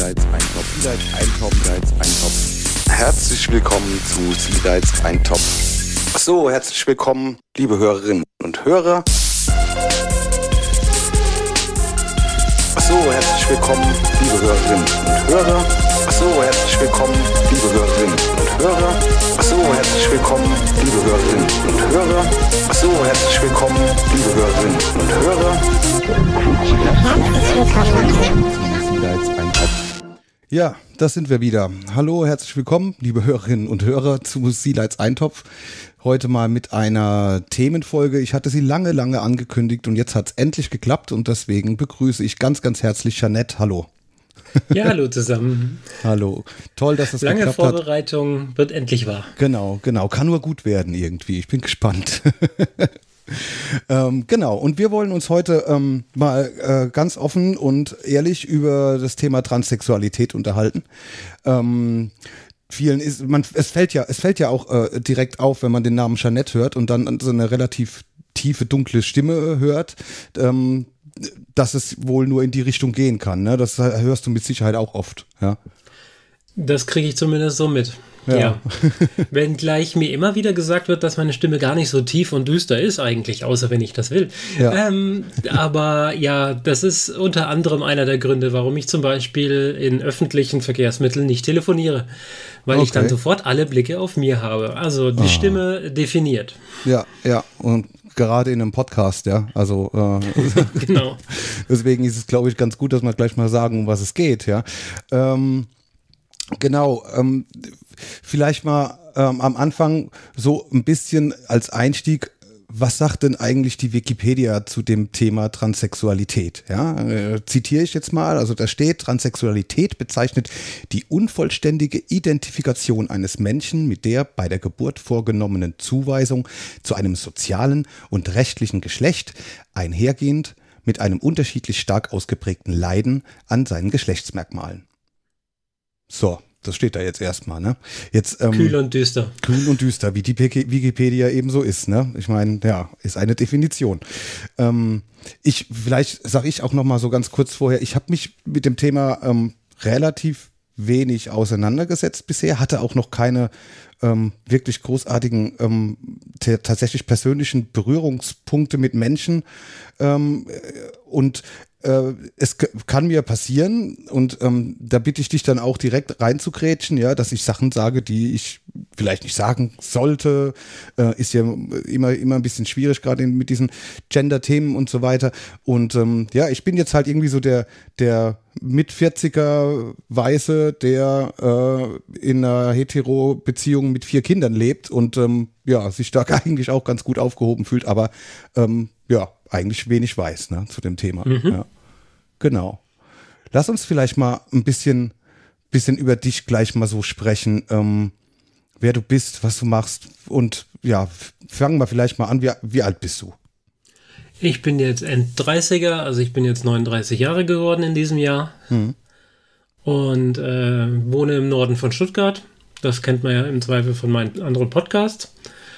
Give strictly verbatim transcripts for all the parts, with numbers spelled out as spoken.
Sealights Eintopf, Sealights Eintopf, Sealights Eintopf. Herzlich willkommen zu Sealights Eintopf. So, herzlich willkommen, liebe Hörerinnen und Hörer. So, herzlich willkommen, liebe Hörerinnen und Hörer. So, herzlich willkommen, liebe Hörerinnen und Hörer. So, herzlich willkommen, liebe Hörerinnen und Hörer. So, herzlich willkommen, liebe Hörerinnen und Hörer. Ja, das sind wir wieder. Hallo, herzlich willkommen, liebe Hörerinnen und Hörer zu Sealights Eintopf. Heute mal mit einer Themenfolge. Ich hatte sie lange, lange angekündigt und jetzt hat es endlich geklappt und deswegen begrüße ich ganz, ganz herzlich Jeanette. Hallo. Ja, hallo zusammen. Hallo. Toll, dass es Lange geklappt hat. Vorbereitung wird endlich wahr. Genau, genau. Kann nur gut werden irgendwie. Ich bin gespannt. ähm, genau. Und wir wollen uns heute ähm, mal äh, ganz offen und ehrlich über das Thema Transsexualität unterhalten. Ähm, vielen ist, man, es fällt ja, es fällt ja auch äh, direkt auf, wenn man den Namen Jeanette hört und dann so eine relativ tiefe, dunkle Stimme hört, ähm, dass es wohl nur in die Richtung gehen kann. Ne? Das hörst du mit Sicherheit auch oft. Ja? Das kriege ich zumindest so mit. Ja. Ja. Wenngleich mir immer wieder gesagt wird, dass meine Stimme gar nicht so tief und düster ist eigentlich, außer wenn ich das will. Ja. Ähm, aber ja, das ist unter anderem einer der Gründe, warum ich zum Beispiel in öffentlichen Verkehrsmitteln nicht telefoniere. Weil Okay. ich dann sofort alle Blicke auf mir habe. Also die Ah. Stimme definiert. Ja, ja. Und gerade in einem Podcast, ja. Also äh, Genau. deswegen ist es, glaube ich, ganz gut, dass wir gleich mal sagen, um was es geht, ja. Ähm, genau, ähm, vielleicht mal ähm, am Anfang so ein bisschen als Einstieg, was sagt denn eigentlich die Wikipedia zu dem Thema Transsexualität? Ja, äh, zitiere ich jetzt mal, also da steht, Transsexualität bezeichnet die unvollständige Identifikation eines Menschen mit der bei der Geburt vorgenommenen Zuweisung zu einem sozialen und rechtlichen Geschlecht, einhergehend mit einem unterschiedlich stark ausgeprägten Leiden an seinen Geschlechtsmerkmalen. So. Das steht da jetzt erstmal, ne? Jetzt, ähm, Kühl und düster. Kühl und düster, wie die Wikipedia eben so ist, ne? Ich meine, ja, ist eine Definition. Ähm, ich, vielleicht sage ich auch noch mal so ganz kurz vorher, ich habe mich mit dem Thema ähm, relativ wenig auseinandergesetzt bisher, hatte auch noch keine ähm, wirklich großartigen, ähm, t- tatsächlich persönlichen Berührungspunkte mit Menschen ähm, und Äh, es k- kann mir passieren und ähm, da bitte ich dich dann auch direkt reinzugrätschen, ja, dass ich Sachen sage, die ich vielleicht nicht sagen sollte, äh, ist ja immer, immer ein bisschen schwierig, gerade mit diesen Gender-Themen und so weiter. Und ähm, ja, ich bin jetzt halt irgendwie so der, der mit vierziger Weiße, der äh, in einer Hetero-Beziehung mit vier Kindern lebt und ähm, ja, sich da eigentlich auch ganz gut aufgehoben fühlt, aber ähm, ja, eigentlich wenig weiß, ne, zu dem Thema. Mhm. Ja. Genau. Lass uns vielleicht mal ein bisschen, bisschen über dich gleich mal so sprechen, ähm, wer du bist, was du machst und ja, fangen wir vielleicht mal an, wie, wie alt bist du? Ich bin jetzt Enddreißiger, also ich bin jetzt neununddreißig Jahre geworden in diesem Jahr Mhm. und äh, wohne im Norden von Stuttgart. Das kennt man ja im Zweifel von meinen anderen Podcasts.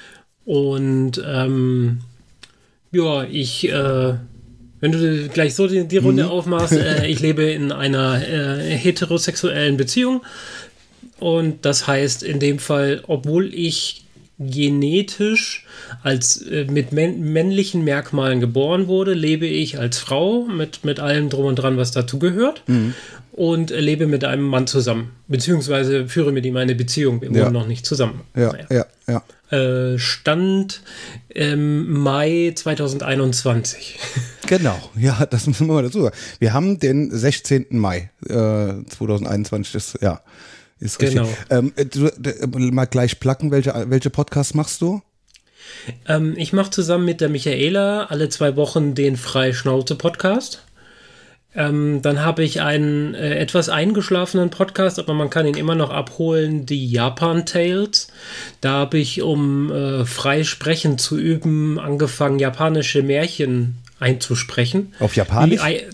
Und ähm, ja, ich, äh, wenn du gleich so die, die Runde Mhm. aufmachst, äh, ich lebe in einer äh, heterosexuellen Beziehung. Und das heißt in dem Fall, obwohl ich genetisch als äh, mit männ- männlichen Merkmalen geboren wurde, lebe ich als Frau mit, mit allem drum und dran, was dazu gehört. Mhm. Und äh, lebe mit einem Mann zusammen. Beziehungsweise führe mit ihm eine Beziehung. Wir Ja. wohnen noch nicht zusammen. Ja, Naja. ja, ja. Äh, Stand im Mai zweitausendeinundzwanzig. Genau, ja, das müssen wir mal dazu sagen. Wir haben den sechzehnten Mai äh, zweitausendeinundzwanzig, das, ja, ist richtig. Genau. Ähm, du, d- mal gleich placken, welche, welche Podcasts machst du? Ähm, ich mache zusammen mit der Michaela alle zwei Wochen den Freischnauze-Podcast. Ähm, dann habe ich einen äh, etwas eingeschlafenen Podcast, aber man kann ihn immer noch abholen, die Japan Tales. Da habe ich, um äh, frei sprechen zu üben, angefangen, japanische Märchen einzusprechen. Auf Japanisch? Die,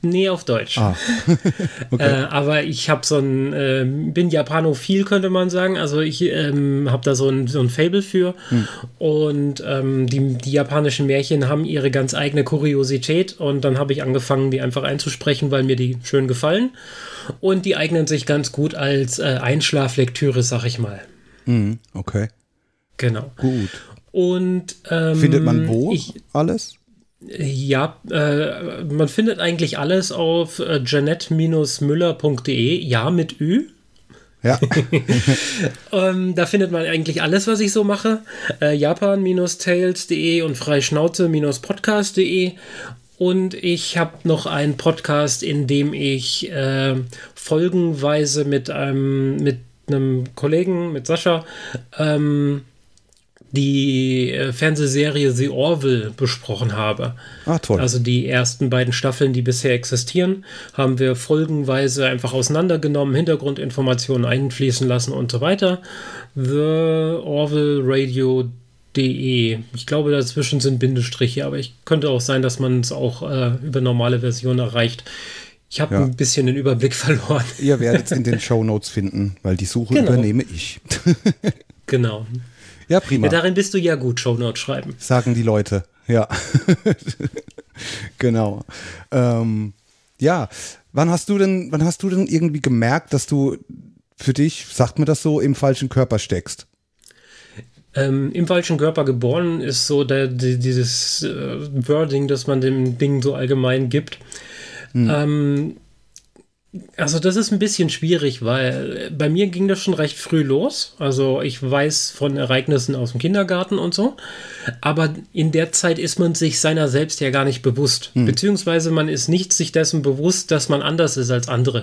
Nee, auf Deutsch. Ah. Okay. Äh, aber ich habe so ein, äh, bin Japanophil, könnte man sagen. Also ich ähm, habe da so ein, so ein Faible für. Hm. Und ähm, die, die japanischen Märchen haben ihre ganz eigene Kuriosität. Und dann habe ich angefangen, die einfach einzusprechen, weil mir die schön gefallen. Und die eignen sich ganz gut als äh, Einschlaflektüre, sag ich mal. Hm, okay. Genau. Gut. Und ähm, findet man wo ich, alles? Ja, äh, man findet eigentlich alles auf äh, janette müller punkt de, ja, mit Ü. Ja. ähm, da findet man eigentlich alles, was ich so mache. Äh, japan Bindestrich tales punkt de und freischnauze Bindestrich podcast punkt de. Und ich habe noch einen Podcast, in dem ich äh, folgenweise mit einem, mit einem Kollegen, mit Sascha, ähm, die äh, Fernsehserie The Orville besprochen habe. Ah, toll. Also die ersten beiden Staffeln, die bisher existieren, haben wir folgenweise einfach auseinandergenommen, Hintergrundinformationen einfließen lassen und so weiter. The Orville Radio punkt de. Ich glaube, dazwischen sind Bindestriche, aber ich könnte auch sein, dass man es auch äh, über normale Version erreicht. Ich habe ja. ein bisschen den Überblick verloren. Ihr werdet es in den Shownotes finden, weil die Suche genau. übernehme ich. Genau. Ja, prima. Ja, darin bist du ja gut, Shownotes schreiben. Sagen die Leute, ja. Genau. Ähm, ja, wann hast du denn, wann hast du denn irgendwie gemerkt, dass du für dich, sagt mir das so, im falschen Körper steckst? Ähm, im falschen Körper geboren ist so der, die, dieses äh, Wording, das man dem Ding so allgemein gibt. Hm. Ähm, Also das ist ein bisschen schwierig, weil bei mir ging das schon recht früh los. Also ich weiß von Ereignissen aus dem Kindergarten und so. Aber in der Zeit ist man sich seiner selbst ja gar nicht bewusst. Hm. Beziehungsweise man ist nicht sich dessen bewusst, dass man anders ist als andere.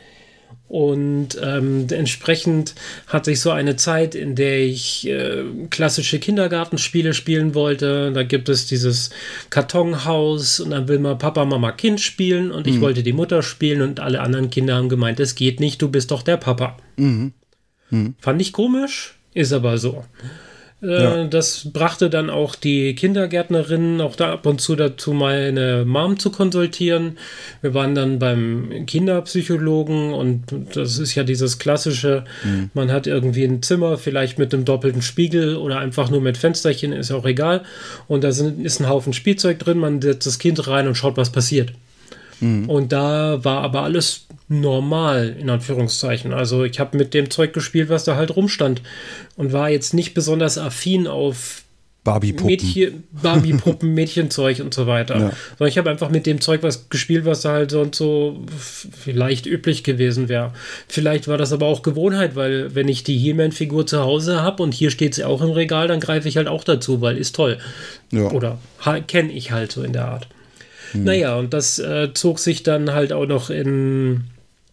Und ähm, entsprechend hatte ich so eine Zeit, in der ich äh, klassische Kindergartenspiele spielen wollte. Da gibt es dieses Kartonhaus und dann will man Papa, Mama, Kind spielen und ich mhm. wollte die Mutter spielen und alle anderen Kinder haben gemeint, es geht nicht, du bist doch der Papa. Mhm. Mhm. Fand ich komisch, ist aber so. Ja. Das brachte dann auch die Kindergärtnerin auch da ab und zu dazu, meine Mom zu konsultieren. Wir waren dann beim Kinderpsychologen und das ist ja dieses klassische, mhm. man hat irgendwie ein Zimmer, vielleicht mit einem doppelten Spiegel oder einfach nur mit Fensterchen, ist auch egal. Und da sind, ist ein Haufen Spielzeug drin, man setzt das Kind rein und schaut, was passiert. Mhm. Und da war aber alles normal, in Anführungszeichen. Also ich habe mit dem Zeug gespielt, was da halt rumstand und war jetzt nicht besonders affin auf Barbie-Puppen, Mädchen, Barbie-Puppen, Mädchenzeug und so weiter. Ja. Sondern ich habe einfach mit dem Zeug was gespielt, was da halt sonst so vielleicht üblich gewesen wäre. Vielleicht war das aber auch Gewohnheit, weil wenn ich die He-Man-Figur zu Hause habe und hier steht sie auch im Regal, dann greife ich halt auch dazu, weil ist toll. Ja. Oder ha- kenne ich halt so in der Art. Hm. Naja, und das äh, zog sich dann halt auch noch in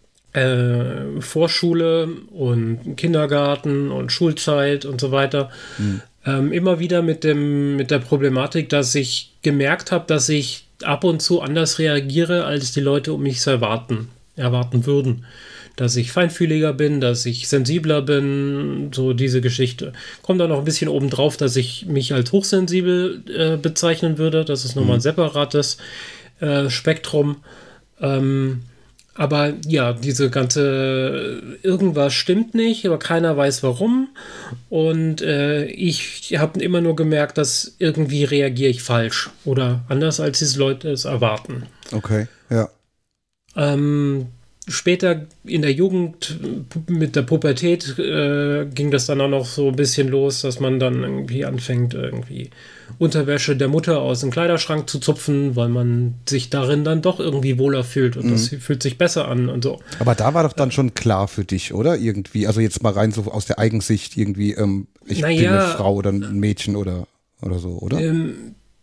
äh, Vorschule und Kindergarten und Schulzeit und so weiter. Hm. Ähm, immer wieder mit dem, mit der Problematik, dass ich gemerkt habe, dass ich ab und zu anders reagiere, als die Leute um mich erwarten, erwarten würden. Dass ich feinfühliger bin, dass ich sensibler bin, so diese Geschichte. Kommt dann noch ein bisschen obendrauf, dass ich mich als hochsensibel äh, bezeichnen würde. Das ist nochmal ein separates äh, Spektrum. Ähm, aber ja, diese ganze, irgendwas stimmt nicht, aber keiner weiß warum. Und äh, ich habe immer nur gemerkt, dass irgendwie reagiere ich falsch oder anders, als diese Leute es erwarten. Okay, ja. Ähm, Später in der Jugend mit der Pubertät äh, ging das dann auch noch so ein bisschen los, dass man dann irgendwie anfängt, irgendwie Unterwäsche der Mutter aus dem Kleiderschrank zu zupfen, weil man sich darin dann doch irgendwie wohler fühlt und mhm. das fühlt sich besser an und so. Aber da war doch dann schon klar für dich, oder? Irgendwie, also jetzt mal rein so aus der Eigensicht irgendwie, ähm, ich naja, bin eine Frau oder ein Mädchen oder, oder so, oder? Ähm,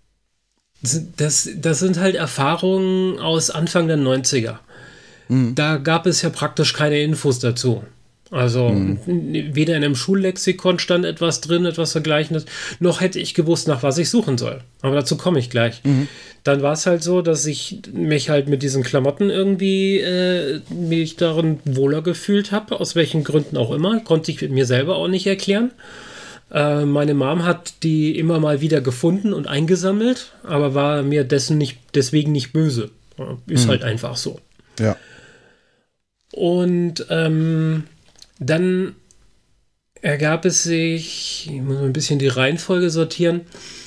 das, das sind halt Erfahrungen aus Anfang der neunziger. Da gab es ja praktisch keine Infos dazu. Also mhm. weder in einem Schullexikon stand etwas drin, etwas Vergleichendes, noch hätte ich gewusst, nach was ich suchen soll. Aber dazu komme ich gleich. Mhm. Dann war es halt so, dass ich mich halt mit diesen Klamotten irgendwie äh, mich darin wohler gefühlt habe, aus welchen Gründen auch immer. Konnte ich mir selber auch nicht erklären. Äh, meine Mom hat die immer mal wieder gefunden und eingesammelt, aber war mir dessen nicht, deswegen nicht böse. Ist Mhm. halt einfach so. Ja. Und ähm, dann ergab es sich, ich muss mal ein bisschen die Reihenfolge sortieren,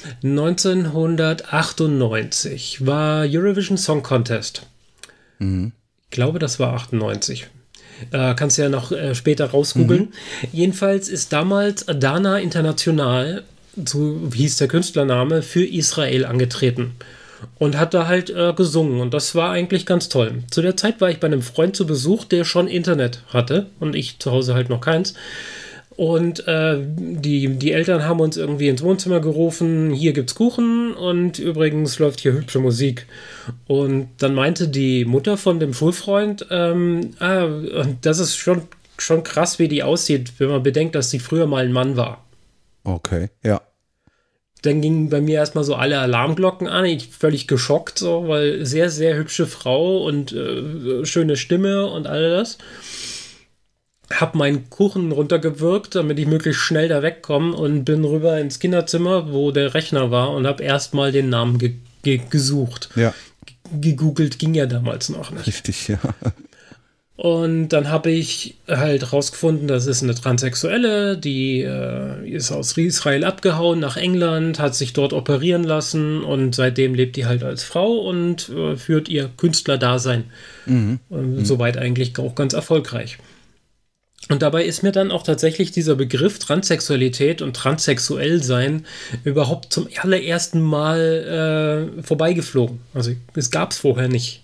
neunzehnhundertachtundneunzig war Eurovision Song Contest. Mhm. Ich glaube, das war achtundneunzig. Äh, kannst du ja noch äh, später rausgoogeln. Mhm. Jedenfalls ist damals Adana International, so hieß der Künstlername, für Israel angetreten. Und hat da halt äh, gesungen. Und das war eigentlich ganz toll. Zu der Zeit war ich bei einem Freund zu Besuch, der schon Internet hatte. Und ich zu Hause halt noch keins. Und äh, die, die Eltern haben uns irgendwie ins Wohnzimmer gerufen, hier gibt's Kuchen und übrigens läuft hier hübsche Musik. Und dann meinte die Mutter von dem Schulfreund, ähm, ah, das ist schon, schon krass, wie die aussieht, wenn man bedenkt, dass sie früher mal ein Mann war. Okay, ja. Dann gingen bei mir erstmal so alle Alarmglocken an, ich völlig geschockt, so, weil sehr, sehr hübsche Frau und äh, schöne Stimme und all das. Hab meinen Kuchen runtergewürgt, damit ich möglichst schnell da wegkomme und bin rüber ins Kinderzimmer, wo der Rechner war und habe erstmal den Namen ge ge gesucht. Ja. Gegoogelt ging ja damals noch nicht. Richtig, ja. Und dann habe ich halt rausgefunden, das ist eine Transsexuelle, die äh, ist aus Israel abgehauen nach England, hat sich dort operieren lassen und seitdem lebt die halt als Frau und äh, führt ihr Künstlerdasein. Mhm. Und mhm. soweit eigentlich auch ganz erfolgreich. Und dabei ist mir dann auch tatsächlich dieser Begriff Transsexualität und transsexuell sein überhaupt zum allerersten Mal äh, vorbeigeflogen. Also es gab es vorher nicht.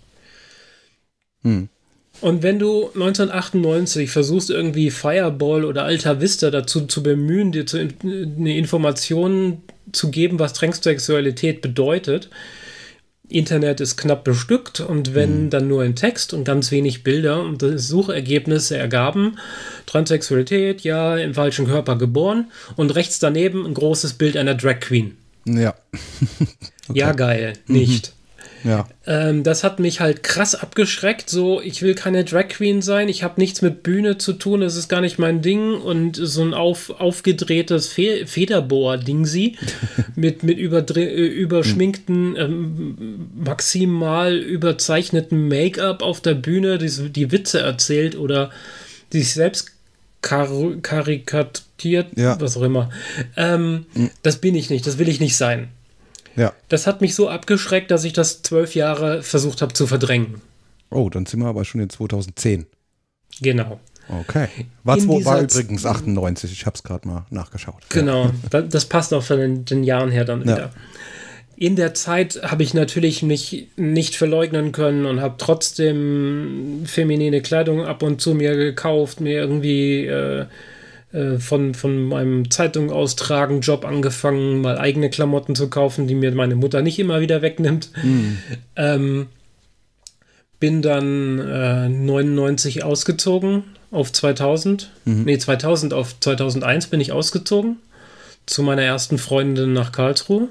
Mhm. Und wenn du neunzehnhundertachtundneunzig versuchst, irgendwie Fireball oder Alta Vista dazu zu bemühen, dir zu, eine Information zu geben, was Transsexualität bedeutet, Internet ist knapp bestückt und wenn mhm. dann nur in Text und ganz wenig Bilder und Suchergebnisse ergaben, Transsexualität, ja, im falschen Körper geboren und rechts daneben ein großes Bild einer Drag Queen. Ja. Okay. Ja, geil, nicht. Mhm. Ja. Ähm, das hat mich halt krass abgeschreckt, so, ich will keine Drag Queen sein, ich habe nichts mit Bühne zu tun, das ist gar nicht mein Ding und so ein auf, aufgedrehtes Fe Federbohr-Dingsi mit, mit überschminkten, ähm, maximal überzeichneten Make-up auf der Bühne, die, die Witze erzählt oder die sich selbst kar karikatiert, ja. was auch immer. Ähm, mhm. Das bin ich nicht, das will ich nicht sein. Ja. Das hat mich so abgeschreckt, dass ich das zwölf Jahre versucht habe zu verdrängen. Oh, dann sind wir aber schon in zweitausendzehn. Genau. Okay. War, zwei, war übrigens achtundneunzig, ich habe es gerade mal nachgeschaut. Genau, ja. Das passt auch von den, den Jahren her dann wieder. Ja. In der Zeit habe ich natürlich mich nicht verleugnen können und habe trotzdem feminine Kleidung ab und zu mir gekauft, mir irgendwie äh, Von, von meinem Zeitung austragen Job angefangen, mal eigene Klamotten zu kaufen, die mir meine Mutter nicht immer wieder wegnimmt. Mhm. Ähm, bin dann äh, neunundneunzig ausgezogen auf zweitausend. Mhm. Nee, zweitausend auf zweitausendeins bin ich ausgezogen zu meiner ersten Freundin nach Karlsruhe.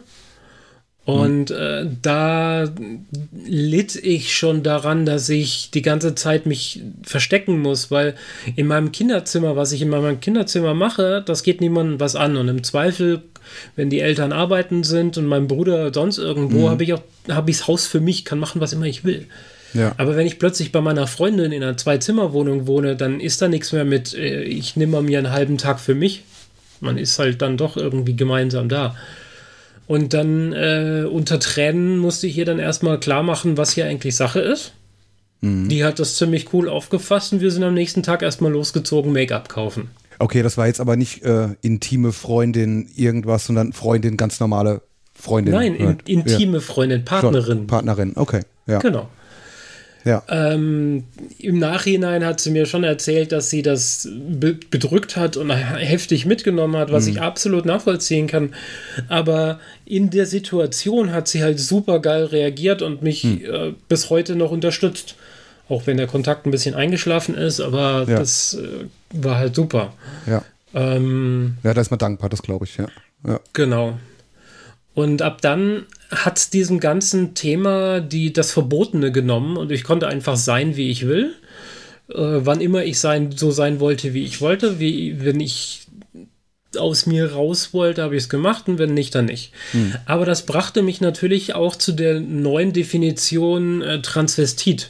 Und äh, da litt ich schon daran, dass ich die ganze Zeit mich verstecken muss, weil in meinem Kinderzimmer, was ich in meinem Kinderzimmer mache, das geht niemandem was an. Und im Zweifel, wenn die Eltern arbeiten sind und mein Bruder sonst irgendwo, mhm. habe ich auch habe ich das Haus für mich, kann machen, was immer ich will. Ja. Aber wenn ich plötzlich bei meiner Freundin in einer Zwei-Zimmer-Wohnung wohne, dann ist da nichts mehr mit, äh, ich nehme mir einen halben Tag für mich. Man ist halt dann doch irgendwie gemeinsam da. Und dann äh, unter Tränen musste ich ihr dann erstmal klar machen, was hier eigentlich Sache ist. Mhm. Die hat das ziemlich cool aufgefasst und wir sind am nächsten Tag erstmal losgezogen, Make-up kaufen. Okay, das war jetzt aber nicht äh, intime Freundin irgendwas, sondern Freundin, ganz normale Freundin. Nein, in, intime ja. Freundin, Partnerin. Schon, Partnerin, okay. Ja. Genau. Ja. Ähm, im Nachhinein hat sie mir schon erzählt, dass sie das be bedrückt hat und heftig mitgenommen hat, was mhm. ich absolut nachvollziehen kann. Aber in der Situation hat sie halt super geil reagiert und mich mhm. äh, bis heute noch unterstützt. Auch wenn der Kontakt ein bisschen eingeschlafen ist, aber ja. das äh, war halt super. Ja. Ähm, ja, da ist man dankbar, das glaube ich, ja. ja. Genau. Und ab dann hat es diesem ganzen Thema die, das Verbotene genommen und ich konnte einfach sein, wie ich will. Äh, wann immer ich sein, so sein wollte, wie ich wollte. Wie, wenn ich aus mir raus wollte, habe ich es gemacht und wenn nicht, dann nicht. Hm. Aber das brachte mich natürlich auch zu der neuen Definition äh, Transvestit,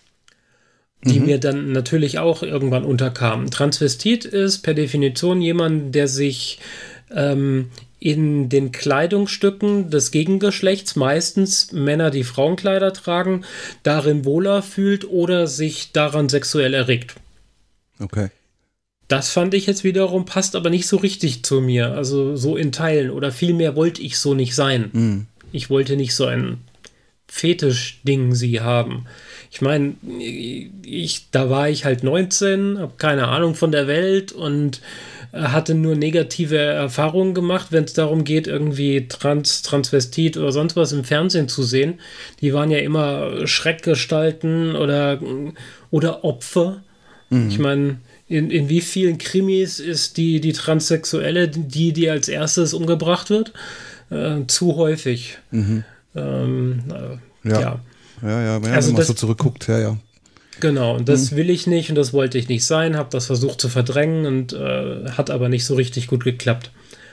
die mhm. mir dann natürlich auch irgendwann unterkam. Transvestit ist per Definition jemand, der sich ähm, in den Kleidungsstücken des Gegengeschlechts, meistens Männer, die Frauenkleider tragen, darin wohler fühlt oder sich daran sexuell erregt. Okay. Das fand ich jetzt wiederum, passt aber nicht so richtig zu mir, also so in Teilen oder vielmehr wollte ich so nicht sein. Mhm. Ich wollte nicht so ein Fetisch-Ding sie haben. Ich meine, ich, da war ich halt neunzehn, habe keine Ahnung von der Welt und hatte nur negative Erfahrungen gemacht, wenn es darum geht, irgendwie Trans, Transvestit oder sonst was im Fernsehen zu sehen. Die waren ja immer Schreckgestalten oder, oder Opfer. Mhm. Ich meine, in, in wie vielen Krimis ist die, die Transsexuelle, die, die als erstes umgebracht wird? Äh, zu häufig. Mhm. Ähm, äh, ja. ja. Ja, ja, ja, also wenn man das, so zurückguckt, ja, ja. Genau, und das hm. will ich nicht und das wollte ich nicht sein, habe das versucht zu verdrängen und äh, hat aber nicht so richtig gut geklappt.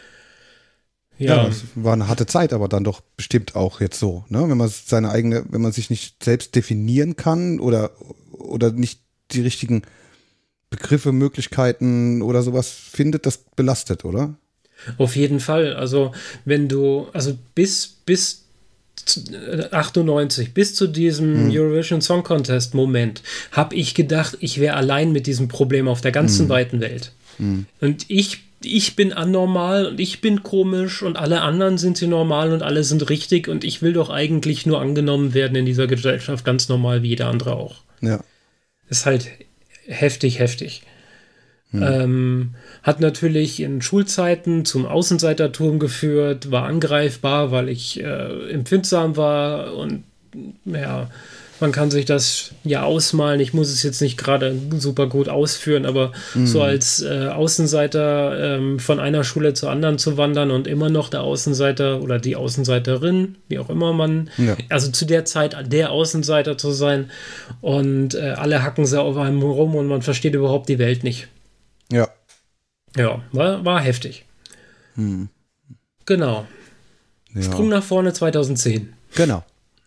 Ja, es ja, war eine harte Zeit, aber dann doch bestimmt auch jetzt so, ne? Wenn man seine eigene, wenn man sich nicht selbst definieren kann oder, oder nicht die richtigen Begriffe, Möglichkeiten oder sowas findet, das belastet, oder? Auf jeden Fall. Also wenn du, also bis, bis achtundneunzig, bis zu diesem hm. Eurovision Song Contest Moment, habe ich gedacht, ich wäre allein mit diesem Problem auf der ganzen hm. weiten Welt. Hm. Und ich, ich bin anormal und ich bin komisch und alle anderen sind sie normal und alle sind richtig und ich will doch eigentlich nur angenommen werden in dieser Gesellschaft, ganz normal wie jeder andere auch. Ja. Ist halt heftig, heftig. Hm. Ähm, hat natürlich in Schulzeiten zum Außenseitertum geführt, war angreifbar, weil ich äh, empfindsam war und ja, man kann sich das ja ausmalen. Ich muss es jetzt nicht gerade super gut ausführen, aber hm. so als äh, Außenseiter ähm, von einer Schule zur anderen zu wandern und immer noch der Außenseiter oder die Außenseiterin, wie auch immer man, ja. also zu der Zeit der Außenseiter zu sein und äh, alle hacken sie auf einem rum und man versteht überhaupt die Welt nicht. Ja. Ja, war, war heftig. Hm. Genau. Ja. Sprung nach vorne zweitausendzehn. Genau.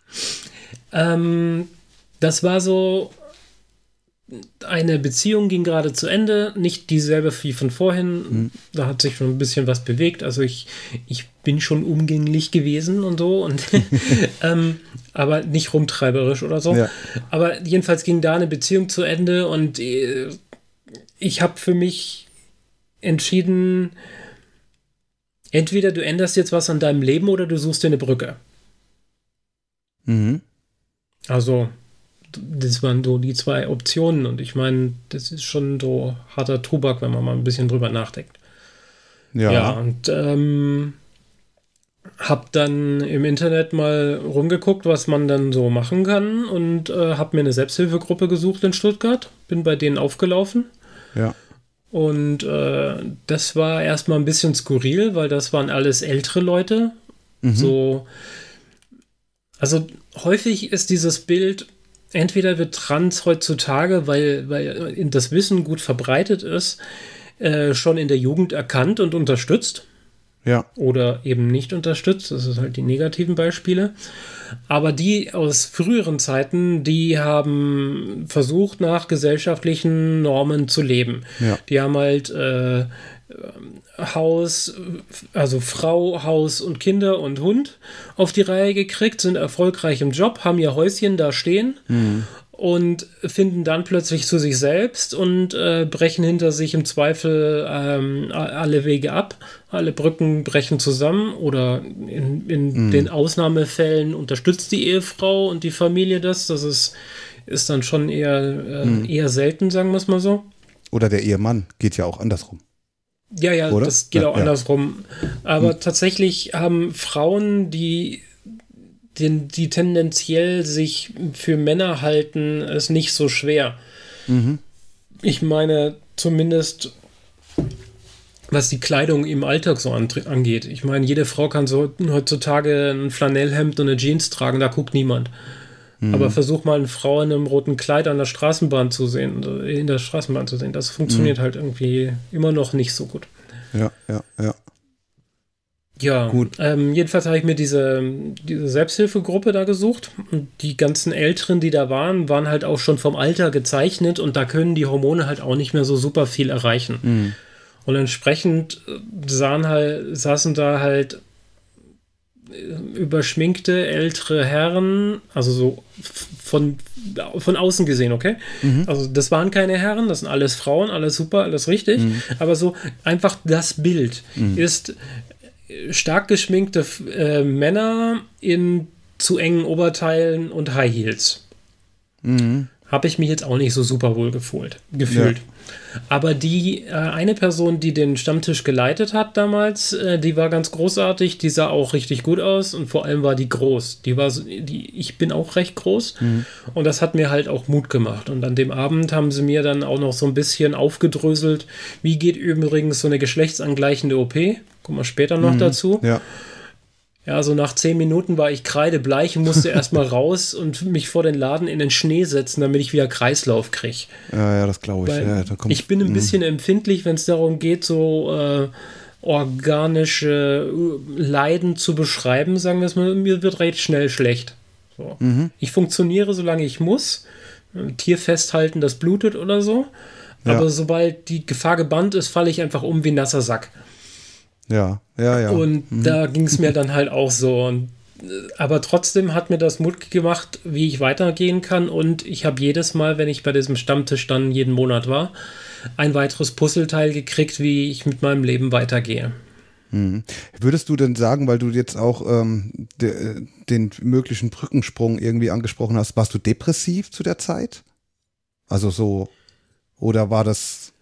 Ähm, das war so, eine Beziehung ging gerade zu Ende, nicht dieselbe wie von vorhin. Hm. Da hat sich schon ein bisschen was bewegt. Also ich, ich bin schon umgänglich gewesen und so, und ähm, aber nicht rumtreiberisch oder so. Ja. Aber jedenfalls ging da eine Beziehung zu Ende und äh, ich habe für mich entschieden, entweder du änderst jetzt was an deinem Leben oder du suchst dir eine Brücke. Mhm. Also, das waren so die zwei Optionen und ich meine, das ist schon so harter Tobak, wenn man mal ein bisschen drüber nachdenkt. Ja. Ja, und ähm, hab dann im Internet mal rumgeguckt, was man dann so machen kann und äh, hab mir eine Selbsthilfegruppe gesucht in Stuttgart, bin bei denen aufgelaufen. Ja. Und äh, das war erstmal ein bisschen skurril, weil das waren alles ältere Leute. Mhm. So, also häufig ist dieses Bild, entweder wird Trans heutzutage, weil, weil das Wissen gut verbreitet ist, äh, schon in der Jugend erkannt und unterstützt. Ja. Oder eben nicht unterstützt. Das sind halt die negativen Beispiele. Aber die aus früheren Zeiten, die haben versucht, nach gesellschaftlichen Normen zu leben. Ja. Die haben halt äh, Haus, also Frau, Haus und Kinder und Hund auf die Reihe gekriegt, sind erfolgreich im Job, haben ihr Häuschen da stehen. Mhm. Und finden dann plötzlich zu sich selbst und äh, brechen hinter sich im Zweifel ähm, alle Wege ab. Alle Brücken brechen zusammen oder in, in mm. den Ausnahmefällen unterstützt die Ehefrau und die Familie das. Das ist, ist dann schon eher, äh, mm. eher selten, sagen wir es mal so. Oder der Ehemann geht ja auch andersrum. Ja, ja, oder? Das geht ja, auch ja. andersrum. Aber mm. tatsächlich haben Frauen, die Den, die tendenziell sich für Männer halten, ist nicht so schwer. Mhm. Ich meine, zumindest was die Kleidung im Alltag so an, angeht. Ich meine, jede Frau kann so heutzutage ein Flanellhemd und eine Jeans tragen, da guckt niemand. Mhm. Aber versuch mal eine Frau in einem roten Kleid an der Straßenbahn zu sehen, in der Straßenbahn zu sehen. Das funktioniert mhm. halt irgendwie immer noch nicht so gut. Ja, ja, ja. Ja, Gut. Ähm, jedenfalls habe ich mir diese, diese Selbsthilfegruppe da gesucht und die ganzen Älteren, die da waren, waren halt auch schon vom Alter gezeichnet und da können die Hormone halt auch nicht mehr so super viel erreichen. Mhm. Und entsprechend sahen halt, saßen da halt überschminkte ältere Herren, also so von, von außen gesehen, okay? Mhm. Also das waren keine Herren, das sind alles Frauen, alles super, alles richtig, mhm. aber so einfach das Bild mhm. ist stark geschminkte äh, Männer in zu engen Oberteilen und High Heels. Mhm. Habe ich mich jetzt auch nicht so super wohl gefühlt. gefühlt. Ja. Aber die äh, eine Person, die den Stammtisch geleitet hat damals, äh, die war ganz großartig, die sah auch richtig gut aus und vor allem war die groß. Die war so, die, ich bin auch recht groß mhm. und das hat mir halt auch Mut gemacht. Und an dem Abend haben sie mir dann auch noch so ein bisschen aufgedröselt, wie geht übrigens so eine geschlechtsangleichende O P? Kommen wir später noch mhm. dazu. Ja. Ja, so nach zehn Minuten war ich kreidebleich und musste erstmal raus und mich vor den Laden in den Schnee setzen, damit ich wieder Kreislauf kriege. Ja, ja, das glaube ich. Ja, da kommt, ich bin ein bisschen mh. empfindlich, wenn es darum geht, so äh, organische Leiden zu beschreiben, sagen wir es mal. Mir wird recht schnell schlecht. So. Mhm. Ich funktioniere, solange ich muss. Ein Tier festhalten, das blutet oder so. Ja. Aber sobald die Gefahr gebannt ist, falle ich einfach um wie ein nasser Sack. Ja, ja, ja. Und mhm. da ging es mir dann halt auch so. Und, aber trotzdem hat mir das Mut gemacht, wie ich weitergehen kann. Und ich habe jedes Mal, wenn ich bei diesem Stammtisch dann jeden Monat war, ein weiteres Puzzleteil gekriegt, wie ich mit meinem Leben weitergehe. Mhm. Würdest du denn sagen, weil du jetzt auch ähm, de, den möglichen Brückensprung irgendwie angesprochen hast, warst du depressiv zu der Zeit? Also so, oder war das...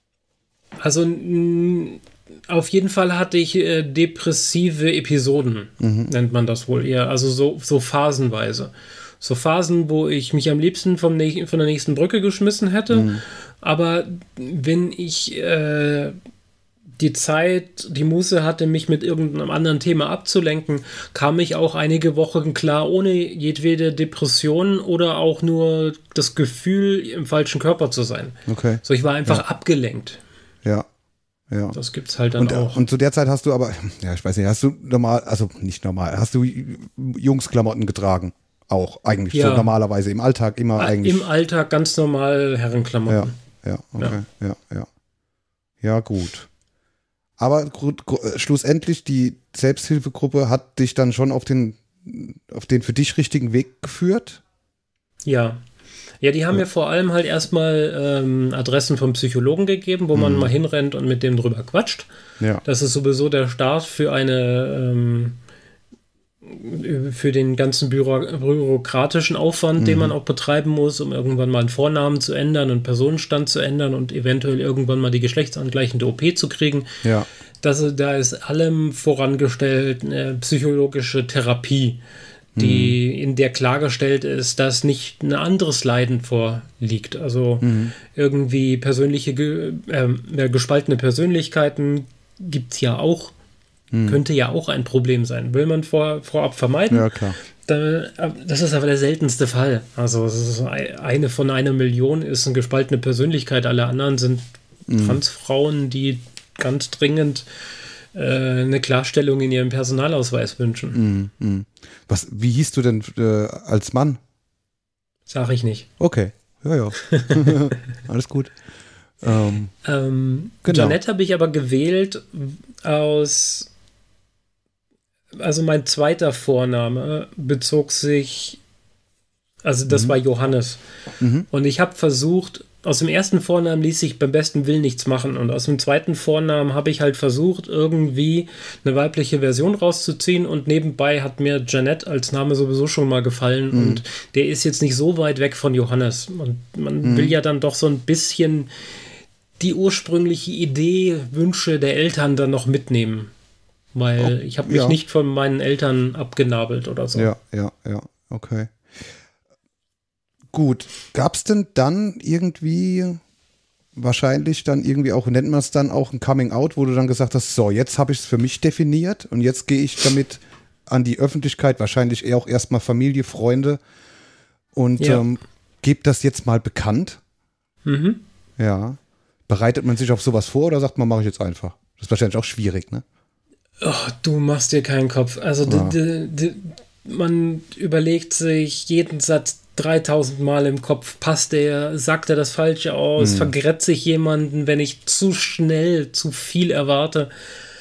Also n- auf jeden Fall hatte ich äh, depressive Episoden, mhm. nennt man das wohl eher. Also so, so phasenweise. So Phasen, wo ich mich am liebsten vom nä- von der nächsten Brücke geschmissen hätte. Mhm. Aber wenn ich äh, die Zeit, die Muße hatte, mich mit irgendeinem anderen Thema abzulenken, kam ich auch einige Wochen klar, ohne jedwede Depression oder auch nur das Gefühl, im falschen Körper zu sein. Okay. So, ich war einfach ja. abgelenkt. Ja. Ja. Das gibt's halt dann und, auch. Und zu der Zeit hast du aber, ja, ich weiß nicht, hast du normal, also nicht normal, hast du Jungsklamotten getragen? Auch eigentlich, ja. so normalerweise im Alltag immer eigentlich. Im Alltag ganz normal Herrenklamotten. Ja, ja, okay, ja, ja. Ja, ja gut. Aber gut, schlussendlich, die Selbsthilfegruppe hat dich dann schon auf den, auf den für dich richtigen Weg geführt? Ja. Ja, die haben ja. mir vor allem halt erstmal ähm, Adressen vom Psychologen gegeben, wo man mhm. mal hinrennt und mit dem drüber quatscht. Ja. Das ist sowieso der Start für eine ähm, für den ganzen Büro bürokratischen Aufwand, mhm. den man auch betreiben muss, um irgendwann mal einen Vornamen zu ändern und Personenstand zu ändern und eventuell irgendwann mal die geschlechtsangleichende O P zu kriegen. Ja. Das, da ist allem vorangestellt eine psychologische Therapie, die mhm. in der klargestellt ist, dass nicht ein anderes Leiden vorliegt. Also mhm. irgendwie persönliche, äh, gespaltene Persönlichkeiten gibt es ja auch, mhm. könnte ja auch ein Problem sein. Will man vor, vorab vermeiden? Ja, klar. Da, das ist aber der seltenste Fall. Also es ist eine von einer Million ist eine gespaltene Persönlichkeit. Alle anderen sind mhm. Transfrauen, die ganz dringend eine Klarstellung in ihrem Personalausweis wünschen. Mm, mm. Was, wie hieß du denn äh, als Mann? Sag ich nicht. Okay, ja, ja. Alles gut. Ähm, ähm, genau. Janette habe ich aber gewählt aus, also mein zweiter Vorname bezog sich, also das mhm. war Johannes. Mhm. Und ich habe versucht, aus dem ersten Vornamen ließ sich beim besten Willen nichts machen und aus dem zweiten Vornamen habe ich halt versucht, irgendwie eine weibliche Version rauszuziehen und nebenbei hat mir Janette als Name sowieso schon mal gefallen mhm. und der ist jetzt nicht so weit weg von Johannes und man mhm. will ja dann doch so ein bisschen die ursprüngliche Idee, Wünsche der Eltern dann noch mitnehmen, weil oh, ich habe mich ja. nicht von meinen Eltern abgenabelt oder so. Ja, ja, ja, okay. Gut, gab es denn dann irgendwie, wahrscheinlich dann irgendwie auch, nennt man es dann auch ein Coming-out, wo du dann gesagt hast, so, jetzt habe ich es für mich definiert und jetzt gehe ich damit an die Öffentlichkeit, wahrscheinlich eher auch erstmal Familie, Freunde und ja. ähm, gebe das jetzt mal bekannt? Mhm. Ja. Bereitet man sich auf sowas vor oder sagt man, mache ich jetzt einfach? Das ist wahrscheinlich auch schwierig, ne? Oh, du machst dir keinen Kopf. Also Ja. d- d- d- man überlegt sich jeden Satz dreitausend Mal im Kopf. Passt der? Sagt er das Falsche aus? Hm. Vergrätzt sich jemanden, wenn ich zu schnell zu viel erwarte?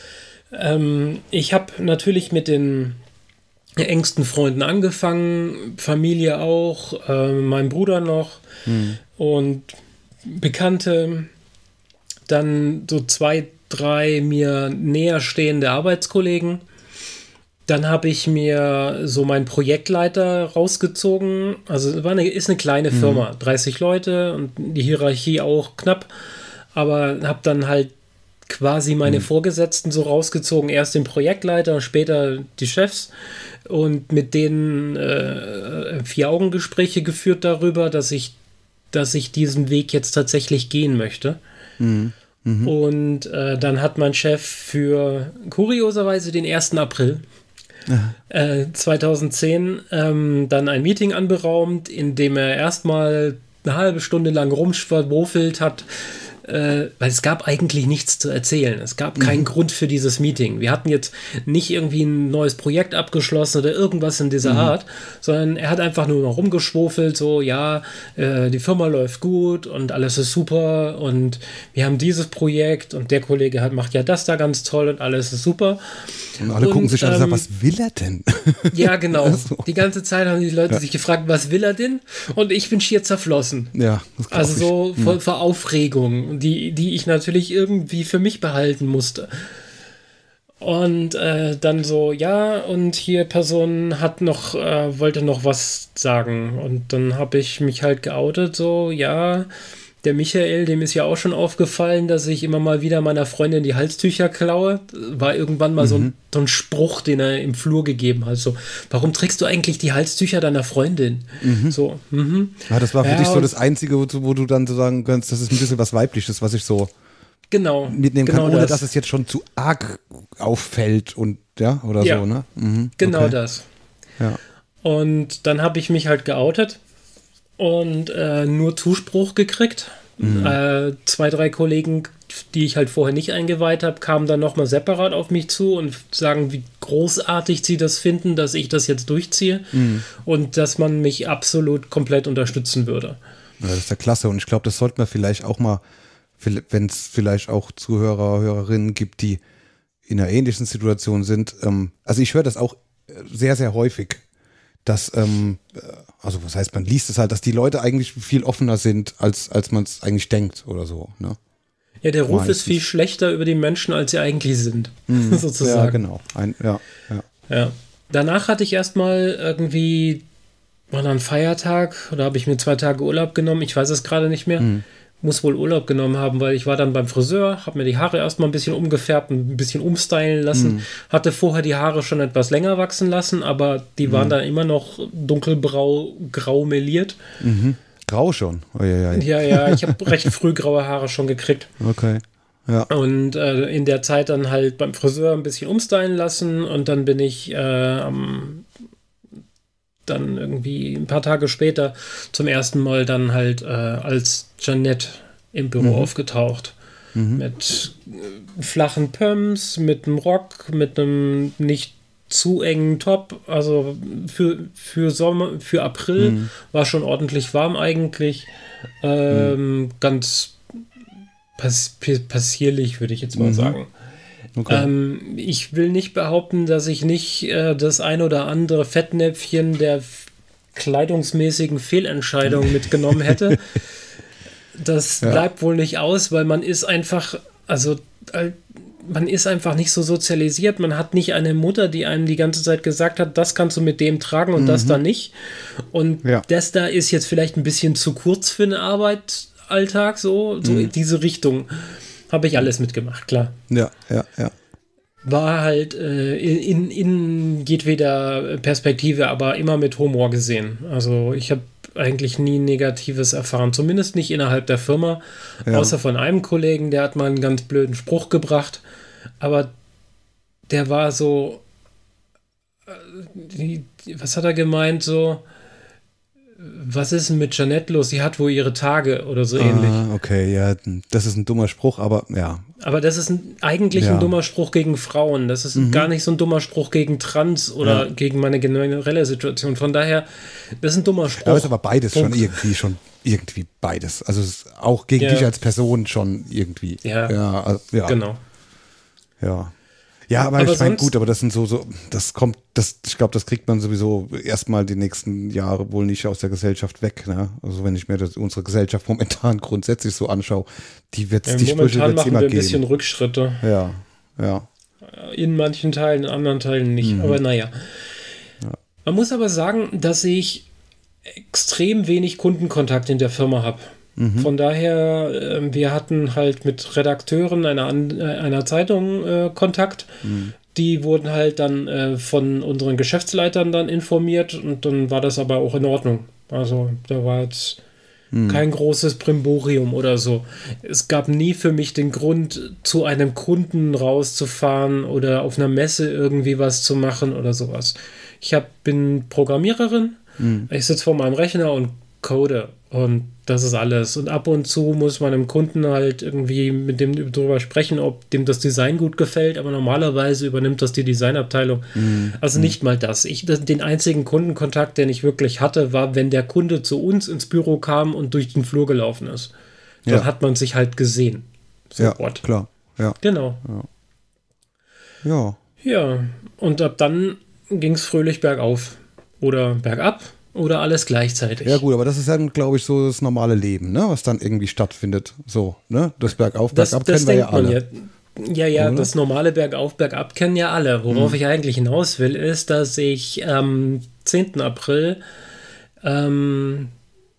Ähm, ich habe natürlich mit den engsten Freunden angefangen, Familie auch, äh, mein Bruder noch Hm. und Bekannte, dann so zwei, drei mir näher stehende Arbeitskollegen. Dann habe ich mir so meinen Projektleiter rausgezogen. Also es war eine, ist eine kleine Firma, dreißig Leute und die Hierarchie auch knapp. Aber habe dann halt quasi meine Vorgesetzten so rausgezogen. Erst den Projektleiter, später die Chefs. Und mit denen äh, Vier-Augen-Gespräche geführt darüber, dass ich, dass ich diesen Weg jetzt tatsächlich gehen möchte. Mhm. Mhm. Und äh, dann hat mein Chef für kurioserweise den ersten April äh, zweitausendzehn ähm, dann ein Meeting anberaumt, in dem er erstmal eine halbe Stunde lang rumschwafelt hat, äh, weil es gab eigentlich nichts zu erzählen. Es gab keinen mhm. Grund für dieses Meeting. Wir hatten jetzt nicht irgendwie ein neues Projekt abgeschlossen oder irgendwas in dieser mhm. Art, sondern er hat einfach nur noch rumgeschwofelt, so, ja, äh, die Firma läuft gut und alles ist super und wir haben dieses Projekt und der Kollege hat, macht ja das da ganz toll und alles ist super. Und alle und, gucken sich an und sagen, was will er denn? Ja, genau. Die ganze Zeit haben die Leute ja. sich gefragt, was will er denn? Und ich bin schier zerflossen. Ja, das also so ich. vor, vor Aufregung, die, die ich natürlich irgendwie für mich behalten musste. Und äh, dann so, ja, und hier Person hat noch, äh, wollte noch was sagen. Und dann habe ich mich halt geoutet, so, ja, der Michael, dem ist ja auch schon aufgefallen, dass ich immer mal wieder meiner Freundin die Halstücher klaue. War irgendwann mal mhm. so, ein, so ein Spruch, den er im Flur gegeben hat. So, warum trägst du eigentlich die Halstücher deiner Freundin? Mhm. So, mhm. Ja, das war für ja, dich so das Einzige, wo, wo du dann so sagen kannst, das ist ein bisschen was Weibliches, was ich so genau, mitnehmen genau kann, ohne das. dass es jetzt schon zu arg auffällt und ja, oder ja, so, ne? Mhm. Genau okay. das. Ja. Und dann habe ich mich halt geoutet und äh, nur Zuspruch gekriegt. Mhm. Äh, zwei, drei Kollegen, die ich halt vorher nicht eingeweiht habe, kamen dann nochmal separat auf mich zu und sagen, wie großartig sie das finden, dass ich das jetzt durchziehe mhm. und dass man mich absolut komplett unterstützen würde. Ja, das ist ja klasse und ich glaube, das sollte man vielleicht auch mal, wenn es vielleicht auch Zuhörer, Hörerinnen gibt, die in einer ähnlichen Situation sind. Ähm, also ich höre das auch sehr, sehr häufig, dass, ähm, also was heißt, man liest es halt, dass die Leute eigentlich viel offener sind, als, als man es eigentlich denkt oder so, ne? Ja, der Ruf Meistens. ist viel schlechter über die Menschen, als sie eigentlich sind, mhm. sozusagen. Ja, genau. Ein, ja, ja. ja. Danach hatte ich erstmal irgendwie, war dann ein Feiertag, oder habe ich mir zwei Tage Urlaub genommen, ich weiß es gerade nicht mehr. Mhm. Muss wohl Urlaub genommen haben, weil ich war dann beim Friseur, habe mir die Haare erstmal ein bisschen umgefärbt, ein bisschen umstylen lassen. Mm. Hatte vorher die Haare schon etwas länger wachsen lassen, aber die waren mm. dann immer noch dunkelbrau, grau meliert. Mhm. Grau schon? Oh, ja, ja. ja, ja, ich habe recht früh graue Haare schon gekriegt. Okay. Ja. Und äh, in der Zeit dann halt beim Friseur ein bisschen umstylen lassen und dann bin ich äh, am dann irgendwie ein paar Tage später zum ersten Mal dann halt äh, als Jeanette im Büro mhm. aufgetaucht. Mhm. Mit äh, flachen Pumps, mit einem Rock, mit einem nicht zu engen Top. Also für, für Sommer, für April mhm. war schon ordentlich warm eigentlich. Ähm, mhm. Ganz pass passierlich, würde ich jetzt mal mhm. sagen. Okay. Ähm, ich will nicht behaupten, dass ich nicht äh, das ein oder andere Fettnäpfchen der kleidungsmäßigen Fehlentscheidung mitgenommen hätte. Das ja. bleibt wohl nicht aus, weil man ist einfach, also äh, man ist einfach nicht so sozialisiert. Man hat nicht eine Mutter, die einem die ganze Zeit gesagt hat, das kannst du mit dem tragen und mhm. das da nicht. Und ja. das da ist jetzt vielleicht ein bisschen zu kurz für einen Arbeitsalltag, so, so mhm. in diese Richtung. Habe ich alles mitgemacht, klar. Ja, ja, ja. War halt äh, in, in jedweder Perspektive, aber immer mit Humor gesehen. Also ich habe eigentlich nie Negatives erfahren, zumindest nicht innerhalb der Firma, ja. außer von einem Kollegen, der hat mal einen ganz blöden Spruch gebracht, aber der war so, äh, die, was hat er gemeint, so, was ist denn mit Jeanette los? Sie hat wohl ihre Tage oder so ähnlich. Ah, okay, ja, das ist ein dummer Spruch, aber ja. Aber das ist ein, eigentlich Ja. ein dummer Spruch gegen Frauen. Das ist Mhm. gar nicht so ein dummer Spruch gegen Trans oder Ja. gegen meine generelle Situation. Von daher, das ist ein dummer Spruch. Aber es ist aber beides Punkt. schon irgendwie, schon irgendwie beides. Also es ist auch gegen Ja. dich als Person schon irgendwie. Ja. Ja, also, ja. Genau. Ja. Ja, aber, Aber ich meine, sonst- gut, aber das sind so, so, das kommt, das, ich glaube, das kriegt man sowieso erstmal die nächsten Jahre wohl nicht aus der Gesellschaft weg, ne? Also wenn ich mir das, unsere Gesellschaft momentan grundsätzlich so anschaue, die wird's, Ja, die Sprüche momentan wird's machen immer wir ein bisschen geben. Rückschritte. Ja, ja. In manchen Teilen, in anderen Teilen nicht. Mhm. Aber naja. Man muss aber sagen, dass ich extrem wenig Kundenkontakt in der Firma habe. Mhm. Von daher, äh, wir hatten halt mit Redakteuren einer, An- äh, einer Zeitung äh, Kontakt. Mhm. Die wurden halt dann äh, von unseren Geschäftsleitern dann informiert und dann war das aber auch in Ordnung. Also da war jetzt Mhm. kein großes Brimborium oder so. Es gab nie für mich den Grund, zu einem Kunden rauszufahren oder auf einer Messe irgendwie was zu machen oder sowas. Ich hab, bin Programmiererin, Mhm. ich sitze vor meinem Rechner und code und das ist alles. Und ab und zu muss man dem Kunden halt irgendwie mit dem drüber sprechen, ob dem das Design gut gefällt, aber normalerweise übernimmt das die Designabteilung. Mhm. Also nicht mal das. Ich, das. Den einzigen Kundenkontakt, den ich wirklich hatte, war, wenn der Kunde zu uns ins Büro kam und durch den Flur gelaufen ist. Dann Ja. hat man sich halt gesehen. Ja, Sofort. klar. Ja. Genau. Ja. Ja, und ab dann ging es fröhlich bergauf. Oder bergab oder alles gleichzeitig. Ja gut, aber das ist dann, glaube ich, so das normale Leben, ne? Was dann irgendwie stattfindet. So, ne? Das Bergauf, Das, Bergab das kennen wir ja denkt man alle. ja. Ja, ja, Oder? das normale Bergauf, Bergab kennen ja alle. Worauf ich eigentlich hinaus will, ist, dass ich am zehnten April, ähm,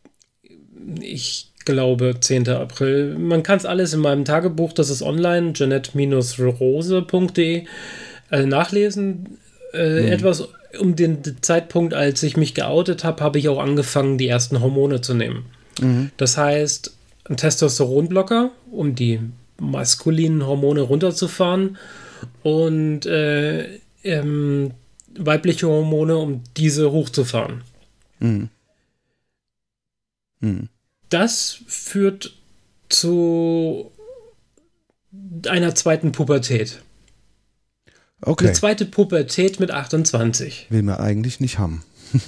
ich glaube zehnten April, man kann es alles in meinem Tagebuch, das ist online, jeanette rose punkt de, äh, nachlesen. Äh, Etwas um den Zeitpunkt, als ich mich geoutet habe, habe ich auch angefangen, die ersten Hormone zu nehmen. Mhm. Das heißt, ein Testosteronblocker, um die maskulinen Hormone runterzufahren und äh, ähm, weibliche Hormone, um diese hochzufahren. Mhm. Mhm. Das führt zu einer zweiten Pubertät. Okay. Eine zweite Pubertät mit achtundzwanzig. Will man eigentlich nicht haben.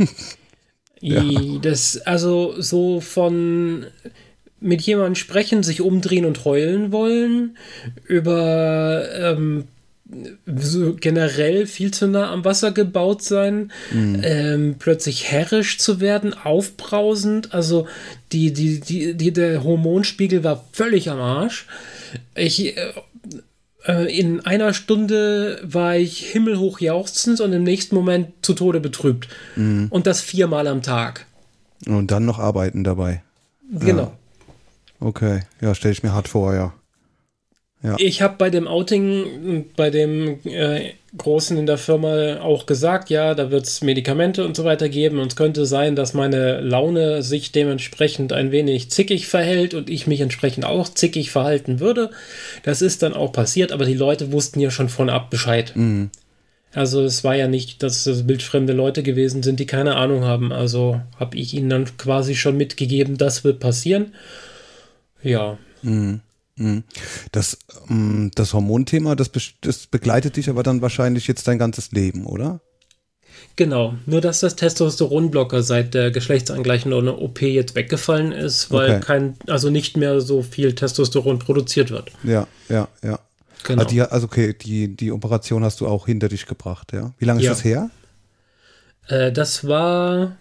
I- Das, also so von mit jemandem sprechen, sich umdrehen und heulen wollen, über ähm, so generell viel zu nah am Wasser gebaut sein, ähm, plötzlich herrisch zu werden, aufbrausend, also die, die, die, die, der Hormonspiegel war völlig am Arsch. Ich äh, äh, in einer Stunde war ich himmelhoch jauchzend und im nächsten Moment zu Tode betrübt. Und das viermal am Tag. Und dann noch arbeiten dabei. Genau. Okay. Ja, stelle ich mir hart vor, ja. Ja. Ich habe bei dem Outing, bei dem äh, Großen in der Firma auch gesagt, ja, da wird es Medikamente und so weiter geben und es könnte sein, dass meine Laune sich dementsprechend ein wenig zickig verhält und ich mich entsprechend auch zickig verhalten würde. Das ist dann auch passiert, aber die Leute wussten ja schon von ab Bescheid. Mhm. Also es war ja nicht, dass es wildfremde Leute gewesen sind, die keine Ahnung haben. Also habe ich ihnen dann quasi schon mitgegeben, das wird passieren. Ja. Mhm. Mhm. Das, ähm, das Hormonthema, das, be- das begleitet dich aber dann wahrscheinlich jetzt dein ganzes Leben, oder? Genau, nur dass das Testosteronblocker seit der geschlechtsangleichenden O P jetzt weggefallen ist, weil Okay. kein, also nicht mehr so viel Testosteron produziert wird. Ja, ja, ja. Genau. Also, die, also okay, die, die Operation hast du auch hinter dich gebracht, ja? Wie lange ist Ja. das her? Äh, das war,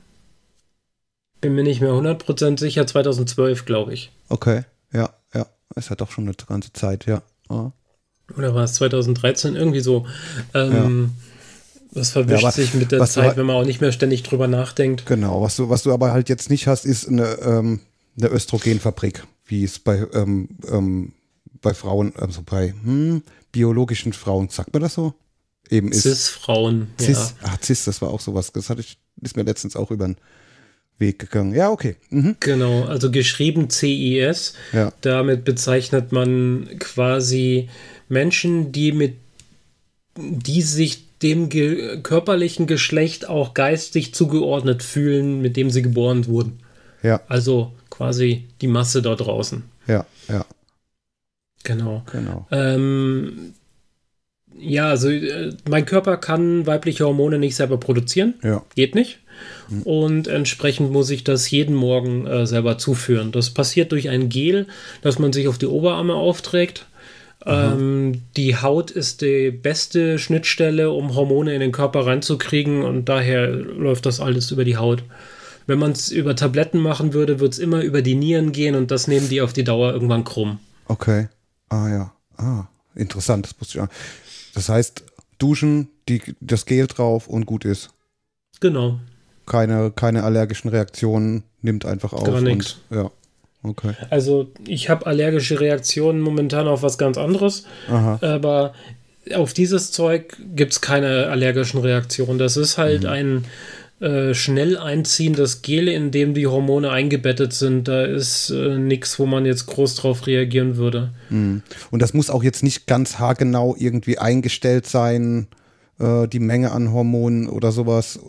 bin mir nicht mehr hundert Prozent sicher, zweitausendzwölf, glaube ich. Okay, ja, ja. Ist ja doch schon eine ganze Zeit, ja. Ah. Oder war es zweitausenddreizehn? Irgendwie so. Ähm, Das verwischt Ja, aber sich mit der was du Zeit, halt- wenn man auch nicht mehr ständig drüber nachdenkt. Genau, was du, was du aber halt jetzt nicht hast, ist eine, ähm, eine Östrogenfabrik, wie es bei, ähm, ähm, bei Frauen, also bei hm, biologischen Frauen, sagt man das so? Eben ist. Cis-Frauen, Cis, ja. ah, Cis, das war auch sowas. Das hatte ich, ist mir letztens auch über den Weg gegangen. Ja, okay. Mhm. Genau, also geschrieben C I S. Ja. Damit bezeichnet man quasi Menschen, die mit die sich dem ge- körperlichen Geschlecht auch geistig zugeordnet fühlen, mit dem sie geboren wurden. Ja. Also quasi die Masse da draußen. Ja, ja. Genau. Genau. Ähm, ja, also äh, mein Körper kann weibliche Hormone nicht selber produzieren. Ja. Geht nicht. Und entsprechend muss ich das jeden Morgen äh, selber zuführen. Das passiert durch ein Gel, das man sich auf die Oberarme aufträgt. Ähm, die Haut ist die beste Schnittstelle, um Hormone in den Körper reinzukriegen, und daher läuft das alles über die Haut. Wenn man es über Tabletten machen würde, würde es immer über die Nieren gehen, und das nehmen die auf die Dauer irgendwann krumm. Okay. Ah ja. Ah, interessant. Das wusste ich auch. Das heißt, duschen, die, das Gel drauf und gut ist. Genau. Keine, keine allergischen Reaktionen, nimmt einfach auf. Gar nichts. Ja, okay. Also ich habe allergische Reaktionen momentan auf was ganz anderes, Aha. aber auf dieses Zeug gibt es keine allergischen Reaktionen. Das ist halt mhm. ein äh, schnell einziehendes Gel, in dem die Hormone eingebettet sind. Da ist äh, nichts, wo man jetzt groß drauf reagieren würde. Mhm. Und das muss auch jetzt nicht ganz haargenau irgendwie eingestellt sein, äh, die Menge an Hormonen oder sowas.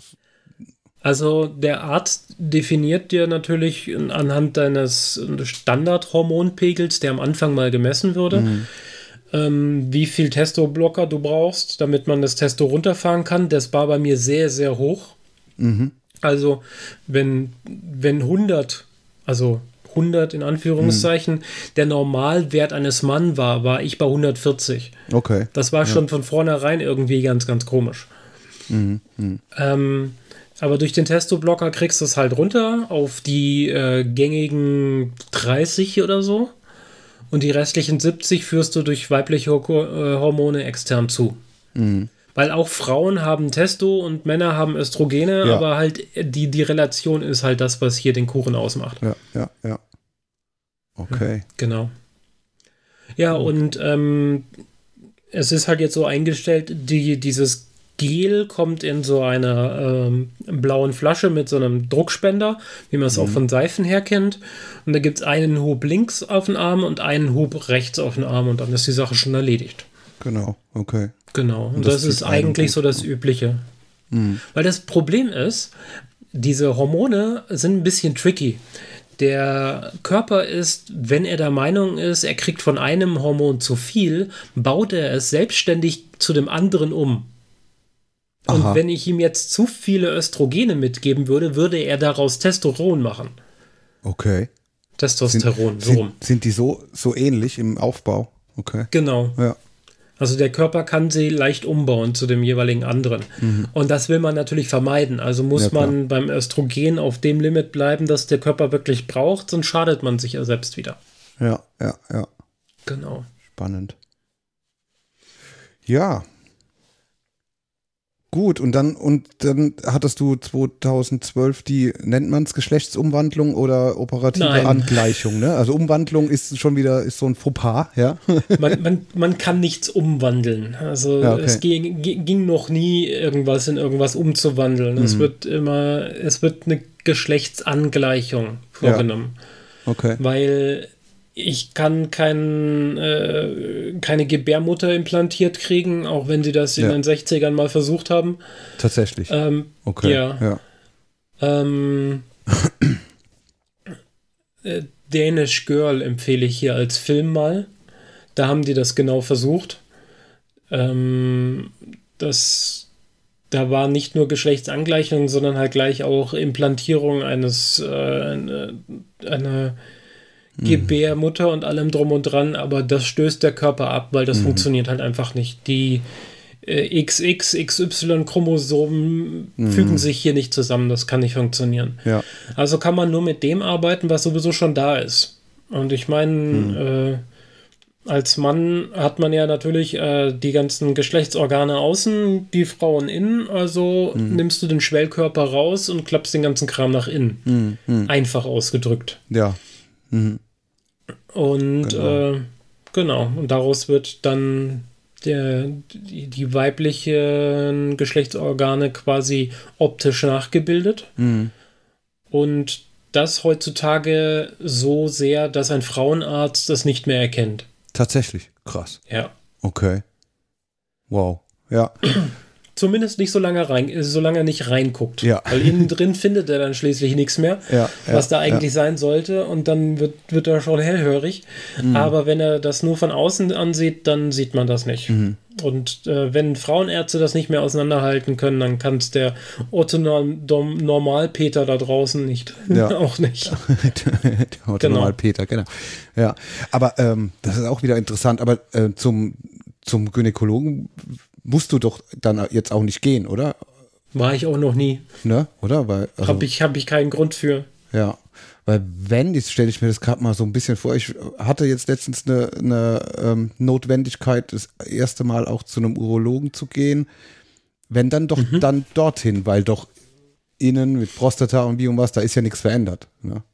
Also der Arzt definiert dir natürlich anhand deines Standardhormonpegels, der am Anfang mal gemessen würde, mhm. ähm, wie viel Testo-Blocker du brauchst, damit man das Testo runterfahren kann. Das war bei mir sehr, sehr hoch. Mhm. Also wenn, wenn hundert, also hundert in Anführungszeichen, mhm. der Normalwert eines Mannes war, war ich bei hundertvierzig. Okay. Das war ja. schon von vornherein irgendwie ganz, ganz komisch. Mhm. Mhm. Ähm, Aber durch den Testo-Blocker kriegst du es halt runter auf die äh, gängigen dreißig oder so. Und die restlichen siebzig führst du durch weibliche Ho- Hormone extern zu. Mhm. Weil auch Frauen haben Testo und Männer haben Östrogene, ja. aber halt die, die Relation ist halt das, was hier den Kuchen ausmacht. Ja, ja, ja. Okay. Ja, genau. Ja, okay. Und ähm, es ist halt jetzt so eingestellt, die, dieses Gel kommt in so einer ähm, blauen Flasche mit so einem Druckspender, wie man es mhm. auch von Seifen her kennt. Und da gibt es einen Hub links auf den Arm und einen Hub rechts auf den Arm, und dann ist die Sache schon erledigt. Genau, okay. Genau, und, und das, das ist eigentlich so das Übliche. Mhm. Weil das Problem ist, diese Hormone sind ein bisschen tricky. Der Körper ist, wenn er der Meinung ist, er kriegt von einem Hormon zu viel, baut er es selbstständig zu dem anderen um. Und Aha. wenn ich ihm jetzt zu viele Östrogene mitgeben würde, würde er daraus Testosteron machen. Okay. Testosteron, sind, so rum. Sind, sind die so, so ähnlich im Aufbau? Okay. Genau. Ja. Also der Körper kann sie leicht umbauen zu dem jeweiligen anderen. Mhm. Und das will man natürlich vermeiden. Also muss ja, man beim Östrogen auf dem Limit bleiben, das der Körper wirklich braucht, sonst schadet man sich ja selbst wieder. Ja, ja, ja. Genau. Spannend. Ja. Gut, und dann, und dann hattest du zweitausendzwölf die, nennt man es Geschlechtsumwandlung oder operative Nein. Angleichung, ne? Also Umwandlung ist schon wieder, ist so ein Fauxpas, ja? man, man, man kann nichts umwandeln. Also ja, okay. es ging, ging noch nie irgendwas in irgendwas umzuwandeln. Mhm. Es wird immer, es wird eine Geschlechtsangleichung vorgenommen. Ja. Okay. Weil ich kann kein, äh, keine Gebärmutter implantiert kriegen, auch wenn sie das in ja. den sechzigern mal versucht haben. Tatsächlich. Ähm, okay. Ja. ja. Ähm, äh, Danish Girl empfehle ich hier als Film mal. Da haben die das genau versucht. Ähm, das, da war nicht nur Geschlechtsangleichung, sondern halt gleich auch Implantierung eines äh, eine, eine Gebärmutter und allem drum und dran, aber das stößt der Körper ab, weil das mhm. funktioniert halt einfach nicht. Die äh, X X, X Y-Chromosomen mhm. fügen sich hier nicht zusammen, das kann nicht funktionieren. Ja. Also kann man nur mit dem arbeiten, was sowieso schon da ist. Und ich meine, mhm. äh, als Mann hat man ja natürlich äh, die ganzen Geschlechtsorgane außen, die Frauen innen, also mhm. nimmst du den Schwellkörper raus und klappst den ganzen Kram nach innen. Mhm. Einfach ausgedrückt. Ja. Mhm. Und genau. Äh, genau, und daraus wird dann der, die, die weiblichen Geschlechtsorgane quasi optisch nachgebildet. Mhm. Und das heutzutage so sehr, dass ein Frauenarzt das nicht mehr erkennt. Tatsächlich, krass. Ja. Okay. Wow, ja. Zumindest nicht so lange rein, solange er nicht reinguckt. Ja. Weil innen drin findet er dann schließlich nichts mehr, ja, was ja, da eigentlich ja. sein sollte. Und dann wird, wird er schon hellhörig. Mhm. Aber wenn er das nur von außen ansieht, dann sieht man das nicht. Mhm. Und äh, wenn Frauenärzte das nicht mehr auseinanderhalten können, dann kann es der Otto-Normal-Peter da draußen nicht. Ja. Auch nicht. Der Otto-Normal-Peter, genau. Ja. Aber ähm, das ist auch wieder interessant. Aber äh, zum, zum Gynäkologen musst du doch dann jetzt auch nicht gehen, oder? War ich auch noch nie. Ne, oder? Weil, also, Habe ich, hab ich keinen Grund für. Ja, weil wenn, jetzt stelle ich mir das gerade mal so ein bisschen vor, ich hatte jetzt letztens eine, eine ähm, Notwendigkeit, das erste Mal auch zu einem Urologen zu gehen, wenn dann doch mhm. dann dorthin, weil doch innen mit Prostata und wie und was, da ist ja nichts verändert. Ne?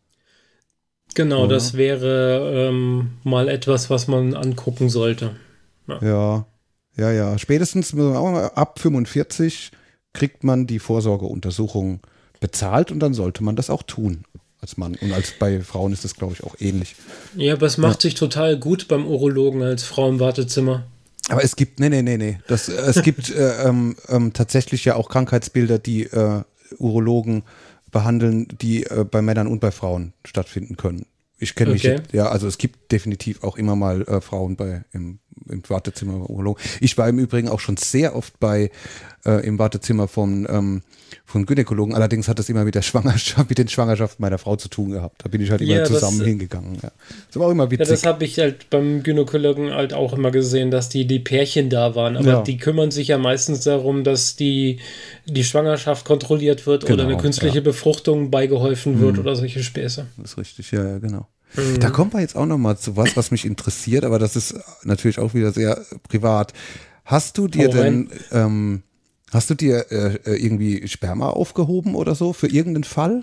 Genau, oder? Das wäre ähm, mal etwas, was man angucken sollte. Ja. ja. Ja, ja, spätestens ab fünfundvierzig kriegt man die Vorsorgeuntersuchung bezahlt und dann sollte man das auch tun als Mann. Und als bei Frauen ist das, glaube ich, auch ähnlich. Ja, aber es macht ja. sich total gut beim Urologen als Frau im Wartezimmer. Aber es gibt, nee, nee, nee, nee. Das, es gibt äh, ähm, ähm, tatsächlich ja auch Krankheitsbilder, die äh, Urologen behandeln, die äh, bei Männern und bei Frauen stattfinden können. Ich kenne mich, okay. ja, also es gibt definitiv auch immer mal äh, Frauen bei im, im Wartezimmer bei Urologen. Ich war im Übrigen auch schon sehr oft bei äh, im Wartezimmer von ähm, von Gynäkologen. Allerdings hat das immer mit der Schwangerschaft, mit den Schwangerschaften meiner Frau zu tun gehabt. Da bin ich halt immer ja, zusammen das, hingegangen. Ja. Das war auch immer witzig. Ja, das habe ich halt beim Gynäkologen halt auch immer gesehen, dass die die Pärchen da waren. Aber ja. die kümmern sich ja meistens darum, dass die die Schwangerschaft kontrolliert wird genau, oder eine künstliche ja. Befruchtung beigeholfen wird mhm. oder solche Späße. Das ist richtig, ja, ja, genau. Mhm. Da kommen wir jetzt auch noch mal zu was, was mich interessiert, aber das ist natürlich auch wieder sehr privat. Hast du dir oh, denn, ähm, hast du dir äh, irgendwie Sperma aufgehoben oder so für irgendeinen Fall?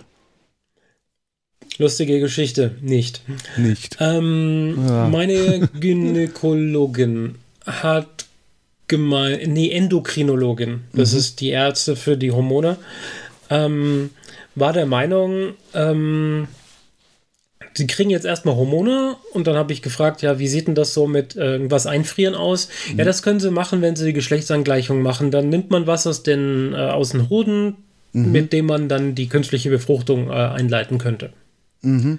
Lustige Geschichte, nicht. Nicht. Ähm, ja. Meine Gynäkologin hat gemeint, nee, Endokrinologin, das mhm. ist die Ärzte für die Hormone, ähm, war der Meinung, ähm, sie kriegen jetzt erstmal Hormone und dann habe ich gefragt, ja, wie sieht denn das so mit irgendwas einfrieren aus? Mhm. Ja, das können sie machen, wenn sie die Geschlechtsangleichung machen. Dann nimmt man was aus den, äh, aus den Hoden, mhm. mit dem man dann die künstliche Befruchtung äh, einleiten könnte. Mhm.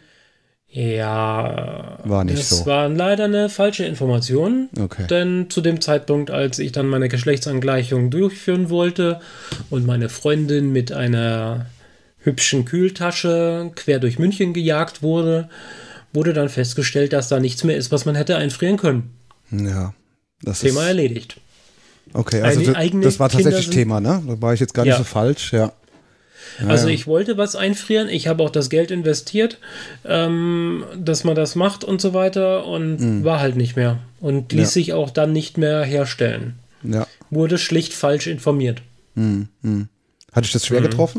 Ja, war nicht das so. war leider eine falsche Information, okay. denn zu dem Zeitpunkt, als ich dann meine Geschlechtsangleichung durchführen wollte und meine Freundin mit einer hübschen Kühltasche quer durch München gejagt wurde, wurde dann festgestellt, dass da nichts mehr ist, was man hätte einfrieren können. Ja, das Thema ist erledigt. Okay, also Eine, das, das war tatsächlich sind, Thema, ne? Da war ich jetzt gar nicht ja. so falsch, ja. Ja, also ja. ich wollte was einfrieren, ich habe auch das Geld investiert, ähm, dass man das macht und so weiter und mhm. war halt nicht mehr und ließ ja. sich auch dann nicht mehr herstellen. Ja. Wurde schlicht falsch informiert. Mhm. Mhm. Hatte ich das schwer mhm. getroffen?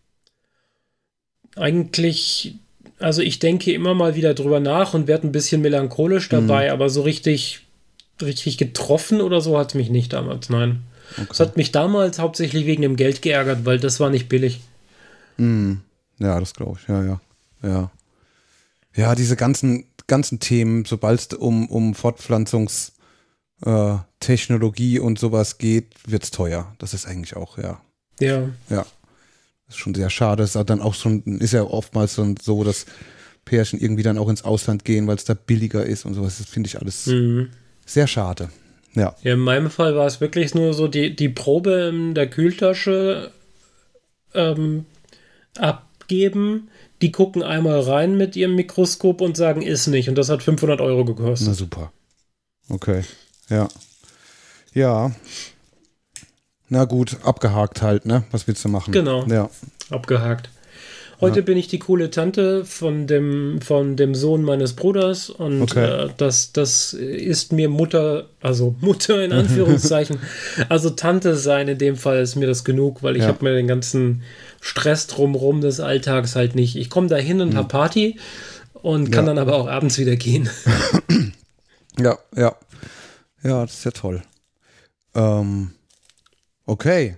Eigentlich, also ich denke immer mal wieder drüber nach und werde ein bisschen melancholisch dabei, mhm. aber so richtig, richtig getroffen oder so hat es mich nicht damals, nein. Es okay. hat mich damals hauptsächlich wegen dem Geld geärgert, weil das war nicht billig. Mm, ja, das glaube ich, ja, ja, ja. Ja, diese ganzen, ganzen Themen, sobald es um, um Fortpflanzungstechnologie äh, und sowas geht, wird es teuer. Das ist eigentlich auch, ja. Ja. Ja. Das ist schon sehr schade. Es ist dann auch schon, ist ja oftmals so, dass Pärchen irgendwie dann auch ins Ausland gehen, weil es da billiger ist und sowas. Das finde ich alles mhm. sehr schade. Ja. ja, in meinem Fall war es wirklich nur so, die, die Probe in der Kühltasche ähm, abgeben, die gucken einmal rein mit ihrem Mikroskop und sagen, ist nicht. Und das hat fünfhundert Euro gekostet. Na super. Okay, ja. Ja. Na gut, abgehakt halt, ne? Was willst du machen? Genau, ja. abgehakt. Heute ja. bin ich die coole Tante von dem, von dem Sohn meines Bruders und okay. äh, das, das ist mir Mutter, also Mutter in Anführungszeichen, also Tante sein in dem Fall ist mir das genug, weil ich ja. habe mir den ganzen Stress drumherum des Alltags halt nicht. Ich komme da hin und mhm. habe Party und kann ja. dann aber auch abends wieder gehen. Ja, ja. Ja, das ist ja toll. Ähm, okay.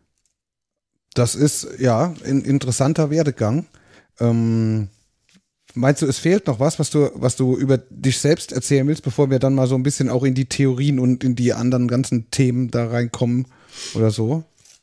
Das ist, ja, ein interessanter Werdegang. Ähm, meinst du, es fehlt noch was, was du, was du über dich selbst erzählen willst, bevor wir dann mal so ein bisschen auch in die Theorien und in die anderen ganzen Themen da reinkommen oder so?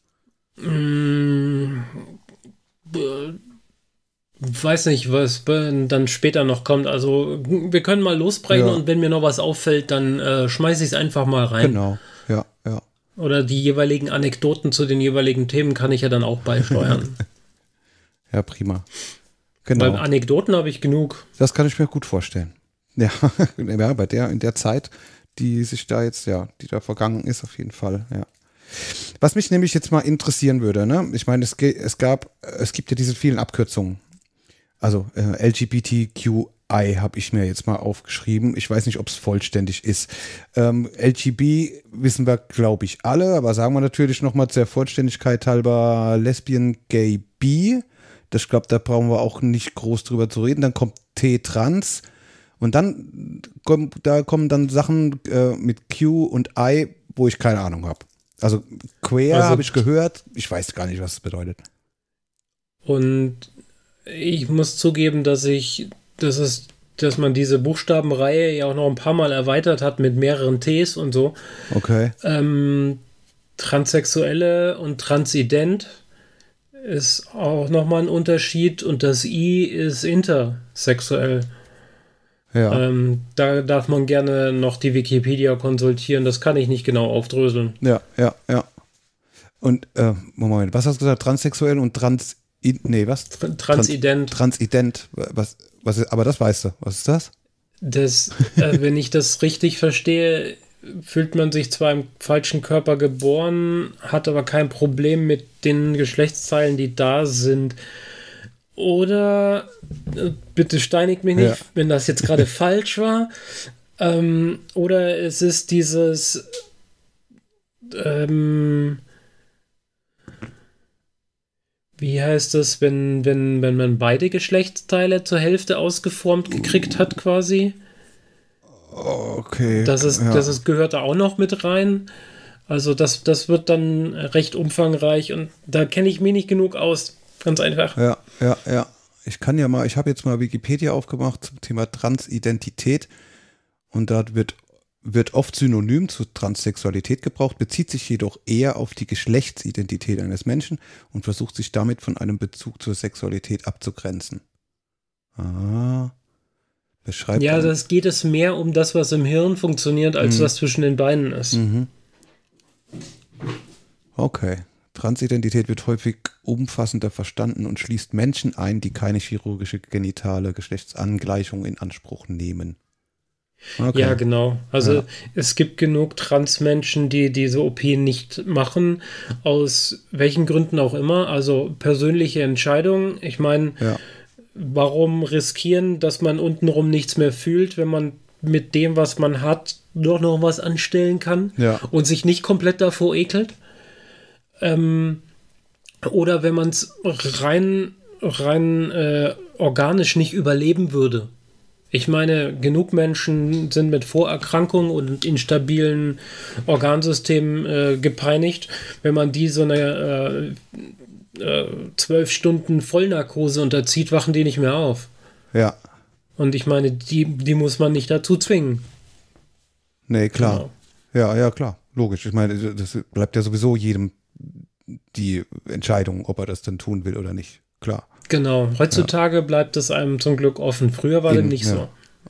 Mm, äh, weiß nicht, was dann später noch kommt. Also wir können mal losbrechen Ja. und wenn mir noch was auffällt, dann äh, schmeiße ich es einfach mal rein. Genau, ja, ja. Oder die jeweiligen Anekdoten zu den jeweiligen Themen kann ich ja dann auch beisteuern. Ja, prima. Genau. Weil Anekdoten habe ich genug. Das kann ich mir gut vorstellen. Ja, ja, bei der, in der Zeit, die sich da jetzt, ja, die da vergangen ist, auf jeden Fall, ja. Was mich nämlich jetzt mal interessieren würde, ne? Ich meine, es, ge- es gab, es gibt ja diese vielen Abkürzungen. Also äh, L G B T Q I habe ich mir jetzt mal aufgeschrieben. Ich weiß nicht, ob es vollständig ist. Ähm, L G B wissen wir, glaube ich, alle, aber sagen wir natürlich nochmal zur Vollständigkeit halber Lesbian, Gay, Bi. Das, ich glaube, da brauchen wir auch nicht groß drüber zu reden. Dann kommt T-Trans und dann kommen, da kommen dann Sachen äh, mit Q und I, wo ich keine Ahnung habe. Also queer Also- habe ich gehört. Ich weiß gar nicht, was das bedeutet. Und ich muss zugeben, dass ich, dass es, dass man diese Buchstabenreihe ja auch noch ein paar Mal erweitert hat mit mehreren Ts und so. Okay. Ähm, Transsexuelle und Transident ist auch nochmal ein Unterschied und das I ist intersexuell. Ja. Ähm, da darf man gerne noch die Wikipedia konsultieren, das kann ich nicht genau aufdröseln. Ja, ja, ja. Und, äh, Moment, was hast du gesagt? Transsexuell und trans, nee, was? Tr- Transident. Trans, Transident, was, was ist, aber das weißt du. Was ist das? Das, äh, wenn ich das richtig verstehe, fühlt man sich zwar im falschen Körper geboren, hat aber kein Problem mit den Geschlechtsteilen, die da sind. Oder, äh, bitte steinigt mich nicht, Ja. wenn das jetzt gerade falsch war. Ähm, oder es ist dieses, ähm, wie heißt das, wenn, wenn, wenn man beide Geschlechtsteile zur Hälfte ausgeformt gekriegt hat quasi? Okay. Das ist, ja. das ist, gehört da auch noch mit rein. Also das, das wird dann recht umfangreich und da kenne ich mich nicht genug aus. Ganz einfach. Ja, ja, ja. Ich kann ja mal, ich habe jetzt mal Wikipedia aufgemacht zum Thema Transidentität und da wird, wird oft synonym zu Transsexualität gebraucht, bezieht sich jedoch eher auf die Geschlechtsidentität eines Menschen und versucht sich damit von einem Bezug zur Sexualität abzugrenzen. Ah. Beschreibt Ja, ein- das geht es mehr um das, was im Hirn funktioniert, als Mhm. was zwischen den Beinen ist. Mhm. Okay. Transidentität wird häufig umfassender verstanden und schließt Menschen ein, die keine chirurgische genitale Geschlechtsangleichung in Anspruch nehmen. Okay. Ja, genau. Also Ja. es gibt genug Transmenschen, die diese O P nicht machen, aus welchen Gründen auch immer. Also persönliche Entscheidung. Ich meine, Ja. warum riskieren, dass man untenrum nichts mehr fühlt, wenn man mit dem, was man hat, doch noch was anstellen kann Ja. und sich nicht komplett davor ekelt? Ähm, oder wenn man es rein, rein äh, organisch nicht überleben würde. Ich meine, genug Menschen sind mit Vorerkrankungen und instabilen Organsystemen äh, gepeinigt. Wenn man die so eine äh, äh, zwölf Stunden Vollnarkose unterzieht, wachen die nicht mehr auf. Ja. Und ich meine, die, die muss man nicht dazu zwingen. Nee, klar. Genau. Ja, ja, klar. Logisch. Ich meine, das bleibt ja sowieso jedem die Entscheidung, ob er das dann tun will oder nicht. Klar. Genau. Heutzutage bleibt es einem zum Glück offen. Früher war Eben, dem nicht ja. so.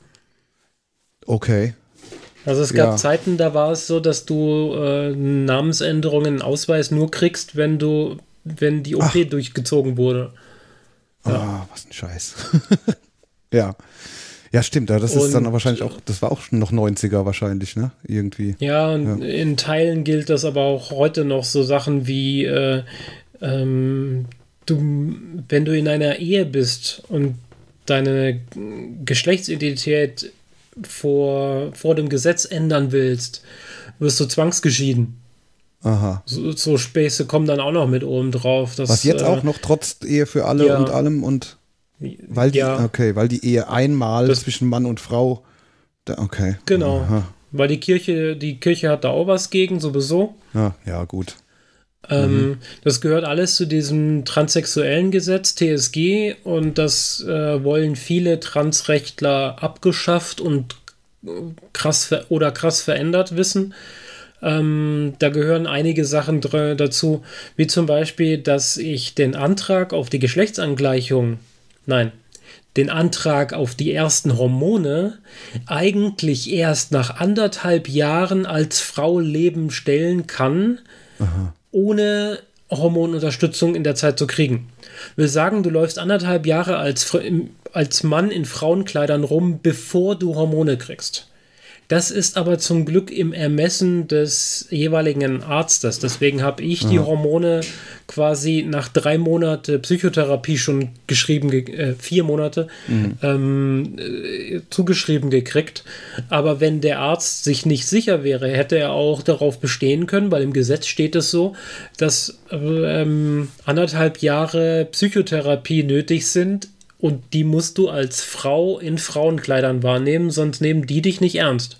Okay. Also es gab Ja. Zeiten, da war es so, dass du äh, Namensänderungen, einen Ausweis nur kriegst, wenn du, wenn die O P durchgezogen wurde. Ah, was ein Scheiß. ja. Ja, stimmt. Ja, das ist Und- dann wahrscheinlich auch, das war auch schon noch neunziger wahrscheinlich, ne? Irgendwie. Ja, und Ja. in Teilen gilt das aber auch heute noch so Sachen wie, äh, ähm, du, wenn du in einer Ehe bist und deine Geschlechtsidentität vor, vor dem Gesetz ändern willst, wirst du zwangsgeschieden. Aha. So, so Späße kommen dann auch noch mit oben drauf. Das, Was jetzt äh, auch noch trotz Ehe für alle ja. und allem und weil die, ja, okay, weil die Ehe einmal Das- zwischen Mann und Frau, da, okay. genau. Aha. Weil die Kirche, die Kirche hat da auch was gegen, sowieso. Ja, ja, gut. Ähm, mhm. Das gehört alles zu diesem transsexuellen Gesetz, T S G, und das äh, wollen viele Transrechtler abgeschafft und krass ver- oder krass verändert wissen. Ähm, da gehören einige Sachen dr- dazu, wie zum Beispiel, dass ich den Antrag auf die Geschlechtsangleichung, nein, den Antrag auf die ersten Hormone eigentlich erst nach anderthalb Jahren als Frau leben stellen kann, Aha. ohne Hormonunterstützung in der Zeit zu kriegen. Will sagen, du läufst anderthalb Jahre als, als Mann in Frauenkleidern rum, bevor du Hormone kriegst. Das ist aber zum Glück im Ermessen des jeweiligen Arztes. Deswegen habe ich die Hormone quasi nach drei Monate Psychotherapie schon geschrieben, äh, vier Monate mhm. ähm, äh, zugeschrieben gekriegt. Aber wenn der Arzt sich nicht sicher wäre, hätte er auch darauf bestehen können, weil im Gesetz steht es so, dass ähm, anderthalb Jahre Psychotherapie nötig sind. Und die musst du als Frau in Frauenkleidern wahrnehmen, sonst nehmen die dich nicht ernst.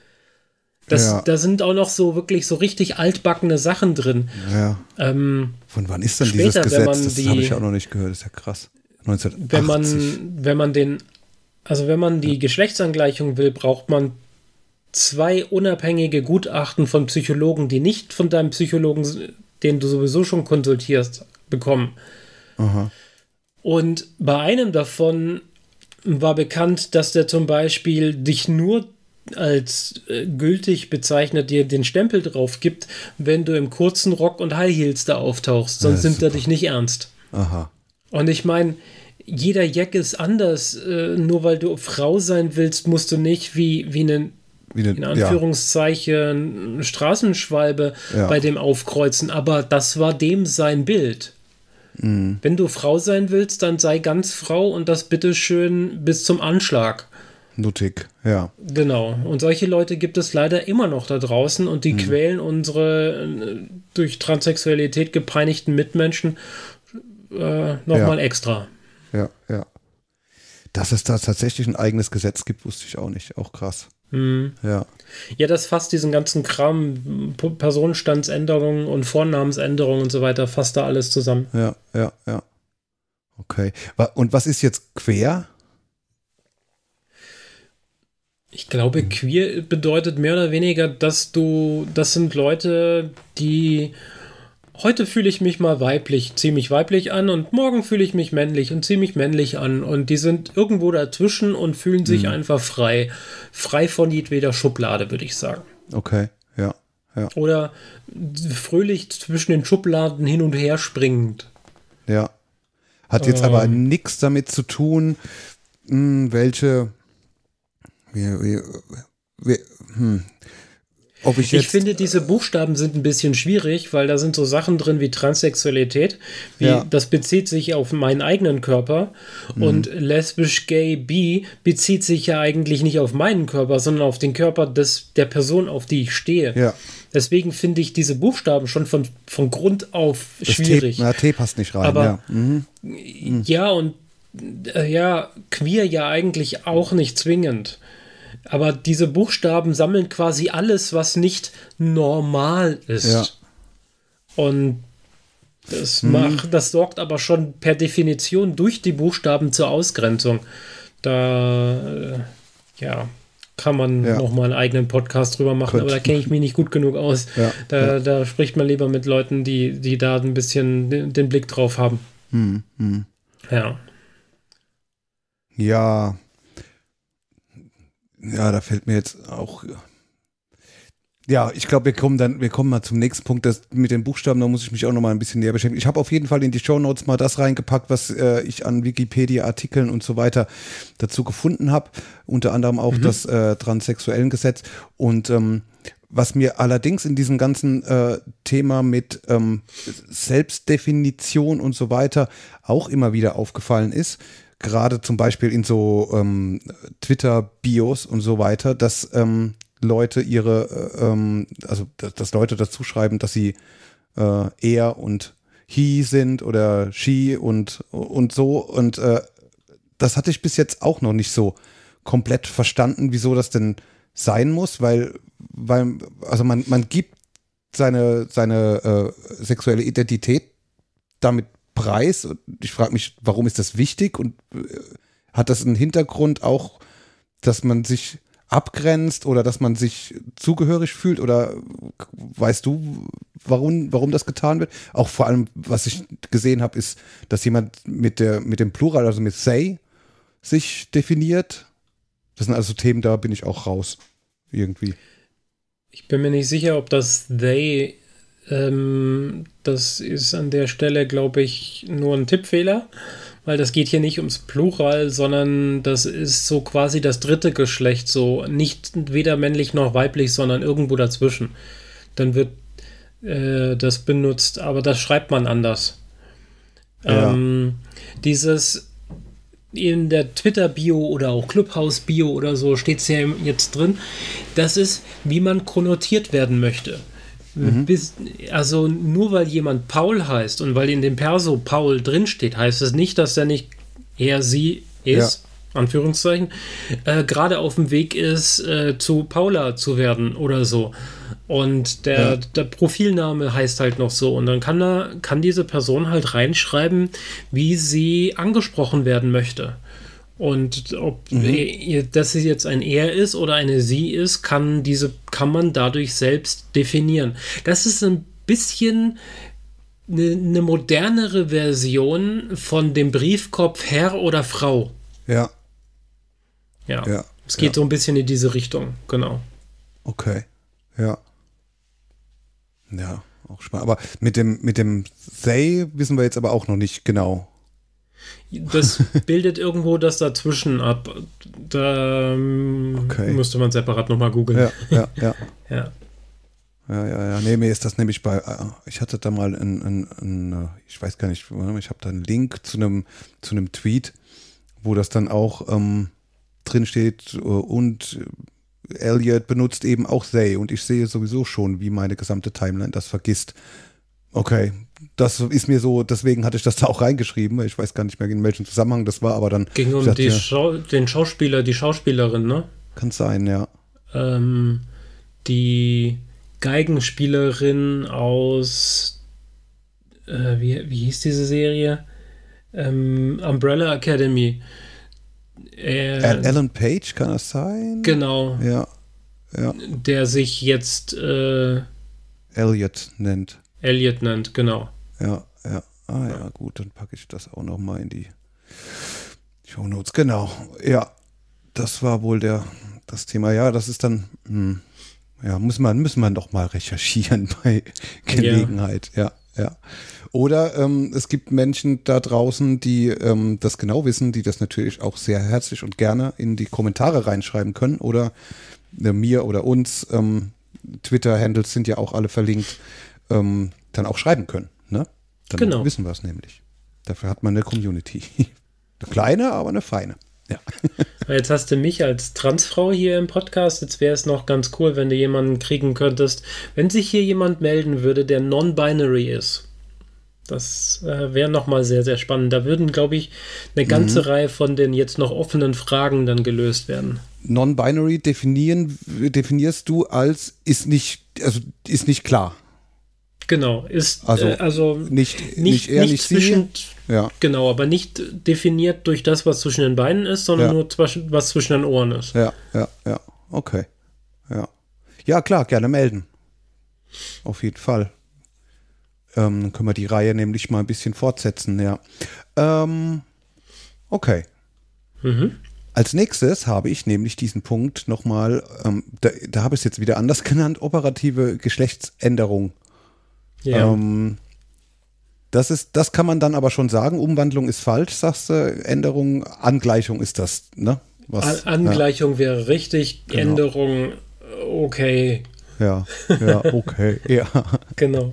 Das, ja. Da sind auch noch so wirklich so richtig altbackene Sachen drin. Ja. Ähm, Von wann ist denn dieses später, Gesetz? Das die, habe ich auch noch nicht gehört. Das ist ja krass. neunzehnhundertachtzig. Wenn man, wenn man den, also wenn man die ja. Geschlechtsangleichung will, braucht man zwei unabhängige Gutachten von Psychologen, die nicht von deinem Psychologen, den du sowieso schon konsultierst, bekommen. Aha. Und bei einem davon war bekannt, dass der zum Beispiel dich nur als äh, gültig bezeichnet, dir den Stempel drauf gibt, wenn du im kurzen Rock und High Heels da auftauchst. Sonst ja, nimmt er dich nicht ernst. Aha. Und ich meine, jeder Jack ist anders. Äh, nur weil du Frau sein willst, musst du nicht wie, wie einen Wie eine, in Anführungszeichen ja. Straßenschwalbe ja. bei dem aufkreuzen. Aber das war dem sein Bild. Mhm. Wenn du Frau sein willst, dann sei ganz Frau und das bitteschön bis zum Anschlag. Nuttig, ja. Genau. Und solche Leute gibt es leider immer noch da draußen und die mhm. quälen unsere äh, durch Transsexualität gepeinigten Mitmenschen äh, nochmal ja. extra. Ja, ja. Dass es da tatsächlich ein eigenes Gesetz gibt, wusste ich auch nicht. Auch krass. Mhm. Ja. Ja, das fasst diesen ganzen Kram, Personenstandsänderungen und Vornamensänderungen und so weiter, fasst da alles zusammen. Ja, ja, ja. Okay. Und was ist jetzt queer? Ich glaube, queer bedeutet mehr oder weniger, dass du, das sind Leute, die heute fühle ich mich mal weiblich, ziehe mich weiblich an und morgen fühle ich mich männlich und ziehe mich männlich an und die sind irgendwo dazwischen und fühlen sich mhm. einfach frei. Frei von jedweder Schublade, würde ich sagen. Okay, ja, ja. Oder fröhlich zwischen den Schubladen hin und her springend. Ja. Hat jetzt ähm. aber nichts damit zu tun, mh, welche wie, wie, wie, hm. Ob ich, jetzt ich finde, diese Buchstaben sind ein bisschen schwierig, weil da sind so Sachen drin wie Transsexualität, wie ja. das bezieht sich auf meinen eigenen Körper mhm. und lesbisch, gay, bi bezieht sich ja eigentlich nicht auf meinen Körper, sondern auf den Körper des, der Person, auf die ich stehe. Ja. Deswegen finde ich diese Buchstaben schon von, von Grund auf das schwierig. T, na, T passt nicht rein. Aber ja, mhm. Mhm. ja und äh, ja, queer ja eigentlich auch nicht zwingend. Aber diese Buchstaben sammeln quasi alles, was nicht normal ist. Ja. Und das, hm. macht, das sorgt aber schon per Definition durch die Buchstaben zur Ausgrenzung. Da äh, ja, kann man ja. noch mal einen eigenen Podcast drüber machen, Könnt. aber da kenne ich mich nicht gut genug aus. Ja. Da, ja. da spricht man lieber mit Leuten, die, die da ein bisschen den, den Blick drauf haben. Hm. Hm. Ja. Ja. Ja, da fällt mir jetzt auch. Ja, ich glaube, wir kommen dann, wir kommen mal zum nächsten Punkt. Das mit den Buchstaben, da muss ich mich auch noch mal ein bisschen näher beschäftigen. Ich habe auf jeden Fall in die Shownotes mal das reingepackt, was äh, ich an Wikipedia-Artikeln und so weiter dazu gefunden habe. Unter anderem auch mhm. das äh, transsexuellen Gesetz. Und ähm, was mir allerdings in diesem ganzen äh, Thema mit ähm, Selbstdefinition und so weiter auch immer wieder aufgefallen ist, gerade zum Beispiel in so ähm, Twitter-Bios und so weiter, dass ähm, Leute ihre, äh, ähm, also dass, dass Leute dazu schreiben, dass sie äh, er und he sind oder she und, und so. Und äh, das hatte ich bis jetzt auch noch nicht so komplett verstanden, wieso das denn sein muss, weil, weil also man, man gibt seine, seine äh, sexuelle Identität damit preis. Und ich frage mich, warum ist das wichtig und äh, hat das einen Hintergrund auch, dass man sich abgrenzt oder dass man sich zugehörig fühlt oder weißt du, warum, warum das getan wird? Auch vor allem, was ich gesehen habe, ist, dass jemand mit der, mit dem Plural, also mit they, sich definiert. Das sind also Themen, da bin ich auch raus. Irgendwie. Ich bin mir nicht sicher, ob das they, ähm, das ist an der Stelle, glaube ich, nur ein Tippfehler. Weil das geht hier nicht ums Plural, sondern das ist so quasi das dritte Geschlecht, so nicht weder männlich noch weiblich, sondern irgendwo dazwischen. Dann wird äh, das benutzt, aber das schreibt man anders. Ja. Ähm, dieses in der Twitter-Bio oder auch Clubhouse-Bio oder so steht es ja jetzt drin, das ist, wie man konnotiert werden möchte. Mhm. Bis, also nur weil jemand Paul heißt und weil in dem Perso Paul drinsteht, heißt es nicht, dass er nicht er, sie ist, ja. Anführungszeichen, äh, gerade auf dem Weg ist, äh, zu Paula zu werden oder so. Und der, ja. der Profilname heißt halt noch so. Und dann kann, er, kann diese Person halt reinschreiben, wie sie angesprochen werden möchte. Und ob mhm. er, dass sie jetzt ein er ist oder eine sie ist, kann diese kann man dadurch selbst definieren. Das ist ein bisschen eine, eine modernere Version von dem Briefkopf Herr oder Frau. Ja. Ja. ja. Es geht ja. so ein bisschen in diese Richtung, genau. Okay. Ja. Ja, auch spannend. Aber mit dem, mit dem they wissen wir jetzt aber auch noch nicht genau. Das bildet irgendwo das dazwischen ab. Da okay. müsste man separat nochmal googeln. Ja, ja, ja. ja. Ja, ja, ja. Nee, mir ist das nämlich bei, ich hatte da mal ein, ein, ein ich weiß gar nicht, ich habe da einen Link zu einem, zu einem Tweet, wo das dann auch ähm, drin steht und Elliot benutzt eben auch they und ich sehe sowieso schon, wie meine gesamte Timeline das vergisst. Okay, das ist mir so, deswegen hatte ich das da auch reingeschrieben, ich weiß gar nicht mehr, in welchem Zusammenhang das war, aber dann... Ging um dachte, die ja, Schau- den Schauspieler, die Schauspielerin, ne? Kann sein, ja. Ähm, die Geigenspielerin aus, äh, wie, wie hieß diese Serie? Ähm, Umbrella Academy. Äh, Alan Page, kann das sein? Genau. Ja, ja. Der sich jetzt äh, Elliot nennt. Elliot nennt, genau. Ja, ja. Ah ja, gut, dann packe ich das auch noch mal in die Shownotes. Genau, ja. Das war wohl der, das Thema. Ja, das ist dann, hm, ja, muss man, müssen wir doch mal recherchieren bei Gelegenheit. Ja, ja. ja. Oder ähm, es gibt Menschen da draußen, die ähm, das genau wissen, die das natürlich auch sehr herzlich und gerne in die Kommentare reinschreiben können. Oder äh, mir oder uns, ähm, Twitter-Handles sind ja auch alle verlinkt, ähm, dann auch schreiben können. Ne? Dann genau. wissen wir es nämlich. Dafür hat man eine Community. Eine kleine, aber eine feine. Ja. Jetzt hast du mich als Transfrau hier im Podcast. Jetzt wäre es noch ganz cool, wenn du jemanden kriegen könntest, wenn sich hier jemand melden würde, der non-binary ist. Das äh, wäre nochmal sehr, sehr spannend. Da würden, glaube ich, eine ganze mhm. Reihe von den jetzt noch offenen Fragen dann gelöst werden. Non-binary definieren, definierst du als ist nicht, also ist nicht klar. Genau, ist also, äh, also nicht, nicht, nicht er, nicht nicht zwischen, sie. Ja. Genau, aber nicht definiert durch das, was zwischen den Beinen ist, sondern ja. nur zwischen, was zwischen den Ohren ist. Ja, ja, ja, okay. Ja, ja klar, gerne melden. Auf jeden Fall. Ähm, dann können wir die Reihe nämlich mal ein bisschen fortsetzen, ja. Ähm, okay. Mhm. Als nächstes habe ich nämlich diesen Punkt nochmal, ähm, da, da habe ich es jetzt wieder anders genannt, operative Geschlechtsänderung. Ja. Ähm, das ist, das kann man dann aber schon sagen, Umwandlung ist falsch, sagst du, Änderung, Angleichung ist das, ne? Was, An- Angleichung ja. wäre richtig, genau. Änderung okay. Ja, ja, okay, ja. Genau.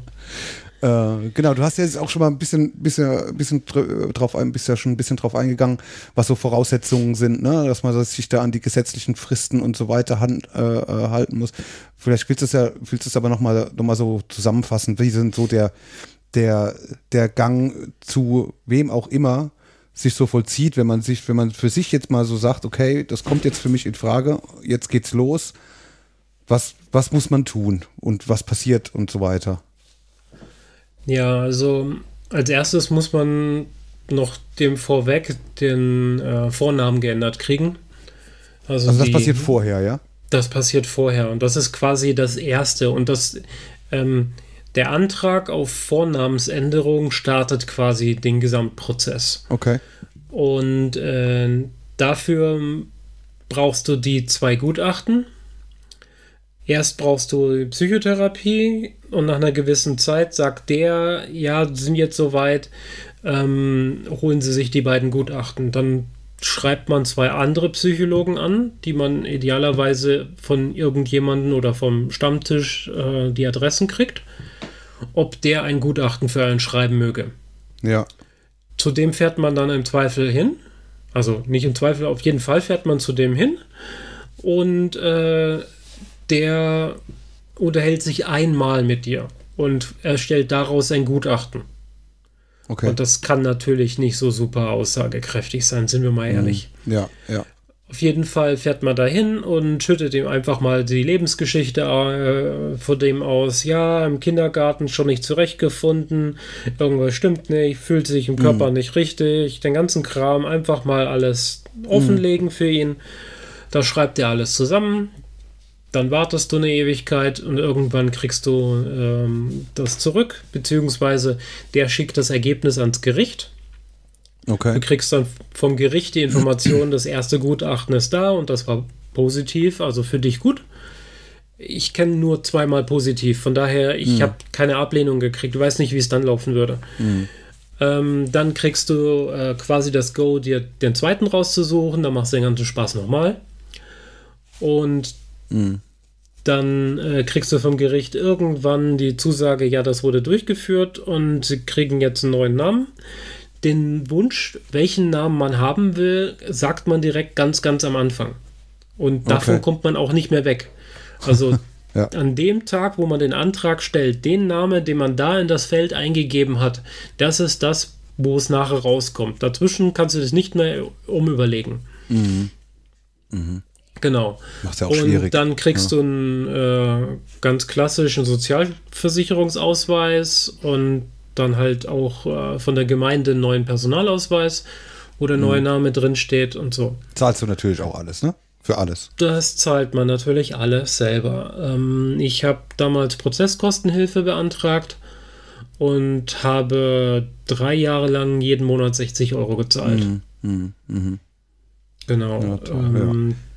Äh, genau, du hast ja jetzt auch schon mal ein bisschen, bisschen, bisschen drauf ein, bist ja schon ein bisschen drauf eingegangen, was so Voraussetzungen sind, ne? Dass man sich da an die gesetzlichen Fristen und so weiter hand, äh, halten muss. Vielleicht willst du es ja, willst du es aber nochmal noch mal so zusammenfassen, wie sind so der, der, der Gang zu wem auch immer sich so vollzieht, wenn man sich, wenn man für sich jetzt mal so sagt, okay, das kommt jetzt für mich in Frage, jetzt geht's los. Was, was muss man tun und was passiert und so weiter? Ja, also als erstes muss man noch dem vorweg den äh, Vornamen geändert kriegen. Also, also das die, passiert vorher, ja? Das passiert vorher und das ist quasi das Erste. Und das, ähm, der Antrag auf Vornamensänderung startet quasi den Gesamtprozess. Okay. Und äh, dafür brauchst du die zwei Gutachten. Erst brauchst du Psychotherapie und nach einer gewissen Zeit sagt der, ja, sind jetzt soweit, ähm, holen Sie sich die beiden Gutachten. Dann schreibt man zwei andere Psychologen an, die man idealerweise von irgendjemandem oder vom Stammtisch äh, die Adressen kriegt, ob der ein Gutachten für einen schreiben möge. Ja. Zudem fährt man dann im Zweifel hin, also nicht im Zweifel, auf jeden Fall fährt man zu dem hin und äh, der unterhält sich einmal mit dir und erstellt daraus ein Gutachten. Okay. Und das kann natürlich nicht so super aussagekräftig sein, sind wir mal ehrlich. Ja, ja. Auf jeden Fall fährt man dahin und schüttet ihm einfach mal die Lebensgeschichte äh, von dem aus. Ja, im Kindergarten schon nicht zurechtgefunden, irgendwas stimmt nicht, fühlt sich im Körper mm. nicht richtig, den ganzen Kram einfach mal alles offenlegen mm. für ihn. Da schreibt er alles zusammen. Dann wartest du eine Ewigkeit und irgendwann kriegst du ähm, das zurück, beziehungsweise der schickt das Ergebnis ans Gericht. Okay. Du kriegst dann vom Gericht die Information, das erste Gutachten ist da und das war positiv, also für dich gut. Ich kenne nur zweimal positiv, von daher, ich mhm. habe keine Ablehnung gekriegt, du weißt nicht, wie es dann laufen würde. Mhm. Ähm, dann kriegst du äh, quasi das Go, dir den zweiten rauszusuchen, dann machst du den ganzen Spaß nochmal. Und mhm. dann äh, kriegst du vom Gericht irgendwann die Zusage, ja, das wurde durchgeführt und sie kriegen jetzt einen neuen Namen. Den Wunsch, welchen Namen man haben will, sagt man direkt ganz, ganz am Anfang. Und davon okay. kommt man auch nicht mehr weg. Also ja. an dem Tag, wo man den Antrag stellt, den Namen, den man da in das Feld eingegeben hat, das ist das, wo es nachher rauskommt. Dazwischen kannst du das nicht mehr umüberlegen. Mhm. Mhm. Genau. Macht's ja auch und schwierig. Dann kriegst ja. du einen äh, ganz klassischen Sozialversicherungsausweis und dann halt auch äh, von der Gemeinde einen neuen Personalausweis, wo der neue mhm. Name drin steht und so. Zahlst du natürlich auch alles, ne? Für alles. Das zahlt man natürlich alles selber. Ähm, ich habe damals Prozesskostenhilfe beantragt und habe drei Jahre lang jeden Monat sechzig Euro gezahlt. Mhm. Mhm. Mhm. Genau. Ja, toll, ähm, ja.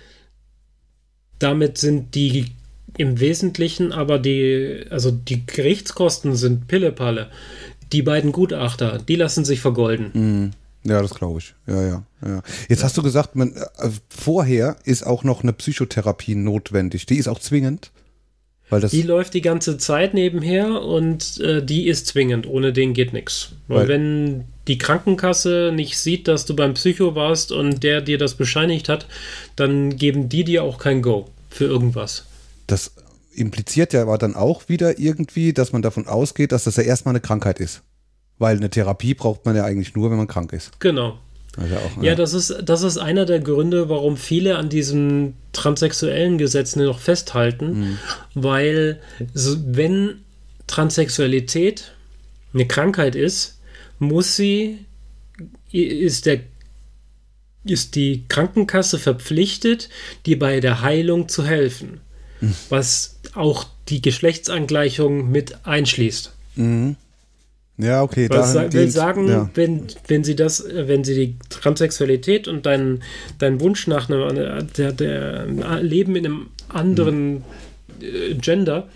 Damit sind die im Wesentlichen aber die, also die Gerichtskosten sind Pillepalle. Die beiden Gutachter, die lassen sich vergolden. Mhm. Ja, das glaube ich. Ja, ja, ja. Jetzt ja. hast du gesagt, man, äh, vorher ist auch noch eine Psychotherapie notwendig. Die ist auch zwingend? Weil das die läuft die ganze Zeit nebenher und äh, die ist zwingend. Ohne den geht nichts. Weil, Weil wenn die Krankenkasse nicht sieht, dass du beim Psycho warst und der dir das bescheinigt hat, dann geben die dir auch kein Go für irgendwas. Das impliziert ja aber dann auch wieder irgendwie, dass man davon ausgeht, dass das ja erstmal eine Krankheit ist. Weil eine Therapie braucht man ja eigentlich nur, wenn man krank ist. Genau. Also auch, ja, ja, das ist, das ist einer der Gründe, warum viele an diesen transsexuellen Gesetzen noch festhalten, mhm. weil so, wenn Transsexualität eine Krankheit ist, muss sie, ist der ist die Krankenkasse verpflichtet, dir bei der Heilung zu helfen. Mhm. Was auch die Geschlechtsangleichung mit einschließt. Mhm. Ja, okay. Was will dient, sagen, ja. wenn, wenn sie das, wenn sie die Transsexualität und deinen dein Wunsch nach einem der, der Leben in einem anderen mhm. Gender,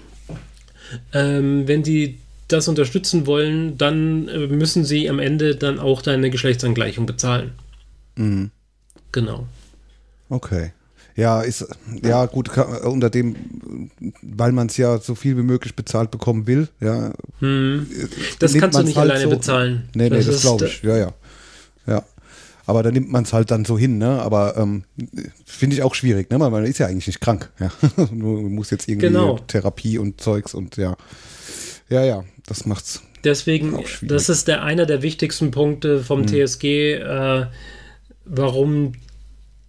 ähm, wenn die das unterstützen wollen, dann äh, müssen sie am Ende dann auch deine Geschlechtsangleichung bezahlen. Mhm. Genau. Okay. Ja, ist, ja gut, unter dem, weil man es ja so viel wie möglich bezahlt bekommen will, ja. Hm. Das kannst du nicht halt alleine so, bezahlen. Nee, nee, das, das glaube ich, ja, ja. Ja. Aber da nimmt man es halt dann so hin, ne? Aber ähm, finde ich auch schwierig, ne? Weil man ist ja eigentlich nicht krank, ja. Man muss jetzt irgendwie genau. Therapie und Zeugs und ja. Ja, ja, das macht's. Deswegen, das ist der einer der wichtigsten Punkte vom hm. T S G, äh, warum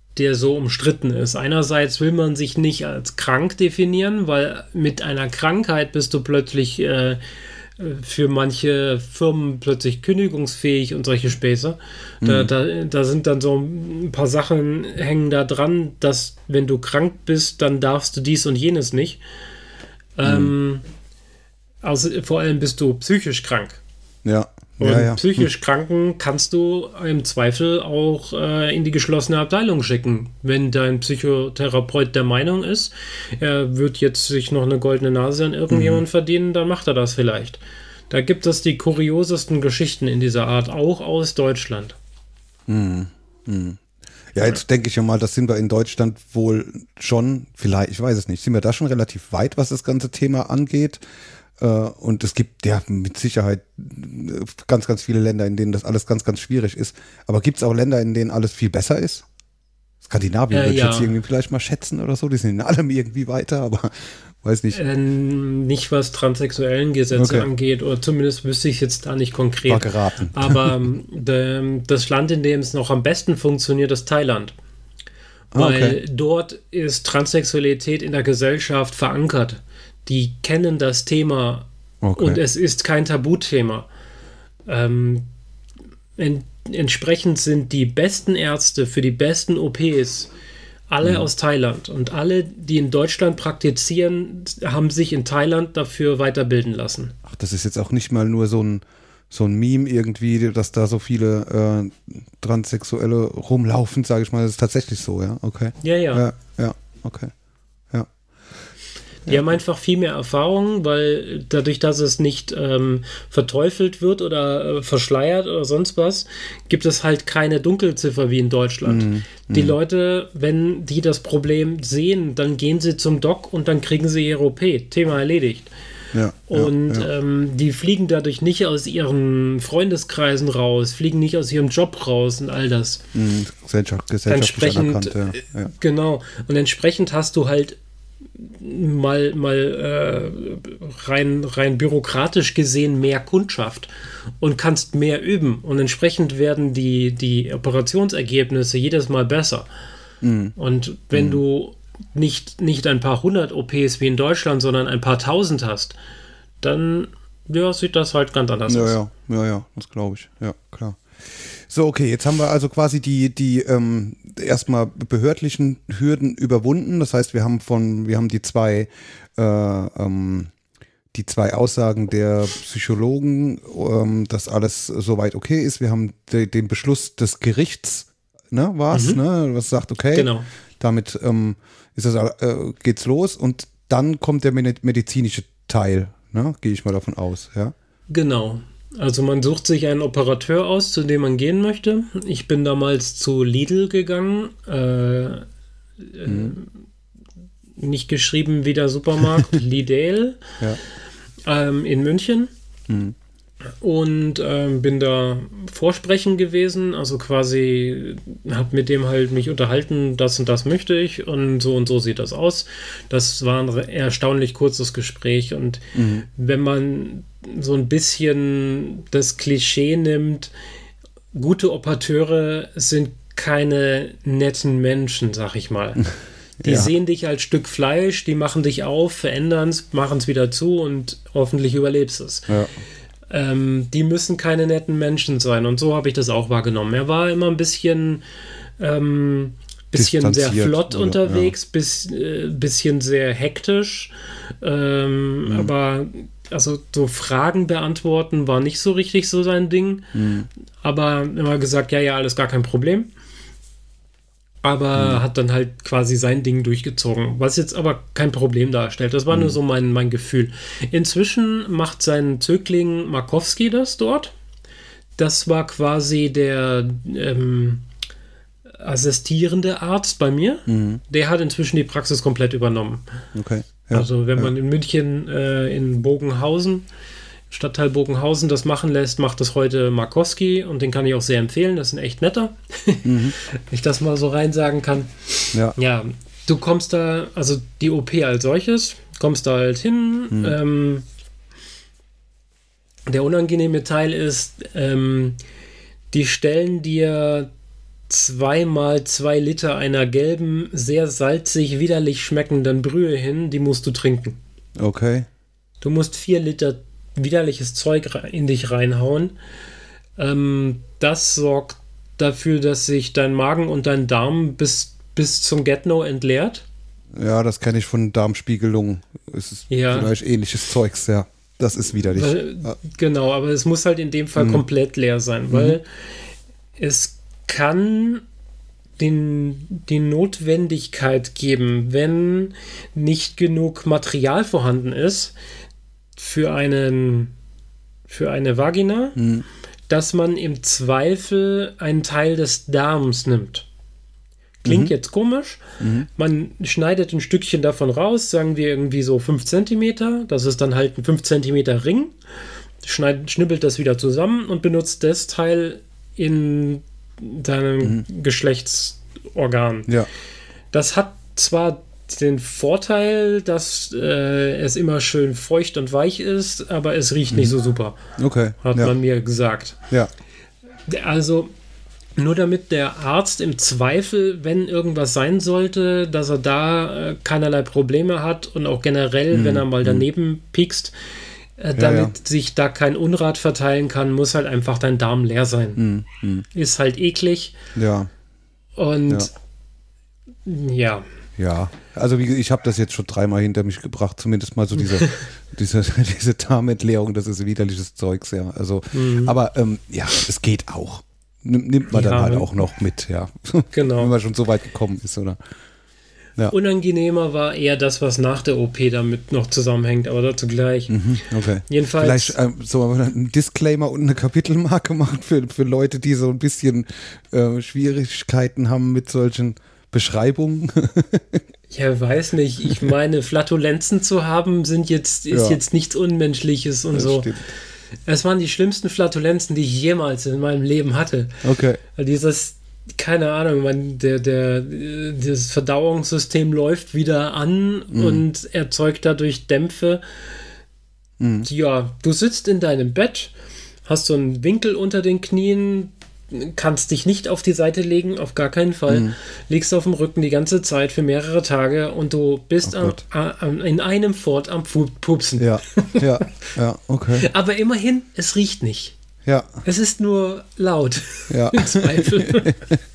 der so umstritten ist. Einerseits will man sich nicht als krank definieren, weil mit einer Krankheit bist du plötzlich äh, für manche Firmen plötzlich kündigungsfähig und solche Späße. Da, mhm. da, da sind dann so ein paar Sachen hängen da dran, dass wenn du krank bist, dann darfst du dies und jenes nicht. Mhm. Ähm, also vor allem bist du psychisch krank. Ja. Und ja, ja. psychisch hm. Kranken kannst du im Zweifel auch äh, in die geschlossene Abteilung schicken. Wenn dein Psychotherapeut der Meinung ist, er wird jetzt sich noch eine goldene Nase an irgendjemanden mhm. verdienen, dann macht er das vielleicht. Da gibt es die kuriosesten Geschichten in dieser Art, auch aus Deutschland. Mhm. Mhm. Ja, jetzt denke ich ja mal, das sind wir in Deutschland wohl schon, vielleicht, ich weiß es nicht, sind wir da schon relativ weit, was das ganze Thema angeht. Und es gibt ja mit Sicherheit ganz, ganz viele Länder, in denen das alles ganz, ganz schwierig ist. Aber gibt es auch Länder, in denen alles viel besser ist? Skandinavien äh, würde ich ja. jetzt irgendwie vielleicht mal schätzen oder so. Die sind in allem irgendwie weiter, aber weiß nicht. Äh, nicht, was transsexuellen Gesetze okay. angeht, oder zumindest wüsste ich es jetzt da nicht konkret. War geraten. Aber de, das Land, in dem es noch am besten funktioniert, ist Thailand. Weil ah, okay. dort ist Transsexualität in der Gesellschaft verankert. Die kennen das Thema okay. und es ist kein Tabuthema. Ähm, en, entsprechend sind die besten Ärzte für die besten O Ps alle mhm. aus Thailand. Und alle, die in Deutschland praktizieren, haben sich in Thailand dafür weiterbilden lassen. Ach, das ist jetzt auch nicht mal nur so ein, so ein Meme irgendwie, dass da so viele äh, Transsexuelle rumlaufen, sage ich mal. Das ist tatsächlich so, ja? Okay. Ja, ja. Ja, ja okay. Die haben einfach viel mehr Erfahrung, weil dadurch, dass es nicht ähm, verteufelt wird oder äh, verschleiert oder sonst was, gibt es halt keine Dunkelziffer wie in Deutschland. Mm, die mm. Leute, wenn die das Problem sehen, dann gehen sie zum Doc und dann kriegen sie ihre O P. Thema erledigt. Ja, und ja, ja. Ähm, die fliegen dadurch nicht aus ihren Freundeskreisen raus, fliegen nicht aus ihrem Job raus und all das. Mm, Gesellschaft, gesellschaftlich anerkannt, ja. Ja. Genau. Und entsprechend hast du halt mal, mal äh, rein, rein bürokratisch gesehen mehr Kundschaft und kannst mehr üben und entsprechend werden die, die Operationsergebnisse jedes Mal besser. Mhm. Und wenn mhm. du nicht, nicht ein paar hundert O Ps wie in Deutschland, sondern ein paar tausend hast, dann ja, sieht das halt ganz anders ja, aus. Ja, ja, ja, das glaube ich. Ja, klar. So, okay, jetzt haben wir also quasi die, die ähm, erstmal behördlichen Hürden überwunden. Das heißt, wir haben von, wir haben die zwei, äh, ähm, die zwei Aussagen der Psychologen, ähm, dass alles soweit okay ist. Wir haben de, den Beschluss des Gerichts, ne, war's, mhm. ne, was sagt, okay, genau. damit ähm, ist das, äh, geht's los und dann kommt der medizinische Teil, ne, gehe ich mal davon aus, ja. Genau. Also man sucht sich einen Operateur aus, zu dem man gehen möchte. Ich bin damals zu Lidl gegangen, äh, mhm. äh, nicht geschrieben wie der Supermarkt, Lidl, ja. ähm, in München. Mhm. Und ähm, bin da vorsprechen gewesen, also quasi habe mit dem halt mich unterhalten, das und das möchte ich und so und so sieht das aus. Das war ein erstaunlich kurzes Gespräch und mhm. wenn man so ein bisschen das Klischee nimmt, gute Operateure sind keine netten Menschen, sag ich mal. Die ja. sehen dich als Stück Fleisch, die machen dich auf, verändern es, machen es wieder zu und hoffentlich überlebst es. Ja. Ähm, die müssen keine netten Menschen sein und so habe ich das auch wahrgenommen. Er war immer ein bisschen ähm, bisschen sehr flott oder, unterwegs, ja. bis, äh, bisschen sehr hektisch, ähm, mhm. aber also so Fragen beantworten war nicht so richtig so sein Ding, mhm. aber immer gesagt, ja, ja, alles gar kein Problem. Aber mhm. hat dann halt quasi sein Ding durchgezogen, was jetzt aber kein Problem darstellt. Das war mhm. nur so mein, mein Gefühl. Inzwischen macht sein Zögling Markowski das dort. Das war quasi der ähm, assistierende Arzt bei mir. Mhm. Der hat inzwischen die Praxis komplett übernommen. Okay. Ja, also wenn ja. man in München äh, in Bogenhausen Stadtteil Bogenhausen das machen lässt, macht das heute Markowski und den kann ich auch sehr empfehlen. Das ist ein echt netter, mhm. wenn ich das mal so rein sagen kann. Ja. ja, du kommst da, also die O P als solches, kommst da halt hin. Mhm. Ähm, der unangenehme Teil ist, ähm, die stellen dir zweimal zwei Liter einer gelben, sehr salzig, widerlich schmeckenden Brühe hin, die musst du trinken. Okay. Du musst vier Liter widerliches Zeug in dich reinhauen. Ähm, das sorgt dafür, dass sich dein Magen und dein Darm bis, bis zum Get-No entleert. Ja, das kenne ich von Darmspiegelung. Es ist Ja. vielleicht ähnliches Zeugs, ja. Das ist widerlich. Weil, Ja. Genau, aber es muss halt in dem Fall Mhm. komplett leer sein, weil es kann den, die Notwendigkeit geben, wenn nicht genug Material vorhanden ist für einen für eine Vagina, Mhm. dass man im Zweifel einen Teil des Darms nimmt. Klingt Mhm. jetzt komisch. Mhm. Man schneidet ein Stückchen davon raus, sagen wir irgendwie so fünf Zentimeter. Das ist dann halt ein fünf Zentimeter Ring. Schneid, schnibbelt das wieder zusammen und benutzt das Teil in deinem Geschlechtsorgan. Ja. Das hat zwar den Vorteil, dass äh, es immer schön feucht und weich ist, aber es riecht nicht so super, Okay. hat ja. man mir gesagt. Ja. Also nur damit der Arzt im Zweifel, wenn irgendwas sein sollte, dass er da äh, keinerlei Probleme hat und auch generell, Mhm. wenn er mal daneben piekst, äh, damit ja. sich da kein Unrat verteilen kann, muss halt einfach dein Darm leer sein. Mhm. Mhm. Ist halt eklig Ja. und ja. Ja. Also wie, ich habe das jetzt schon dreimal hinter mich gebracht, zumindest mal so diese, diese, diese Darmentleerung, das ist widerliches Zeugs, ja. Also, Mhm. aber ähm, ja, es geht auch. Nimm- Nimmt man Ja, dann halt wenn- auch noch mit, ja. Genau. Wenn man schon so weit gekommen ist, oder? Ja. Unangenehmer war eher das, was nach der O P damit noch zusammenhängt, aber dazu gleich. Mhm, okay. Jedenfalls. Vielleicht ähm, so ein Disclaimer und eine Kapitelmarke machen für, für Leute, die so ein bisschen äh, Schwierigkeiten haben mit solchen Beschreibungen. Ja, weiß nicht. Ich meine, Flatulenzen zu haben, sind jetzt, ist Ja. jetzt nichts Unmenschliches und Das so. stimmt. Es waren die schlimmsten Flatulenzen, die ich jemals in meinem Leben hatte. Okay. Weil dieses, keine Ahnung, man, der, der, äh, das Verdauungssystem läuft wieder an Mhm. und erzeugt dadurch Dämpfe. Mhm. Ja, du sitzt in deinem Bett, hast so einen Winkel unter den Knien, kannst dich nicht auf die Seite legen, auf gar keinen Fall. Mhm. Liegst auf dem Rücken die ganze Zeit für mehrere Tage und du bist Oh am, Gott. am, in einem Fort am Pu- Pupsen. Ja, ja, ja, okay. Aber immerhin, es riecht nicht. Ja, Es ist nur laut. ja, Im Zweifel.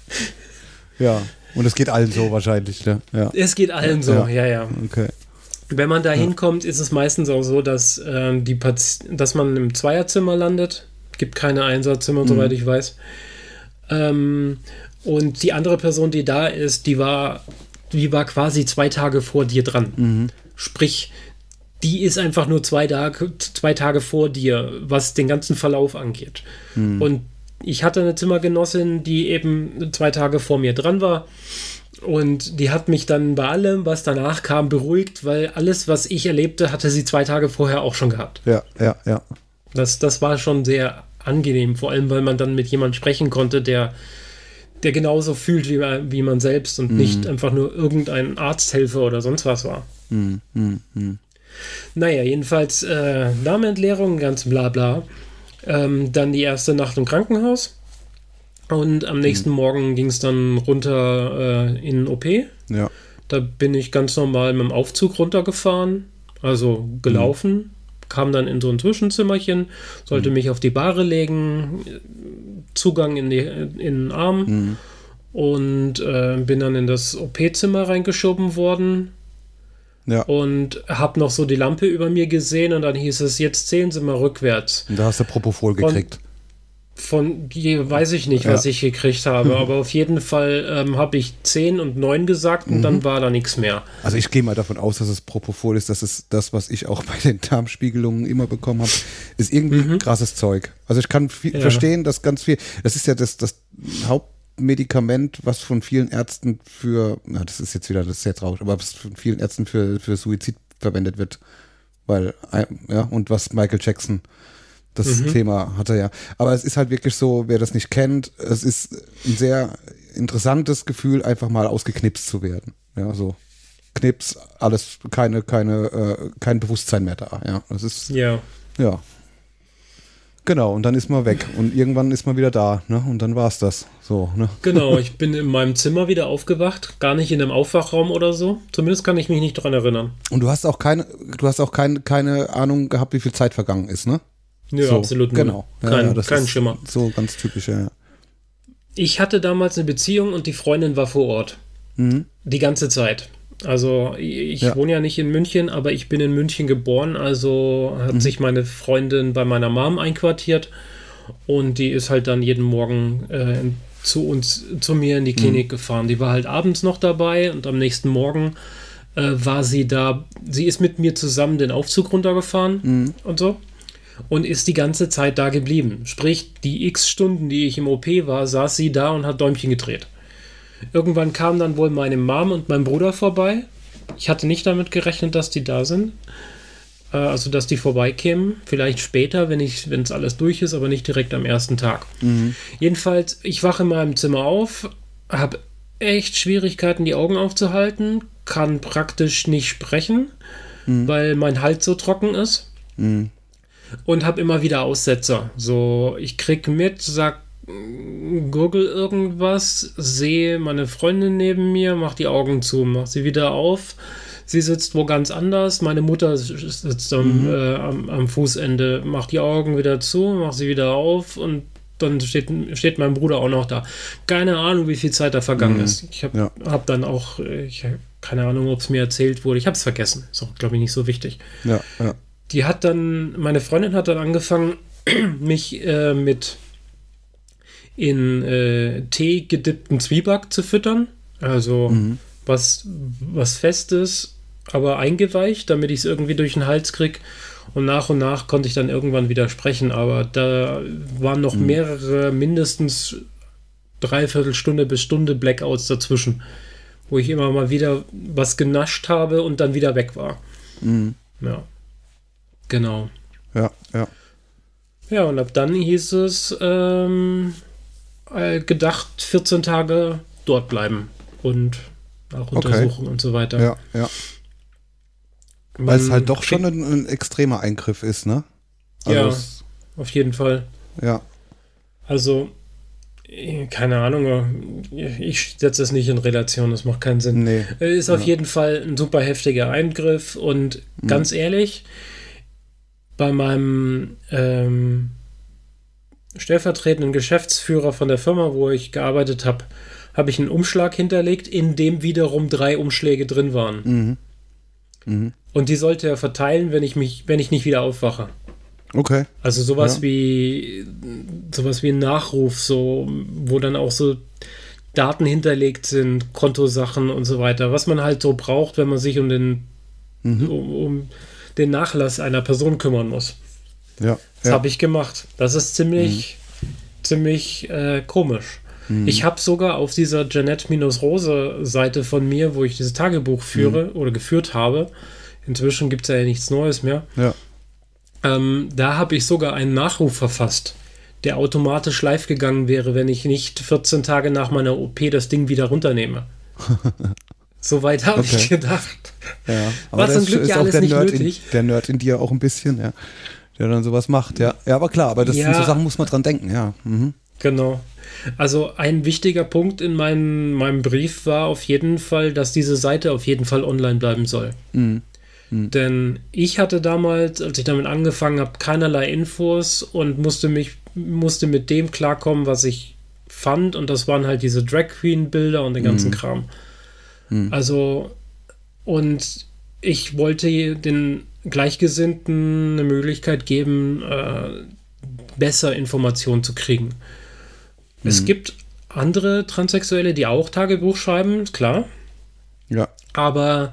ja. Und es geht allen so wahrscheinlich, ne? Ja, Es geht allen so, Ja. ja, ja. okay. Wenn man da hinkommt, ist es meistens auch so, dass, ähm, die Pati- dass man im Zweierzimmer landet. Gibt keine Einsatzzimmer, soweit ich weiß. Ähm, und die andere Person, die da ist, die war, die war quasi zwei Tage vor dir dran. Sprich, die ist einfach nur zwei Tage, zwei Tage vor dir, was den ganzen Verlauf angeht. Und ich hatte eine Zimmergenossin, die eben zwei Tage vor mir dran war. Und die hat mich dann bei allem, was danach kam, beruhigt, weil alles, was ich erlebte, hatte sie zwei Tage vorher auch schon gehabt. Ja, ja, ja. Das, das war schon sehr angenehm, vor allem, weil man dann mit jemandem sprechen konnte, der, der genauso fühlt wie, wie man selbst und nicht einfach nur irgendein Arzthelfer oder sonst was war. Hm, hm, hm. Naja, jedenfalls äh, Darmentleerung, ganz bla bla. Ähm, dann die erste Nacht im Krankenhaus. Und am nächsten Morgen ging es dann runter äh, in den O P. Ja. Da bin ich ganz normal mit dem Aufzug runtergefahren, also gelaufen, kam dann in so ein Zwischenzimmerchen, sollte mich auf die Bahre legen, Zugang in, die, in den Arm Hm. und äh, bin dann in das O P-Zimmer reingeschoben worden Ja. und habe noch so die Lampe über mir gesehen und dann hieß es, jetzt zählen Sie mal rückwärts. Und da hast du Propofol gekriegt. Von, je, weiß ich nicht, was Ja. ich gekriegt habe, aber auf jeden Fall ähm, habe ich zehn und neun gesagt und dann war da nichts mehr. Also ich gehe mal davon aus, dass es Propofol ist. Das ist das, was ich auch bei den Darmspiegelungen immer bekommen habe. Ist irgendwie krasses Zeug. Also ich kann viel, Ja. verstehen, dass ganz viel, das ist ja das, das Hauptmedikament, was von vielen Ärzten für, na, das ist jetzt wieder, das ist sehr traurig, aber was von vielen Ärzten für, für Suizid verwendet wird. Weil, ja, und was Michael Jackson, das Thema hatte ja. Aber es ist halt wirklich so, wer das nicht kennt, es ist ein sehr interessantes Gefühl, einfach mal ausgeknipst zu werden. Ja, so Knips, alles, keine, keine, äh, kein Bewusstsein mehr da. Ja, das ist, Ja. ja. Genau, und dann ist man weg und irgendwann ist man wieder da, ne? Und dann war es das. So, ne? Genau, ich bin in meinem Zimmer wieder aufgewacht, gar nicht in einem Aufwachraum oder so. Zumindest kann ich mich nicht dran erinnern. Und du hast auch keine, du hast auch kein, keine Ahnung gehabt, wie viel Zeit vergangen ist, ne? Nö, so, absolut nicht. Genau. Ja, kein ja, das kein ist Schimmer. So ganz typisch, ja. Ich hatte damals eine Beziehung und die Freundin war vor Ort. Mhm. Die ganze Zeit. Also ich Ja. wohne ja nicht in München, aber ich bin in München geboren, also hat Mhm. sich meine Freundin bei meiner Mom einquartiert und die ist halt dann jeden Morgen äh, zu uns, zu mir in die Klinik mhm. gefahren. Die war halt abends noch dabei und am nächsten Morgen äh, war sie da, sie ist mit mir zusammen den Aufzug runtergefahren mhm. und so und ist die ganze Zeit da geblieben. Sprich, die x Stunden, die ich im O P war, saß sie da und hat Däumchen gedreht. Irgendwann kamen dann wohl meine Mom und mein Bruder vorbei. Ich hatte nicht damit gerechnet, dass die da sind. Äh, also, dass die vorbeikämen. Vielleicht später, wenn ich, wenn es alles durch ist, aber nicht direkt am ersten Tag. Mhm. Jedenfalls, ich wache in meinem Zimmer auf, habe echt Schwierigkeiten, die Augen aufzuhalten, kann praktisch nicht sprechen, mhm. weil mein Hals so trocken ist. Mhm. Und habe immer wieder Aussetzer. So, ich krieg mit, sag Google irgendwas, sehe meine Freundin neben mir, mach die Augen zu, mach sie wieder auf. Sie sitzt wo ganz anders. Meine Mutter sitzt am, mhm. äh, am, am Fußende, macht die Augen wieder zu, macht sie wieder auf und dann steht, steht mein Bruder auch noch da. Keine Ahnung, wie viel Zeit da vergangen mhm. ist. Ich habe ja. hab dann auch, ich hab keine Ahnung, ob es mir erzählt wurde. Ich habe es vergessen. Ist auch, glaube ich, nicht so wichtig. Ja, ja. Die hat dann, meine Freundin hat dann angefangen, mich äh, mit in äh, Tee gedippten Zwieback zu füttern. Also mhm. was, was Festes, aber eingeweicht, damit ich es irgendwie durch den Hals kriege. Und nach und nach konnte ich dann irgendwann wieder sprechen. Aber da waren noch mhm. mehrere, mindestens dreiviertel Stunde bis Stunde Blackouts dazwischen, wo ich immer mal wieder was genascht habe und dann wieder weg war. Mhm. Ja, genau. Ja, ja. Ja, und ab dann hieß es, ähm, gedacht, vierzehn Tage dort bleiben und nach Untersuchung okay. und so weiter. Ja, ja. Weil es halt doch schon ein, ein extremer Eingriff ist, ne? Also ja, es, auf jeden Fall. Ja. Also, keine Ahnung, ich setze es nicht in Relation, das macht keinen Sinn. Nee. Ist auf ja. jeden Fall ein super heftiger Eingriff und mhm. ganz ehrlich, bei meinem ähm, stellvertretenden Geschäftsführer von der Firma, wo ich gearbeitet habe, habe ich einen Umschlag hinterlegt, in dem wiederum drei Umschläge drin waren. Mhm. Mhm. Und die sollte er verteilen, wenn ich mich, wenn ich nicht wieder aufwache. Okay. Also sowas ja. wie sowas wie ein Nachruf, so, wo dann auch so Daten hinterlegt sind, Kontosachen und so weiter, was man halt so braucht, wenn man sich um den mhm. um, um den Nachlass einer Person kümmern muss. Ja. Das ja. habe ich gemacht. Das ist ziemlich, mhm. ziemlich äh, komisch. Mhm. Ich habe sogar auf dieser Jeanette-Rose-Seite von mir, wo ich dieses Tagebuch führe mhm. oder geführt habe, inzwischen gibt es ja nichts Neues mehr, ja. ähm, da habe ich sogar einen Nachruf verfasst, der automatisch live gegangen wäre, wenn ich nicht vierzehn Tage nach meiner O P das Ding wieder runternehme. Soweit habe okay. ich gedacht. Ja. War zum Glück ja alles nicht Nerd nötig. In, der Nerd in dir auch ein bisschen, ja. Der dann sowas macht, ja. Ja, aber klar, aber das ja, sind so Sachen, muss man dran denken, ja. Mhm. Genau. Also ein wichtiger Punkt in meinem, meinem Brief war auf jeden Fall, dass diese Seite auf jeden Fall online bleiben soll. Mhm. Mhm. Denn ich hatte damals, als ich damit angefangen habe, keinerlei Infos und musste mich, musste mit dem klarkommen, was ich fand, und das waren halt diese Drag Queen Bilder und den ganzen mhm. Kram. Mhm. Also, und ich wollte den Gleichgesinnten eine Möglichkeit geben, äh, besser Informationen zu kriegen. Mhm. Es gibt andere Transsexuelle, die auch Tagebuch schreiben, klar. Ja. Aber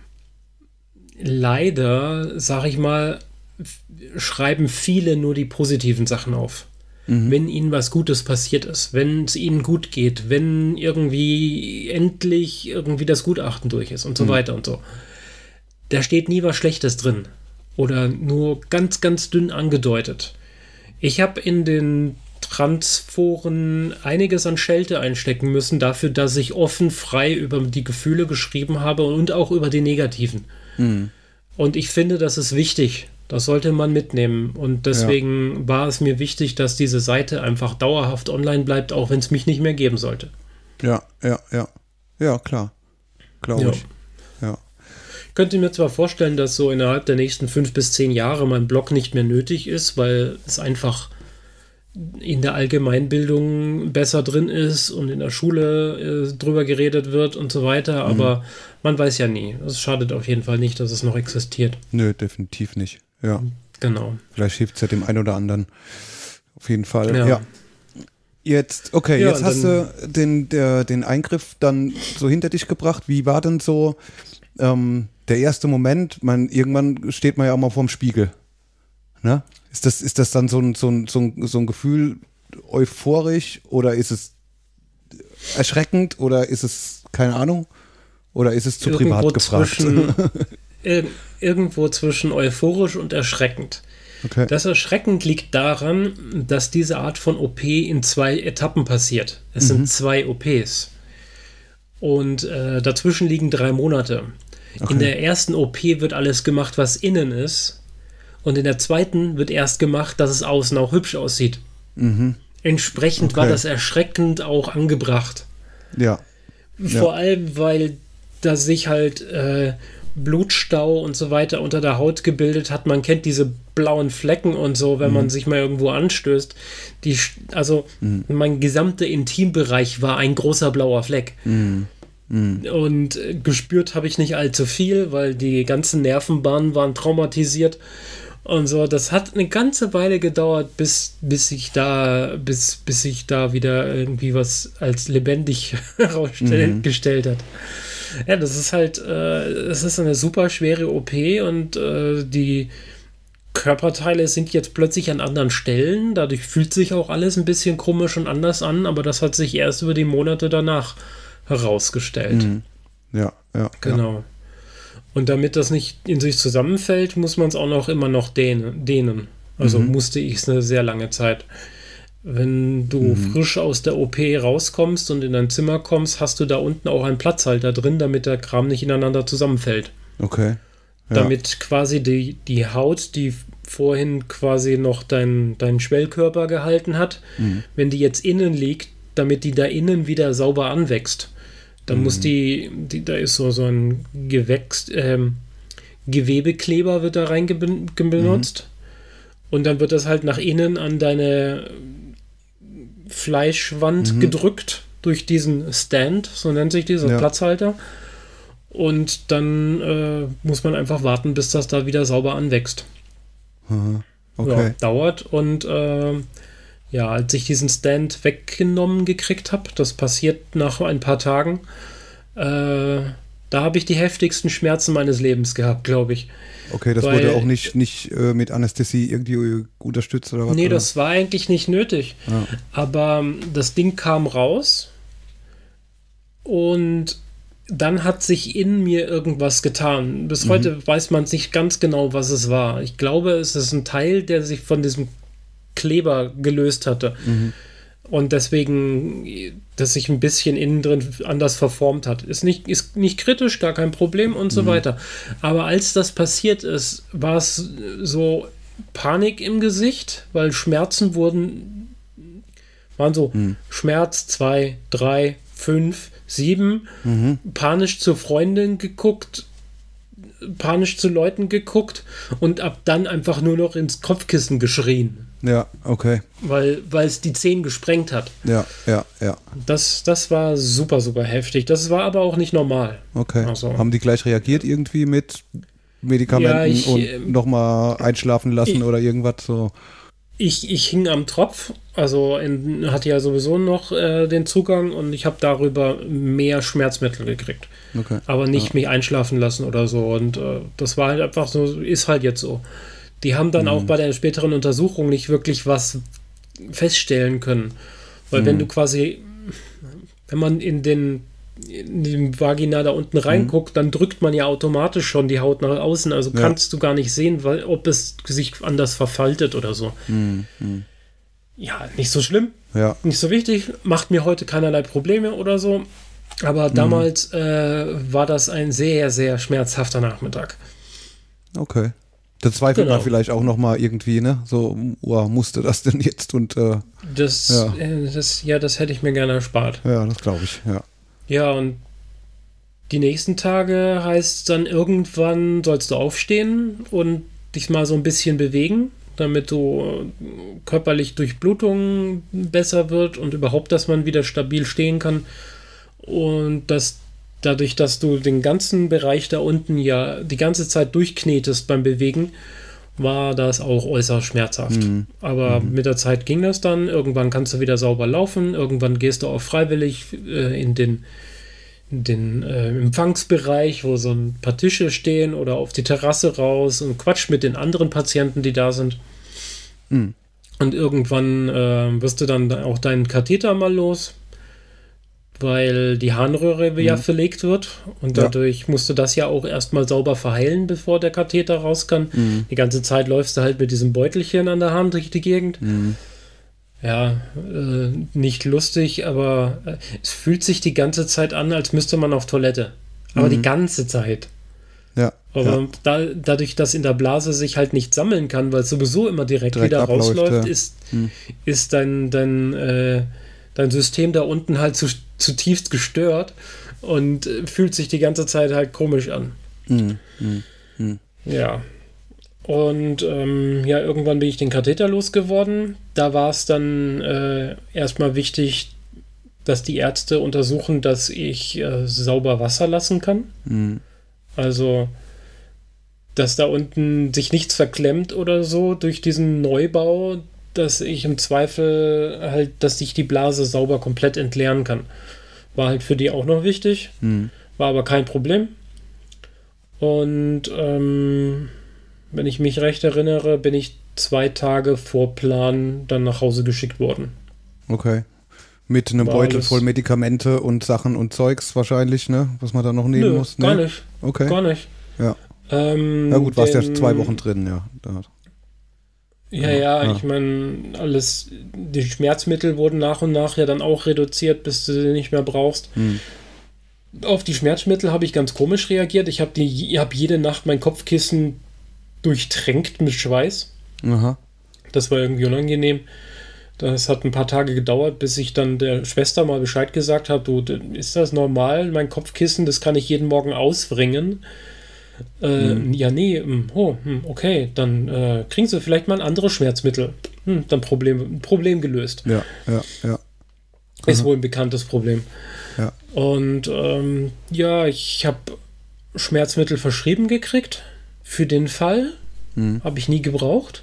leider, sag ich mal, schreiben viele nur die positiven Sachen auf. Mhm. Wenn ihnen was Gutes passiert ist, wenn es ihnen gut geht, wenn irgendwie endlich irgendwie das Gutachten durch ist und so mhm. weiter und so. Da steht nie was Schlechtes drin. Oder nur ganz, ganz dünn angedeutet. Ich habe in den Transforen einiges an Schelte einstecken müssen, dafür, dass ich offen, frei über die Gefühle geschrieben habe und auch über die negativen. Mhm. Und ich finde, das ist wichtig, Das sollte man mitnehmen. Und deswegen ja. war es mir wichtig, dass diese Seite einfach dauerhaft online bleibt, auch wenn es mich nicht mehr geben sollte. Ja, ja, ja. Ja, klar. Glaube ja. ich. Ja. Ich könnte mir zwar vorstellen, dass so innerhalb der nächsten fünf bis zehn Jahre mein Blog nicht mehr nötig ist, weil es einfach in der Allgemeinbildung besser drin ist und in der Schule äh, drüber geredet wird und so weiter, aber mhm. man weiß ja nie. Es schadet auf jeden Fall nicht, dass es noch existiert. Nö, definitiv nicht. Ja. Genau. Vielleicht hilft es ja dem einen oder anderen. Auf jeden Fall. Ja. ja. Jetzt, okay, ja, jetzt hast du den, der, den Eingriff dann so hinter dich gebracht. Wie war denn so ähm, der erste Moment? Man, irgendwann steht man ja auch mal vorm Spiegel. Ne? Ist das, ist das dann so ein, so, ein, so, ein, so ein Gefühl euphorisch oder ist es erschreckend oder ist es, keine Ahnung, oder ist es zu irgendwo privat gefragt? Zwischen, ir- irgendwo zwischen euphorisch und erschreckend. Okay. Das erschreckend liegt daran, dass diese Art von O P in zwei Etappen passiert. Es mhm. sind zwei O Ps. Und äh, dazwischen liegen drei Monate. Okay. In der ersten O P wird alles gemacht, was innen ist. Und in der zweiten wird erst gemacht, dass es außen auch hübsch aussieht. Mhm. Entsprechend okay. war das erschreckend auch angebracht. Ja. Vor ja. allem, weil da sich halt äh, Blutstau und so weiter unter der Haut gebildet hat. Man kennt diese blauen Flecken und so, wenn mhm. man sich mal irgendwo anstößt. Die, also mhm. mein gesamter Intimbereich war ein großer blauer Fleck. Mhm. Und äh, gespürt habe ich nicht allzu viel, weil die ganzen Nervenbahnen waren traumatisiert. Und so, das hat eine ganze Weile gedauert, bis, bis ich da, bis, bis sich da wieder irgendwie was als lebendig herausgestellt mhm. hat. Ja, das ist halt, äh, das ist eine super schwere O P und äh, die Körperteile sind jetzt plötzlich an anderen Stellen. Dadurch fühlt sich auch alles ein bisschen komisch und anders an, aber das hat sich erst über die Monate danach herausgestellt. Mhm. Ja, ja. Genau. Ja. Und damit das nicht in sich zusammenfällt, muss man es auch noch immer noch dehnen. dehnen. Also mhm. musste ich es eine sehr lange Zeit. Wenn du mhm. frisch aus der O P rauskommst und in dein Zimmer kommst, hast du da unten auch einen Platzhalter drin, damit der Kram nicht ineinander zusammenfällt. Okay. Ja. Damit quasi die, die Haut, die vorhin quasi noch deinen dein Schwellkörper gehalten hat, mhm. wenn die jetzt innen liegt, damit die da innen wieder sauber anwächst. Dann mhm. muss die, die, da ist so, so ein Gewächs, ähm, Gewebekleber wird da rein benutzt. Mhm. Und dann wird das halt nach innen an deine Fleischwand mhm. gedrückt durch diesen Stand, so nennt sich dieser ja. Platzhalter. Und dann äh, muss man einfach warten, bis das da wieder sauber anwächst. Mhm. Okay. Ja, dauert und äh, ja, als ich diesen Stand weggenommen gekriegt habe, das passiert nach ein paar Tagen, äh, da habe ich die heftigsten Schmerzen meines Lebens gehabt, glaube ich. Okay, das Weil, wurde auch nicht, nicht äh, mit Anästhesie irgendwie unterstützt oder was? Nee, oder? Das war eigentlich nicht nötig. Ja. Aber das Ding kam raus und dann hat sich in mir irgendwas getan. Bis mhm. heute weiß man nicht ganz genau, was es war. Ich glaube, es ist ein Teil, der sich von diesem Kleber gelöst hatte. Mhm. Und deswegen, dass sich ein bisschen innen drin anders verformt hat. Ist nicht, ist nicht kritisch, gar kein Problem und so mhm. weiter. Aber als das passiert ist, war es so Panik im Gesicht, weil Schmerzen wurden, waren so mhm. Schmerz zwei, drei, fünf, sieben, mhm. panisch zur Freundin geguckt, panisch zu Leuten geguckt und ab dann einfach nur noch ins Kopfkissen geschrien. Ja, okay. Weil weil es die Zehen gesprengt hat. Ja, ja, ja. Das, das war super, super heftig. Das war aber auch nicht normal. Okay. Also, haben die gleich reagiert irgendwie mit Medikamenten ja, ich, und äh, nochmal einschlafen lassen ich, oder irgendwas so? Ich, ich hing am Tropf, also in, hatte ja sowieso noch äh, den Zugang und ich habe darüber mehr Schmerzmittel gekriegt. Okay. Aber nicht ja. mich einschlafen lassen oder so. Und äh, das war halt einfach so, ist halt jetzt so. Die haben dann mhm. auch bei der späteren Untersuchung nicht wirklich was feststellen können. Weil mhm. wenn du quasi, wenn man in den in die Vagina da unten reinguckt, mhm. dann drückt man ja automatisch schon die Haut nach außen. Also ja. kannst du gar nicht sehen, weil, ob es sich anders verfaltet oder so. Mhm. Ja, nicht so schlimm. Ja. Nicht so wichtig. Macht mir heute keinerlei Probleme oder so. Aber damals mhm. äh, war das ein sehr, sehr schmerzhafter Nachmittag. Okay. Da zweifelt Genau. man vielleicht auch nochmal irgendwie, ne? So, oh, musste das denn jetzt? Und äh, Das, Ja. äh, das, ja, das hätte ich mir gerne erspart. ja, das glaube ich, ja. Ja, und die nächsten Tage heißt dann irgendwann sollst du aufstehen und dich mal so ein bisschen bewegen, damit du äh, körperlich Durchblutung besser wird und überhaupt, dass man wieder stabil stehen kann. Und das dadurch, dass du den ganzen Bereich da unten ja die ganze Zeit durchknetest beim Bewegen, war das auch äußerst schmerzhaft. Mhm. Aber mit der Zeit ging das dann. Irgendwann kannst du wieder sauber laufen. Irgendwann gehst du auch freiwillig äh, in den, in den äh, Empfangsbereich, wo so ein paar Tische stehen, oder auf die Terrasse raus und quatsch mit den anderen Patienten, die da sind. Mhm. Und irgendwann äh, wirst du dann auch deinen Katheter mal los, weil die Harnröhre ja verlegt wird und Ja. dadurch musst du das ja auch erstmal sauber verheilen, bevor der Katheter raus kann. Mhm. Die ganze Zeit läufst du halt mit diesem Beutelchen an der Hand durch die Gegend. Mhm. Ja, äh, nicht lustig, aber äh, es fühlt sich die ganze Zeit an, als müsste man auf Toilette. Aber Mhm. die ganze Zeit. Ja. Aber ja. da, dadurch, dass in der Blase sich halt nicht sammeln kann, weil es sowieso immer direkt, Direkt wieder abläuft, rausläuft, ja. ist, Mhm. ist dein, dein, äh, dein System da unten halt zu, zutiefst gestört und äh, fühlt sich die ganze Zeit halt komisch an. Mhm. Mhm. Mhm. Ja. Und ähm, ja, irgendwann bin ich den Katheter losgeworden. Da war es dann äh, erstmal wichtig, dass die Ärzte untersuchen, dass ich äh, sauber Wasser lassen kann. Mhm. Also, dass da unten sich nichts verklemmt oder so durch diesen Neubau, dass ich im Zweifel halt, dass ich die Blase sauber komplett entleeren kann. War halt für die auch noch wichtig, Mhm. war aber kein Problem. Und ähm, wenn ich mich recht erinnere, bin ich zwei Tage vor Plan dann nach Hause geschickt worden. Okay. Mit einem War Beutel alles- voll Medikamente und Sachen und Zeugs wahrscheinlich, ne? Was man da noch nehmen Nö, muss. gar ne? nicht. Okay. Gar nicht. Ja. Ähm, Na gut, warst ja den- zwei Wochen drin, ja. Da. Ja, ja, Ja. ich meine, alles, die Schmerzmittel wurden nach und nach ja dann auch reduziert, bis du sie nicht mehr brauchst. Hm. Auf die Schmerzmittel habe ich ganz komisch reagiert. Ich habe die, hab jede Nacht mein Kopfkissen durchtränkt mit Schweiß. Aha. Das war irgendwie unangenehm. Das hat ein paar Tage gedauert, bis ich dann der Schwester mal Bescheid gesagt habe, du, ist das normal? Mein Kopfkissen, das kann ich jeden Morgen auswringen. Äh, Mhm. Ja, nee, hm, oh, hm, okay, dann äh, kriegen sie vielleicht mal ein anderes Schmerzmittel. Hm, dann Problem, Problem gelöst. Ja, ja, ja. Ist Aha. wohl ein bekanntes Problem. Ja. Und ähm, ja, ich habe Schmerzmittel verschrieben gekriegt. Für den Fall. Mhm. Habe ich nie gebraucht.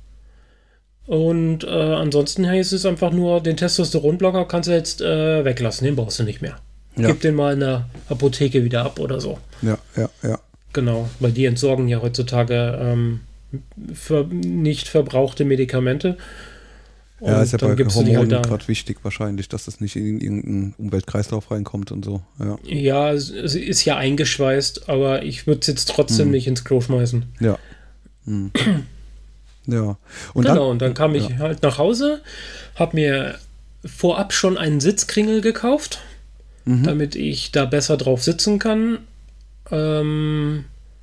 Und äh, ansonsten heißt es einfach nur, den Testosteronblocker kannst du jetzt äh, weglassen, den brauchst du nicht mehr. Ja. Gib den mal in der Apotheke wieder ab oder so. Ja, ja, ja. Genau, weil die entsorgen ja heutzutage ähm, für nicht verbrauchte Medikamente. Und Ja, ist ja bei gibst du die Hormonen halt da. gerade wichtig wahrscheinlich, dass das nicht in irgendeinen Umweltkreislauf reinkommt und so. Ja, Ja, es, es ist ja eingeschweißt, aber ich würde es jetzt trotzdem Mhm. nicht ins Klo schmeißen. ja. Hm. Ja. Und genau, dann, und dann kam ich ja. halt nach Hause, habe mir vorab schon einen Sitzkringel gekauft, Mhm. damit ich da besser drauf sitzen kann. Ähm,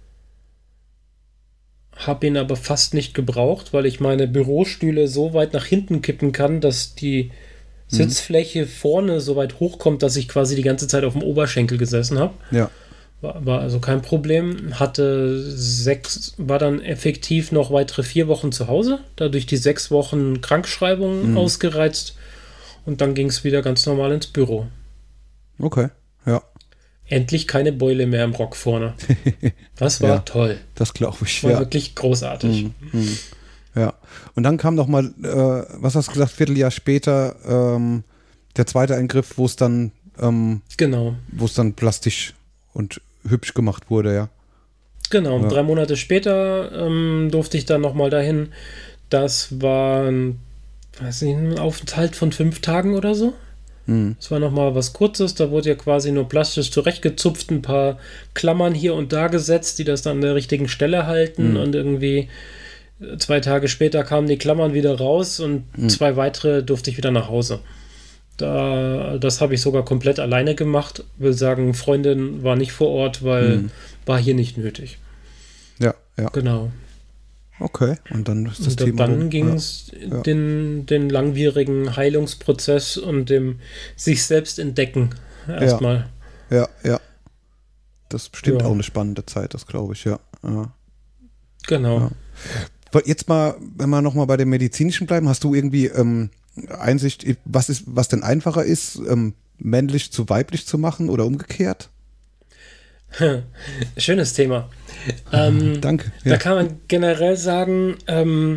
habe ihn aber fast nicht gebraucht, weil ich meine Bürostühle so weit nach hinten kippen kann, dass die Sitzfläche vorne so weit hochkommt, dass ich quasi die ganze Zeit auf dem Oberschenkel gesessen habe. Ja. War, war also kein Problem. Hatte sechs, war dann effektiv noch weitere vier Wochen zu Hause, dadurch die sechs Wochen Krankschreibung Mhm. ausgereizt und dann ging es wieder ganz normal ins Büro. Okay. Ja. Endlich keine Beule mehr im Rock vorne. Das war Ja. toll. Das glaube ich. War Ja. wirklich großartig. Mhm. Mhm. Ja. Und dann kam noch mal, äh, was hast du gesagt, Vierteljahr später, ähm, der zweite Eingriff, wo es dann, ähm, Genau. wo es dann plastisch und hübsch gemacht wurde, ja. Genau, Ja. drei Monate später ähm, durfte ich dann nochmal dahin. Das war ein, weiß nicht, ein Aufenthalt von fünf Tagen oder so. Mhm. Das war nochmal was Kurzes, da wurde ja quasi nur plastisch zurechtgezupft, ein paar Klammern hier und da gesetzt, die das dann an der richtigen Stelle halten Mhm. und irgendwie äh, zwei Tage später kamen die Klammern wieder raus und Mhm. zwei weitere durfte ich wieder nach Hause. Da, das habe ich sogar komplett alleine gemacht. Will sagen, Freundin war nicht vor Ort, weil Mhm. war hier nicht nötig. Ja, ja. Genau. Okay, und dann ist das und Thema. dann ging es ja. den, den langwierigen Heilungsprozess und dem sich selbst entdecken erstmal. Ja, ja, ja. Das ist bestimmt Ja. auch eine spannende Zeit, das glaube ich, ja. ja. Genau. Ja. Jetzt mal, wenn wir nochmal bei dem Medizinischen bleiben, hast du irgendwie ähm, Einsicht, was ist, was denn einfacher ist, ähm, männlich zu weiblich zu machen oder umgekehrt? Schönes Thema. Ähm, Danke. Da Ja. kann man generell sagen, ähm,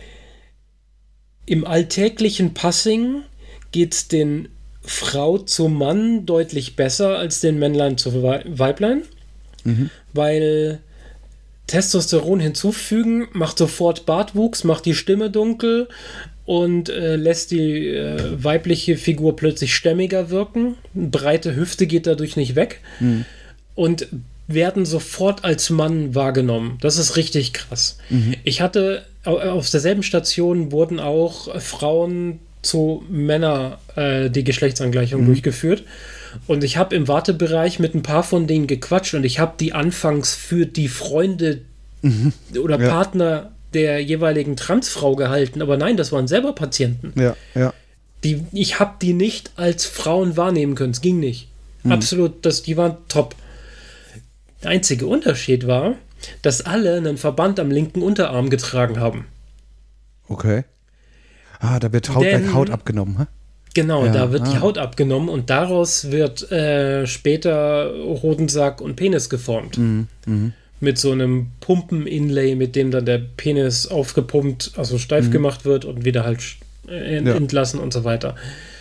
im alltäglichen Passing geht es den Frau zu Mann deutlich besser als den Männlein zu Wei- Weiblein, Mhm. weil Testosteron hinzufügen macht sofort Bartwuchs, macht die Stimme dunkel und äh, lässt die äh, weibliche Figur plötzlich stämmiger wirken. Breite Hüfte geht dadurch nicht weg. Mhm. Und werden sofort als Mann wahrgenommen. Das ist richtig krass. Mhm. Ich hatte, au- auf derselben Station wurden auch Frauen zu Männer äh, die Geschlechtsangleichung Mhm. durchgeführt. Und ich habe im Wartebereich mit ein paar von denen gequatscht und ich habe die anfangs für die Freunde oder Ja. Partner der jeweiligen Transfrau gehalten. Aber nein, das waren selber Patienten. Ja, ja. Die, ich habe die nicht als Frauen wahrnehmen können. Es ging nicht. Absolut, das, die waren top. Der einzige Unterschied war, dass alle einen Verband am linken Unterarm getragen haben. Okay. Ah, da wird Haut, Denn- Haut abgenommen, hä? Genau, Ja, da wird die ah. Haut abgenommen und daraus wird äh, später Hodensack und Penis geformt. Mhm. Mhm. Mit so einem Pumpen-Inlay, mit dem dann der Penis aufgepumpt, also steif gemacht wird und wieder halt äh, ent- Ja. entlassen und so weiter.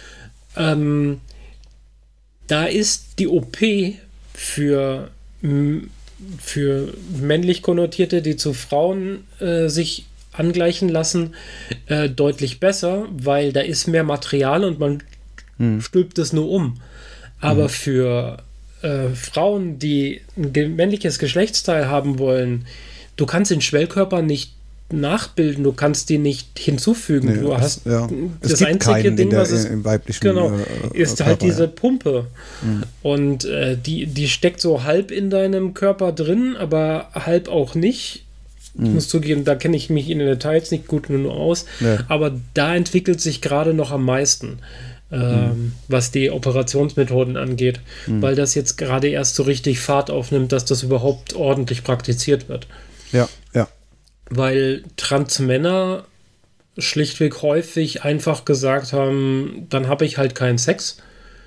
Ähm, da ist die O P für, m- für männlich Konnotierte, die zu Frauen äh, sich angleichen lassen, äh, deutlich besser, weil da ist mehr Material und man Hm. stülpt es nur um. Aber für äh, Frauen, die ein ge- männliches Geschlechtsteil haben wollen, du kannst den Schwellkörper nicht nachbilden, du kannst die nicht hinzufügen. Nee, du es- hast ja. Es das gibt einzige keinen Ding, in der, was es im weiblichen genau äh, ist Körper, halt diese ja. Pumpe. Und äh, die, die steckt so halb in deinem Körper drin, aber halb auch nicht. Ich muss zugeben, da kenne ich mich in den Details nicht gut nur aus. Ja. Aber da entwickelt sich gerade noch am meisten, ähm, was die Operationsmethoden angeht. Weil das jetzt gerade erst so richtig Fahrt aufnimmt, dass das überhaupt ordentlich praktiziert wird. Ja, ja. Weil Transmänner schlichtweg häufig einfach gesagt haben, dann habe ich halt keinen Sex.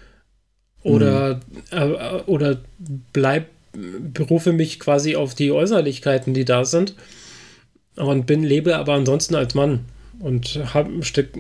Oder, äh, oder bleib, berufe mich quasi auf die Äußerlichkeiten, die da sind. Und bin, lebe aber ansonsten als Mann. Und hab, steck,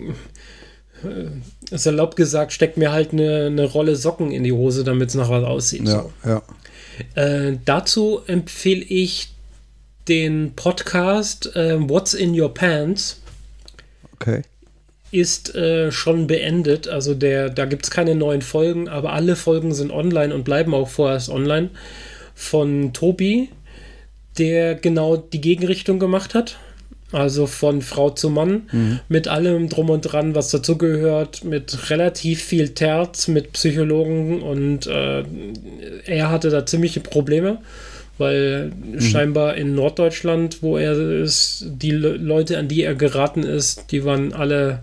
äh, salopp gesagt, steckt mir halt eine, eine Rolle Socken in die Hose, damit es nach was aussieht. Ja, So. ja. Äh, dazu empfehle ich den Podcast äh, What's in Your Pants. Okay. Ist äh, schon beendet. Also der, da gibt es keine neuen Folgen, aber alle Folgen sind online und bleiben auch vorerst online. Von Tobi, der genau die Gegenrichtung gemacht hat. Also von Frau zu Mann, Mhm. mit allem drum und dran, was dazugehört, mit relativ viel Terz, mit Psychologen und äh, er hatte da ziemliche Probleme, weil scheinbar in Norddeutschland, wo er ist, die Le Leute, an die er geraten ist, die waren alle,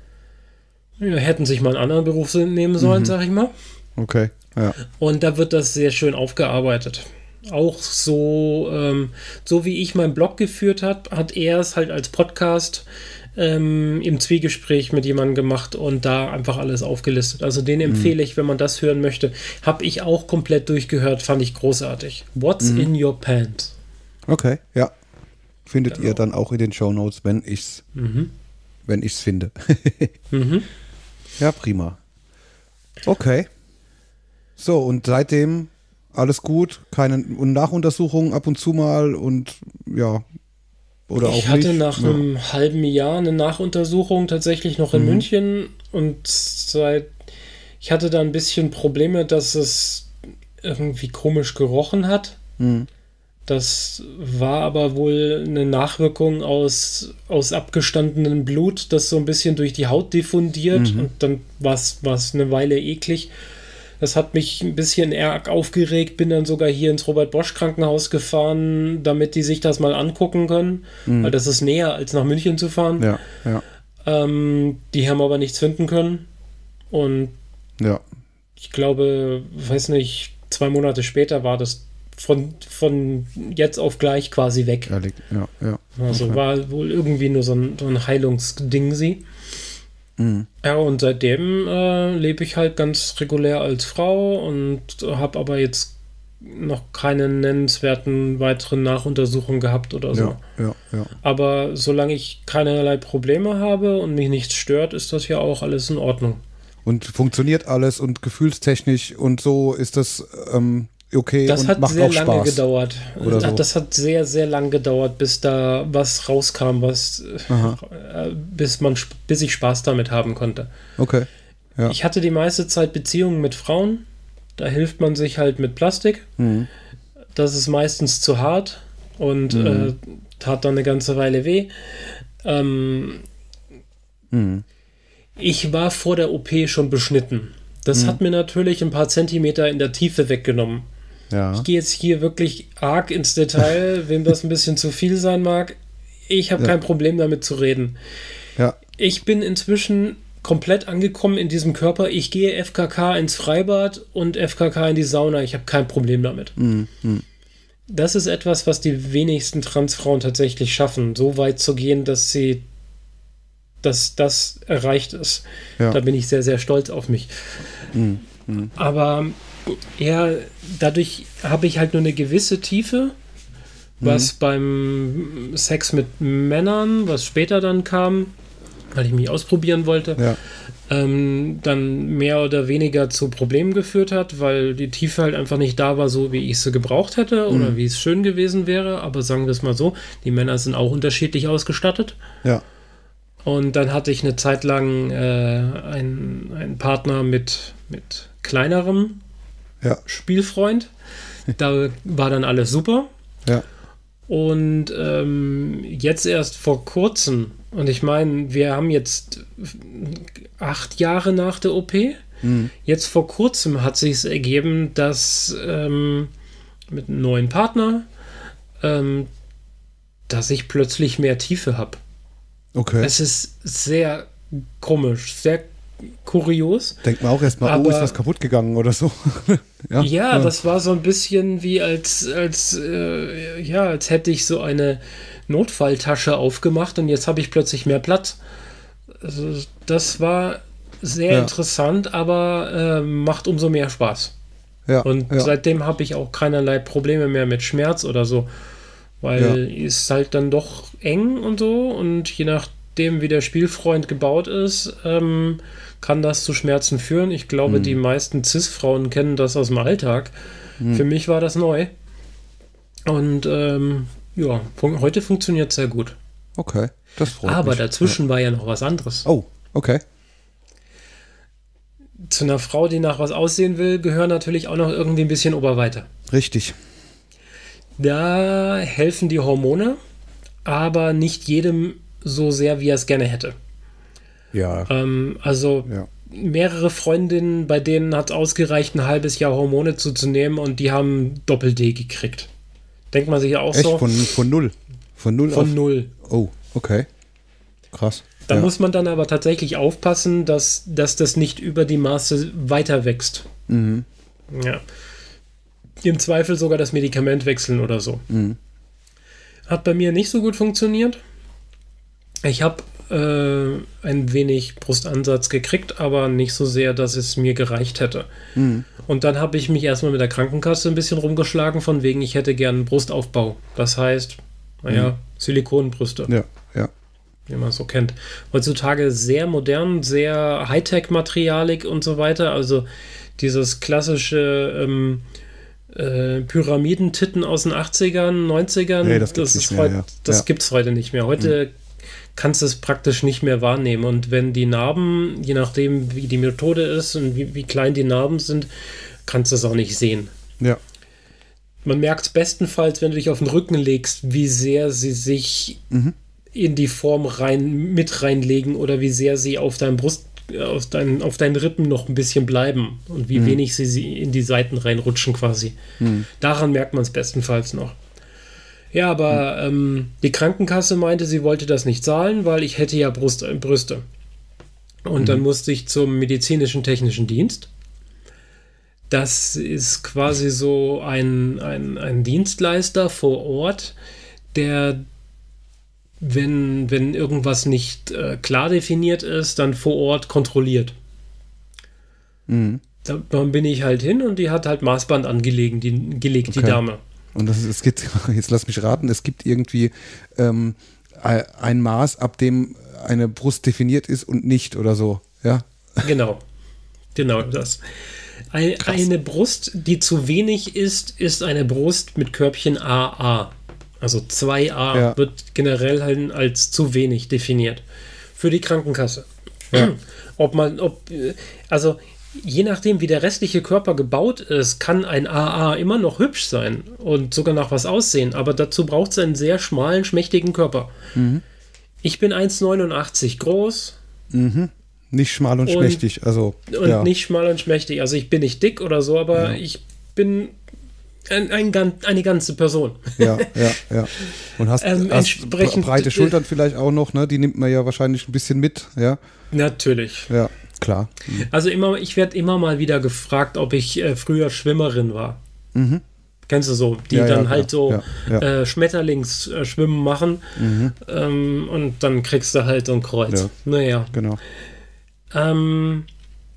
ja, hätten sich mal einen anderen Beruf nehmen sollen, Mhm. sag ich mal. Okay. Ja. Und da wird das sehr schön aufgearbeitet. Auch so, ähm, so wie ich meinen Blog geführt habe, hat er es halt als Podcast ähm, im Zwiegespräch mit jemandem gemacht und da einfach alles aufgelistet. Also den empfehle ich, wenn man das hören möchte. Habe ich auch komplett durchgehört, fand ich großartig. What's Mhm. in your pants? Okay, ja. Findet Genau. ihr dann auch in den Shownotes, wenn ich's, Mhm. wenn ich's finde. Mhm. Ja, prima. Okay. So, und seitdem alles gut, keine Nachuntersuchungen ab und zu mal und ja, oder auch Ich hatte nicht. nach ja. einem halben Jahr eine Nachuntersuchung tatsächlich noch in Mhm. München und seit ich hatte da ein bisschen Probleme, dass es irgendwie komisch gerochen hat. Mhm. Das war aber wohl eine Nachwirkung aus, aus abgestandenem Blut, das so ein bisschen durch die Haut diffundiert Mhm. und dann war es eine Weile eklig. Das hat mich ein bisschen arg aufgeregt, bin dann sogar hier ins Robert-Bosch-Krankenhaus gefahren, damit die sich das mal angucken können, mhm. weil das ist näher, als nach München zu fahren. Ja, ja. Ähm, die haben aber nichts finden können. Und ja. ich glaube, weiß nicht, zwei Monate später war das von, von jetzt auf gleich quasi weg. Ja, ja, ja. Also okay. War wohl irgendwie nur so ein, so ein Heilungsding sie. Mhm. Ja, und seitdem äh, lebe ich halt ganz regulär als Frau und habe aber jetzt noch keine nennenswerten weiteren Nachuntersuchungen gehabt oder so. Ja, ja, ja. Aber solange ich keinerlei Probleme habe und mich nichts stört, ist das ja auch alles in Ordnung. Und funktioniert alles und gefühlstechnisch und so ist das ähm, okay das und hat macht sehr auch lange Spaß. gedauert. Oder so. Das hat sehr, sehr lang gedauert, bis da was rauskam, was äh, bis man bis ich Spaß damit haben konnte. Okay. Ja. Ich hatte die meiste Zeit Beziehungen mit Frauen. Da hilft man sich halt mit Plastik. Mhm. Das ist meistens zu hart und mhm. äh, tat dann eine ganze Weile weh. Ähm, mhm. Ich war vor der O P schon beschnitten. Das mhm. hat mir natürlich ein paar Zentimeter in der Tiefe weggenommen. Ja. Ich gehe jetzt hier wirklich arg ins Detail, wem das ein bisschen zu viel sein mag. Ich habe ja. kein Problem damit zu reden. Ja. Ich bin inzwischen komplett angekommen in diesem Körper. Ich gehe F K K ins Freibad und F K K in die Sauna. Ich habe kein Problem damit. Mhm. Das ist etwas, was die wenigsten Transfrauen tatsächlich schaffen, so weit zu gehen, dass sie dass das erreicht ist. Ja. Da bin ich sehr, sehr stolz auf mich. Mhm. Mhm. Aber ja, dadurch habe ich halt nur eine gewisse Tiefe, was mhm. beim Sex mit Männern, was später dann kam, weil ich mich ausprobieren wollte, ja. ähm, dann mehr oder weniger zu Problemen geführt hat, weil die Tiefe halt einfach nicht da war, so wie ich sie gebraucht hätte oder mhm. wie es schön gewesen wäre. Aber sagen wir es mal so, die Männer sind auch unterschiedlich ausgestattet. Ja. Und dann hatte ich eine Zeit lang äh, einen, einen Partner mit, mit kleinerem ja. Spielfreund. Da war dann alles super. Ja. Und ähm, jetzt erst vor kurzem, und ich meine, wir haben jetzt acht Jahre nach der O P, mhm. jetzt vor kurzem hat sich es ergeben, dass ähm, mit einem neuen Partner, ähm, dass ich plötzlich mehr Tiefe habe. Okay. Es ist sehr komisch, sehr kurios. Denkt man auch erstmal, oh, ist was kaputt gegangen oder so. ja, ja, das war so ein bisschen wie als, als, äh, ja, als hätte ich so eine Notfalltasche aufgemacht und jetzt habe ich plötzlich mehr Platz. Also, das war sehr ja. interessant, aber äh, macht umso mehr Spaß. Ja, und ja. seitdem habe ich auch keinerlei Probleme mehr mit Schmerz oder so. Weil ja. ist halt dann doch eng und so und je nachdem, wie der Spielfreund gebaut ist, ähm, kann das zu Schmerzen führen. Ich glaube, mhm. die meisten Cis-Frauen kennen das aus dem Alltag. Mhm. Für mich war das neu. Und ähm, ja, fun- heute funktioniert es sehr gut. Okay, das freut Aber mich. dazwischen ja. war ja noch was anderes. Oh, okay. Zu einer Frau, die nach was aussehen will, gehören natürlich auch noch irgendwie ein bisschen Oberweite. Richtig. Da helfen die Hormone, aber nicht jedem so sehr, wie er es gerne hätte. Ja. Ähm, also ja. mehrere Freundinnen, bei denen hat es ausgereicht, ein halbes Jahr Hormone zuzunehmen und die haben Doppel-D gekriegt. Denkt man sich ja auch Echt? so. Von, von null? Von null Von auf? null. Oh, okay. Krass. Da ja. muss man dann aber tatsächlich aufpassen, dass, dass das nicht über die Maße weiter wächst. Mhm. Ja. Im Zweifel sogar das Medikament wechseln oder so. Mhm. Hat bei mir nicht so gut funktioniert. Ich habe äh, ein wenig Brustansatz gekriegt, aber nicht so sehr, dass es mir gereicht hätte. Mhm. Und dann habe ich mich erstmal mit der Krankenkasse ein bisschen rumgeschlagen, von wegen, ich hätte gern einen Brustaufbau. Das heißt, naja, mhm. Silikonbrüste. Ja, ja. Wie man es so kennt. Heutzutage sehr modern, sehr Hightech-materialig und so weiter. Also dieses klassische ähm, äh, Pyramidentitten aus den achtzigern, neunzigern, nee, das, das, ist mehr, heut, ja. das ja. gibt es heute nicht mehr. Heute mhm. kannst du es praktisch nicht mehr wahrnehmen. Und wenn die Narben, je nachdem wie die Methode ist und wie, wie klein die Narben sind, kannst du es auch nicht sehen. Ja. Man merkt es bestenfalls, wenn du dich auf den Rücken legst, wie sehr sie sich mhm. in die Form rein mit reinlegen oder wie sehr sie auf deinem Brust, aus dein, auf deinen Rippen noch ein bisschen bleiben und wie mhm. wenig sie, sie in die Seiten reinrutschen quasi. Mhm. Daran merkt man es bestenfalls noch. Ja, aber mhm. ähm, die Krankenkasse meinte, sie wollte das nicht zahlen, weil ich hätte ja Brust, äh, Brüste. Und mhm. dann musste ich zum medizinischen technischen Dienst. Das ist quasi so ein, ein, ein Dienstleister vor Ort, der, wenn, wenn irgendwas nicht äh, klar definiert ist, dann vor Ort kontrolliert. Mhm. Da, dann bin ich halt hin und die hat halt Maßband angelegt, die, gelegt, okay. die Dame. Und das ist, es gibt, jetzt lass mich raten, es gibt irgendwie ähm, ein Maß, ab dem eine Brust definiert ist und nicht oder so, ja? Genau, genau das. Ein, eine Brust, die zu wenig ist, ist eine Brust mit Körbchen A A. Also zwei A ja. wird generell halt als zu wenig definiert. Für die Krankenkasse. Ja. Ob man, ob, also je nachdem, wie der restliche Körper gebaut ist, kann ein A A immer noch hübsch sein und sogar nach was aussehen. Aber dazu braucht es einen sehr schmalen, schmächtigen Körper. Mhm. Ich bin eins Komma neunundachtzig groß. Mhm. Nicht schmal und, und schmächtig, also. Und ja. nicht schmal und schmächtig. Also ich bin nicht dick oder so, aber ja. ich bin ein, ein, eine ganze Person. Ja, ja, ja. Und hast, ähm, hast breite Schultern vielleicht auch noch, ne? Die nimmt man ja wahrscheinlich ein bisschen mit, ja. Natürlich. Ja, klar. Mhm. Also immer, ich werde immer mal wieder gefragt, ob ich äh, früher Schwimmerin war. Mhm. Kennst du so, die ja, dann ja, halt so ja, ja. Äh, Schmetterlingsschwimmen machen mhm. ähm, und dann kriegst du halt so ein Kreuz. Ja. Naja. Genau. Ähm,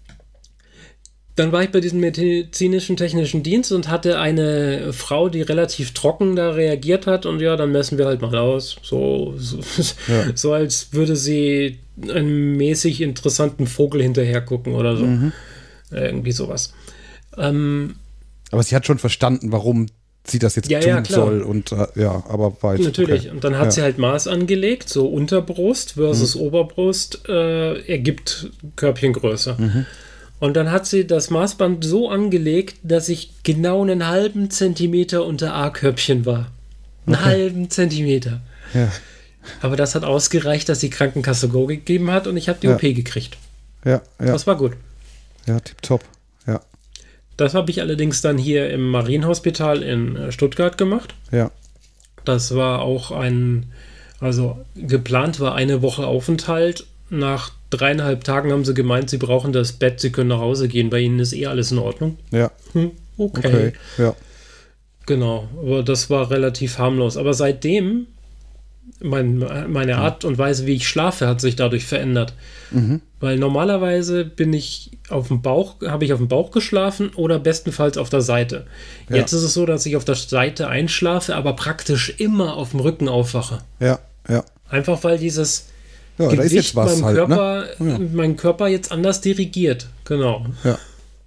dann war ich bei diesem medizinischen technischen Dienst und hatte eine Frau, die relativ trocken da reagiert hat und ja, dann messen wir halt mal aus. So, so, ja. so als würde sie einen mäßig interessanten Vogel hinterher gucken oder so. Mhm. Irgendwie sowas. Ähm, Aber sie hat schon verstanden, warum sie das jetzt ja, tun ja, soll und äh, ja, aber weit. Natürlich. Okay. Und dann hat ja. sie halt Maß angelegt, so Unterbrust versus mhm. Oberbrust äh, ergibt Körbchengröße. Mhm. Und dann hat sie das Maßband so angelegt, dass ich genau einen halben Zentimeter unter A-Körbchen war. Einen okay. halben Zentimeter. Ja. Aber das hat ausgereicht, dass die Krankenkasse Go gegeben hat und ich habe die ja. O P gekriegt. Ja, ja. Das war gut. Ja, tipptopp. Ja. Das habe ich allerdings dann hier im Marienhospital in Stuttgart gemacht. Ja. Das war auch ein, also geplant war eine Woche Aufenthalt. Nach dreieinhalb Tagen haben sie gemeint, sie brauchen das Bett, sie können nach Hause gehen. Bei ihnen ist eh alles in Ordnung. Ja. Hm, okay. okay. Ja. Genau, aber das war relativ harmlos. Aber seitdem, mein, meine Art und Weise, wie ich schlafe, hat sich dadurch verändert. Mhm. Weil normalerweise bin ich auf dem Bauch, habe ich auf dem Bauch geschlafen oder bestenfalls auf der Seite. Ja. Jetzt ist es so, dass ich auf der Seite einschlafe, aber praktisch immer auf dem Rücken aufwache. Ja, ja. Einfach weil dieses ja, Gewicht da ist jetzt was meinem halt, Körper, ne? ja. meinen Körper jetzt anders dirigiert. Genau. Ja.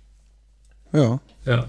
Ja. Ja.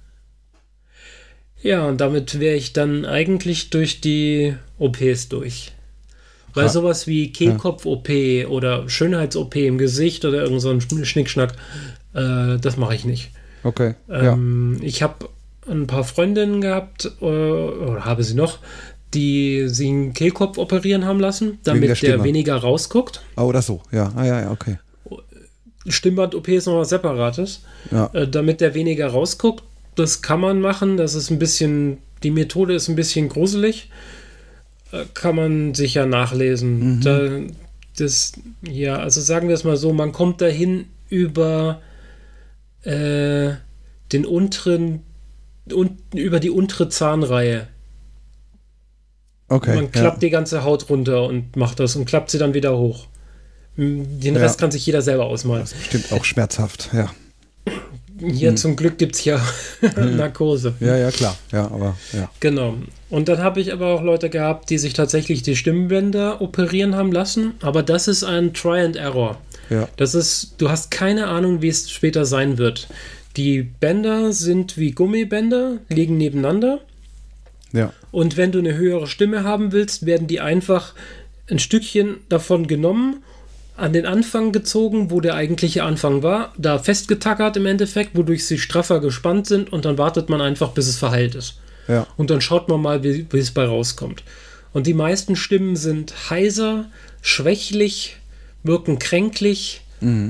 Ja, und damit wäre ich dann eigentlich durch die O Ps durch. Weil sowas wie Kehlkopf-O P oder Schönheits-O P im Gesicht oder irgend so ein Schnickschnack, äh, das mache ich nicht. Okay. Ähm, ja. Ich habe ein paar Freundinnen gehabt, äh, oder habe sie noch, die sie einen Kehlkopf operieren haben lassen, damit der, der weniger rausguckt. Oh, oder so, ja. Ah, ja, ja, okay. Stimmband-O P ist noch was Separates. Ja. Äh, damit der weniger rausguckt, das kann man machen. Das ist ein bisschen, die Methode ist ein bisschen gruselig. Kann man sicher nachlesen. Mhm. Da, das, ja, also sagen wir es mal so, man kommt dahin über äh, den unteren, un, über die untere Zahnreihe. Okay. Man klappt ja. die ganze Haut runter und macht das und klappt sie dann wieder hoch. Den Rest ja. kann sich jeder selber ausmalen. Das ist bestimmt auch schmerzhaft, ja. Hier hm. zum Glück gibt es ja hm. Narkose. Ja, ja, klar. Ja, aber ja. Genau. Und dann habe ich aber auch Leute gehabt, die sich tatsächlich die Stimmbänder operieren haben lassen. Aber das ist ein Try and Error. Ja. Das ist, du hast keine Ahnung, wie es später sein wird. Die Bänder sind wie Gummibänder, liegen nebeneinander. Ja. Und wenn du eine höhere Stimme haben willst, werden die einfach ein Stückchen davon genommen, an den Anfang gezogen, wo der eigentliche Anfang war, da festgetackert im Endeffekt, wodurch sie straffer gespannt sind und dann wartet man einfach, bis es verheilt ist. Ja. Und dann schaut man mal, wie, wie es bei rauskommt. Und die meisten Stimmen sind heiser, schwächlich, wirken kränklich, mhm.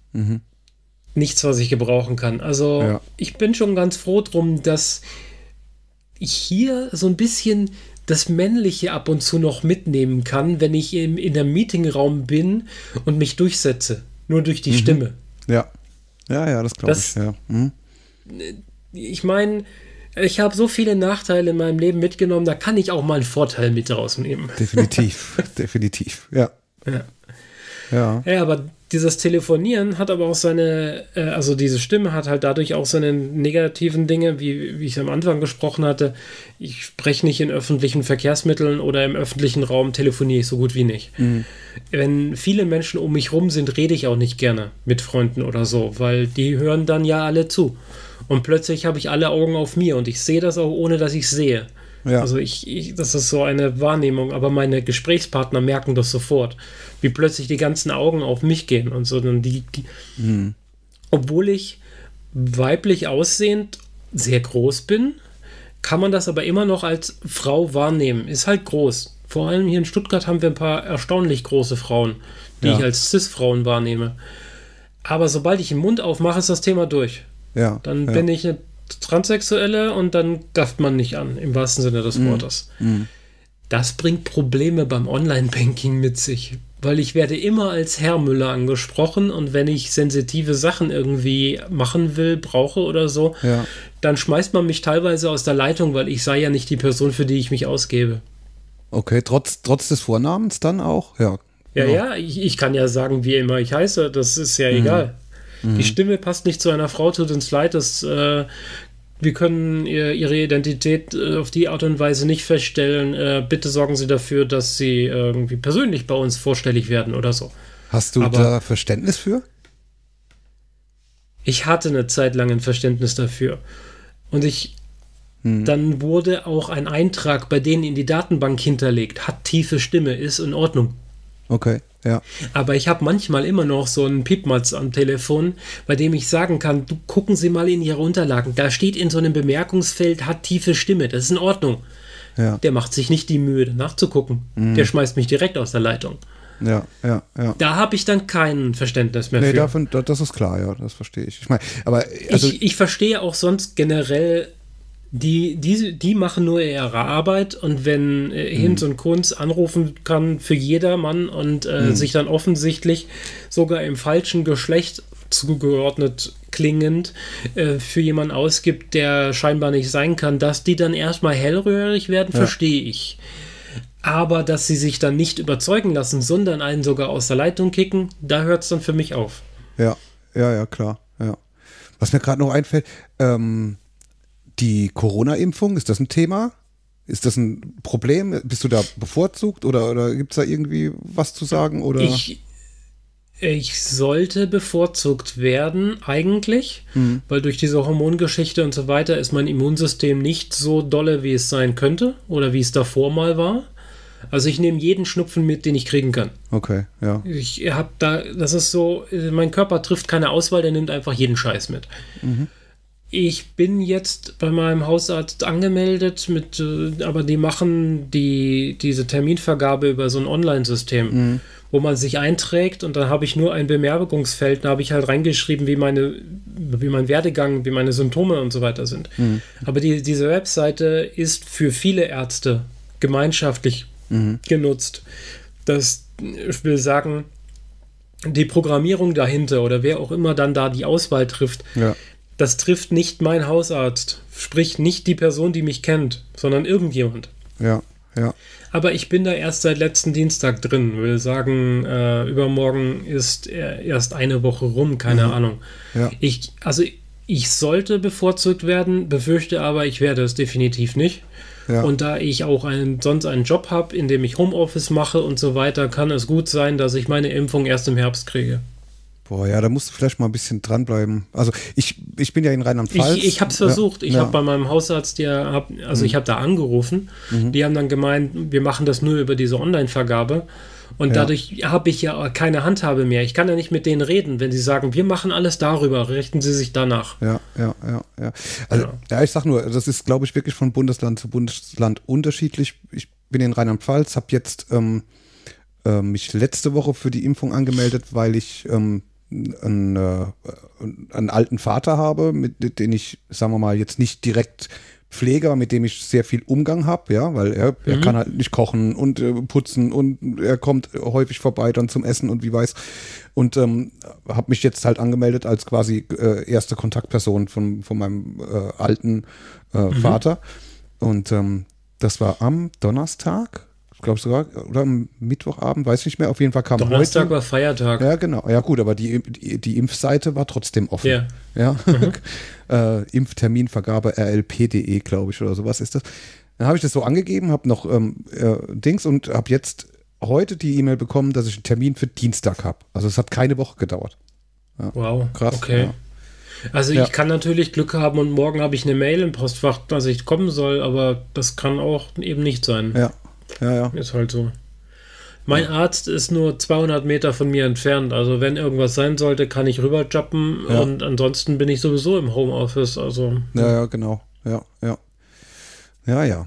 Mhm. Nichts, was ich gebrauchen kann. Also Ja. ich bin schon ganz froh drum, dass ich hier so ein bisschen das Männliche ab und zu noch mitnehmen kann, wenn ich im, in der Meetingraum bin und mich durchsetze. Nur durch die Mhm. Stimme. Ja. Ja, ja, das glaube Das- ich. Ja. Mhm. Ich meine, ich habe so viele Nachteile in meinem Leben mitgenommen, da kann ich auch mal einen Vorteil mit rausnehmen. Definitiv. Definitiv. Ja. Ja. Ja. Ja, aber dieses Telefonieren hat aber auch seine, äh, also diese Stimme hat halt dadurch auch seine negativen Dinge, wie, wie ich am Anfang gesprochen hatte. Ich spreche nicht in öffentlichen Verkehrsmitteln oder im öffentlichen Raum, telefoniere ich so gut wie nicht. Mhm. Wenn viele Menschen um mich rum sind, rede ich auch nicht gerne mit Freunden oder so, weil die hören dann ja alle zu. Und plötzlich habe ich alle Augen auf mir und ich sehe das auch, ohne dass ich sehe. Ja. Also ich, ich, das ist so eine Wahrnehmung, aber meine Gesprächspartner merken das sofort, wie plötzlich die ganzen Augen auf mich gehen und so. Dann die, die Mhm. Obwohl ich weiblich aussehend sehr groß bin, kann man das aber immer noch als Frau wahrnehmen. Ist halt groß. Vor allem hier in Stuttgart haben wir ein paar erstaunlich große Frauen, die Ja. ich als Cis-Frauen wahrnehme. Aber sobald ich den Mund aufmache, ist das Thema durch. Ja. Dann ja. bin ich eine Transsexuelle und dann gafft man nicht an, im wahrsten Sinne des Wortes. Mhm. Das bringt Probleme beim Online-Banking mit sich, weil ich werde immer als Herr Müller angesprochen und wenn ich sensitive Sachen irgendwie machen will, brauche oder so, Ja. dann schmeißt man mich teilweise aus der Leitung, weil ich sei ja nicht die Person, für die ich mich ausgebe. Okay, trotz, trotz des Vornamens dann auch? Ja. Ja, Ja. ja, ich, ich kann ja sagen, wie immer ich heiße, das ist ja egal. Die Stimme passt nicht zu einer Frau, tut uns leid, das, äh, wir können ihr, ihre Identität äh, auf die Art und Weise nicht feststellen. Äh, bitte sorgen Sie dafür, dass Sie irgendwie persönlich bei uns vorstellig werden oder so. Hast du Aber- da Verständnis für? Ich hatte eine Zeit lang ein Verständnis dafür. Und ich, dann wurde auch ein Eintrag bei denen in die Datenbank hinterlegt, hat tiefe Stimme, ist in Ordnung. Okay, ja. Aber ich habe manchmal immer noch so einen Piepmatz am Telefon, bei dem ich sagen kann, du, gucken Sie mal in Ihre Unterlagen. Da steht in so einem Bemerkungsfeld, hat tiefe Stimme. Das ist in Ordnung. Ja, Der macht sich nicht die Mühe, nachzugucken. Der schmeißt mich direkt aus der Leitung. ja, ja, ja. Da habe ich dann kein Verständnis mehr Nee, für. davon, da- das ist klar, ja, das verstehe ich. Ich meine, aber also, ich, ich verstehe auch sonst generell, die, die, die machen nur ihre Arbeit und wenn äh, Hinz und Kunz anrufen kann für jedermann und äh, sich dann offensichtlich sogar im falschen Geschlecht zugeordnet klingend äh, für jemanden ausgibt, der scheinbar nicht sein kann, dass die dann erstmal hellröhrig werden, verstehe ich. Aber dass sie sich dann nicht überzeugen lassen, sondern einen sogar aus der Leitung kicken, da hört es dann für mich auf. ja, ja, ja, klar, ja. Was mir gerade noch einfällt, ähm, die Corona-Impfung, ist das ein Thema? Ist das ein Problem? Bist du da bevorzugt oder, oder gibt es da irgendwie was zu sagen? Oder? Ich, ich sollte bevorzugt werden, eigentlich, weil durch diese Hormongeschichte und so weiter ist mein Immunsystem nicht so dolle, wie es sein könnte oder wie es davor mal war. Also ich nehme jeden Schnupfen mit, den ich kriegen kann. Okay, ja. Ich habe da, das ist so, mein Körper trifft keine Auswahl, der nimmt einfach jeden Scheiß mit. Ich bin jetzt bei meinem Hausarzt angemeldet, mit, äh, aber die machen die, diese Terminvergabe über so ein Online-System, wo man sich einträgt und dann habe ich nur ein Bemerkungsfeld, da habe ich halt reingeschrieben, wie meine, wie mein Werdegang, wie meine Symptome und so weiter sind. Aber die, diese Webseite ist für viele Ärzte gemeinschaftlich genutzt. Das, ich will sagen, die Programmierung dahinter oder wer auch immer dann da die Auswahl trifft, Ja, das trifft nicht mein Hausarzt, sprich nicht die Person, die mich kennt, sondern irgendjemand. ja, ja. Aber ich bin da erst seit letzten Dienstag drin, will sagen, äh, übermorgen ist äh, erst eine Woche rum, keine Ahnung. Ja. Ich, also ich sollte bevorzugt werden, befürchte aber, ich werde es definitiv nicht. Ja. Und da ich auch einen, sonst einen Job habe, in dem ich Homeoffice mache und so weiter, kann es gut sein, dass ich meine Impfung erst im Herbst kriege. Boah, ja, da musst du vielleicht mal ein bisschen dranbleiben. Also ich, ich bin ja in Rheinland-Pfalz. Ich, ich habe es versucht. Ich ja. habe bei meinem Hausarzt, ja, hab, also ich habe da angerufen. Die haben dann gemeint, wir machen das nur über diese Online-Vergabe. Und Ja. dadurch habe ich ja keine Handhabe mehr. Ich kann ja nicht mit denen reden, wenn sie sagen, wir machen alles darüber, richten sie sich danach. Ja, ja, ja, ja. Also, Ja. ja, ich sag nur, das ist, glaube ich, wirklich von Bundesland zu Bundesland unterschiedlich. Ich bin in Rheinland-Pfalz, habe jetzt ähm, äh, mich letzte Woche für die Impfung angemeldet, weil ich ähm, einen, äh, einen alten Vater habe, mit dem ich, sagen wir mal, jetzt nicht direkt Pfleger, mit dem ich sehr viel Umgang habe, ja, weil er, er Mhm. kann halt nicht kochen und äh, putzen und er kommt häufig vorbei dann zum Essen und wie weiß. Und ähm, habe mich jetzt halt angemeldet als quasi äh, erste Kontaktperson von, von meinem äh, alten äh, Mhm. Vater. Und ähm, das war am Donnerstag, glaube ich sogar, oder am Mittwochabend, weiß nicht mehr. Auf jeden Fall kam Donnerstag heute. war Feiertag. Ja, genau. Ja, gut, aber die, die, die Impfseite war trotzdem offen. Ja. Ja. äh, Impfterminvergabe R L P punkt de, glaube ich, oder sowas ist das. Dann habe ich das so angegeben, habe noch ähm, äh, Dings und habe jetzt heute die E-Mail bekommen, dass ich einen Termin für Dienstag habe. Also es hat keine Woche gedauert. Ja. Wow. Krass. Okay. Ja. Also Ja. ich kann natürlich Glück haben und morgen habe ich eine Mail im Postfach, dass ich kommen soll, aber das kann auch eben nicht sein. Ja, ja, ja. Ist halt so. Mein Arzt ist nur zweihundert Meter von mir entfernt, also wenn irgendwas sein sollte, kann ich rüberjumpen Ja. und ansonsten bin ich sowieso im Homeoffice, also Ja, ja, genau. Ja, ja. Ja, ja.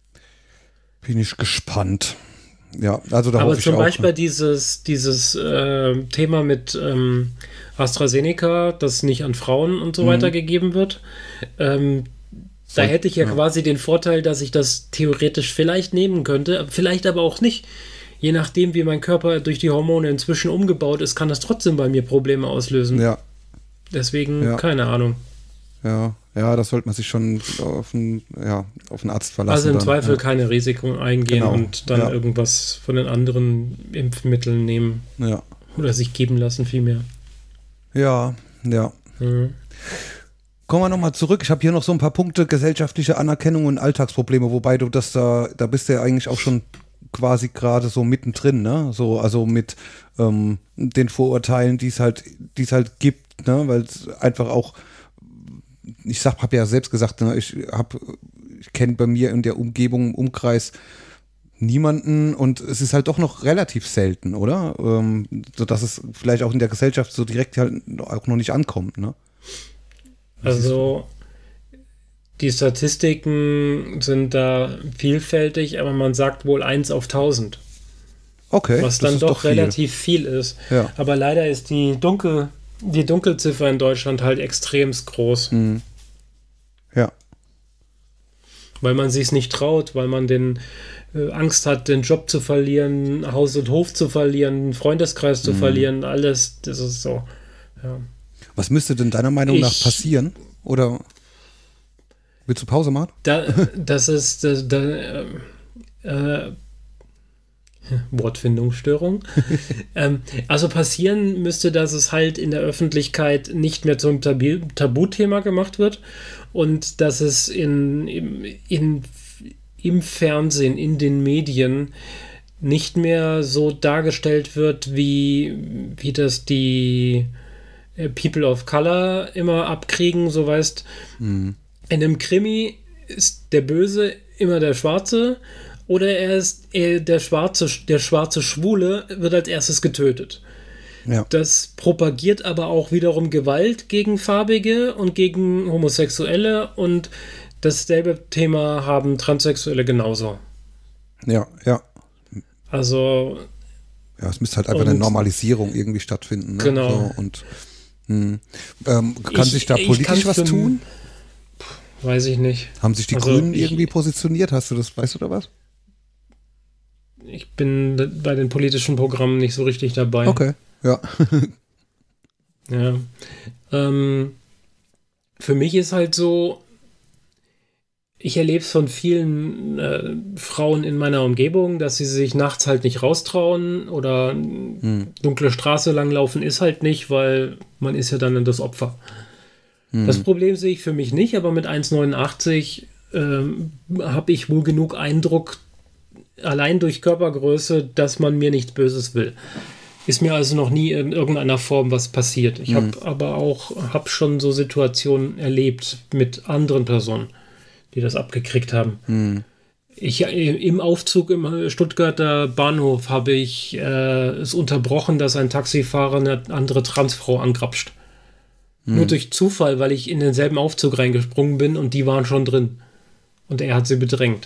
Bin ich gespannt. Ja, also da aber hoffe ich zum auch. Beispiel dieses, dieses äh, Thema mit ähm, AstraZeneca, das nicht an Frauen und so Mhm. weiter gegeben wird, ähm, da Voll- hätte ich ja, ja. quasi den Vorteil, dass ich das theoretisch vielleicht nehmen könnte, vielleicht aber auch nicht. Je nachdem, wie mein Körper durch die Hormone inzwischen umgebaut ist, kann das trotzdem bei mir Probleme auslösen. Ja, Deswegen, Ja. keine Ahnung. ja, ja, da sollte man sich schon auf einen, ja, auf einen Arzt verlassen. Also im dann. Zweifel Ja. keine Risiken eingehen Genau, und dann ja. irgendwas von den anderen Impfmitteln nehmen Ja, oder sich geben lassen vielmehr. ja, ja. Mhm. Kommen wir nochmal zurück. Ich habe hier noch so ein paar Punkte, gesellschaftliche Anerkennung und Alltagsprobleme, wobei du das da, da bist du ja eigentlich auch schon quasi gerade so mittendrin, ne? So, also mit ähm, den Vorurteilen, die es halt, die es halt gibt, ne? Weil es einfach auch, ich sag, habe ja selbst gesagt, ne? Ich habe, ich kenne bei mir in der Umgebung, im Umkreis niemanden und es ist halt doch noch relativ selten, oder? Ähm, sodass es vielleicht auch in der Gesellschaft so direkt halt auch noch nicht ankommt, ne? Also die Statistiken sind da vielfältig, aber man sagt wohl eins auf tausend, Okay. was das dann ist doch viel. relativ viel ist. Ja. Aber leider ist die Dunkel, die Dunkelziffer in Deutschland halt extremst groß, Mhm. Ja. weil man sich es nicht traut, weil man den äh, Angst hat, den Job zu verlieren, Haus und Hof zu verlieren, Freundeskreis zu Mhm. verlieren, alles, das ist so. Ja. Was müsste denn deiner Meinung nach Ich- passieren? Oder willst du Pause machen? Da, das ist da, da, äh, äh, Wortfindungsstörung. ähm, also passieren müsste, dass es halt in der Öffentlichkeit nicht mehr zum Tabu Tabuthema gemacht wird und dass es in, im, in, im Fernsehen, in den Medien nicht mehr so dargestellt wird, wie, wie das die äh, People of Color immer abkriegen, so weißt, Mhm. in einem Krimi ist der Böse immer der Schwarze oder er ist er, der schwarze der schwarze Schwule wird als erstes getötet. Ja. Das propagiert aber auch wiederum Gewalt gegen Farbige und gegen Homosexuelle und dasselbe Thema haben Transsexuelle genauso. Ja, ja. Also Ja, es müsste halt einfach eine Und- Normalisierung irgendwie stattfinden. Ne? Genau. So, und hm. ähm, kann Ich- sich da ich politisch kann's was für- tun? weiß ich nicht. Haben sich die Also, Grünen ich- irgendwie positioniert? Hast du das, weißt du da was? Ich bin bei den politischen Programmen nicht so richtig dabei. Okay, ja. Ja. Ähm, für mich ist halt so, ich erlebe es von vielen äh, Frauen in meiner Umgebung, dass sie sich nachts halt nicht raustrauen oder Hm. dunkle Straße langlaufen ist halt nicht, weil man ist ja dann das Opfer. Hm. Das Problem sehe ich für mich nicht, aber mit eins Komma neunundachtzig ähm, habe ich wohl genug Eindruck, allein durch Körpergröße, dass man mir nichts Böses will. Ist mir also noch nie in irgendeiner Form was passiert. Ich habe aber auch hab schon so Situationen erlebt mit anderen Personen, die das abgekriegt haben. Hm. Ich, im Aufzug im Stuttgarter Bahnhof habe ich äh, es unterbrochen, dass ein Taxifahrer eine andere Transfrau angrapscht. Nur durch Zufall, weil ich in denselben Aufzug reingesprungen bin und die waren schon drin. Und er hat sie bedrängt.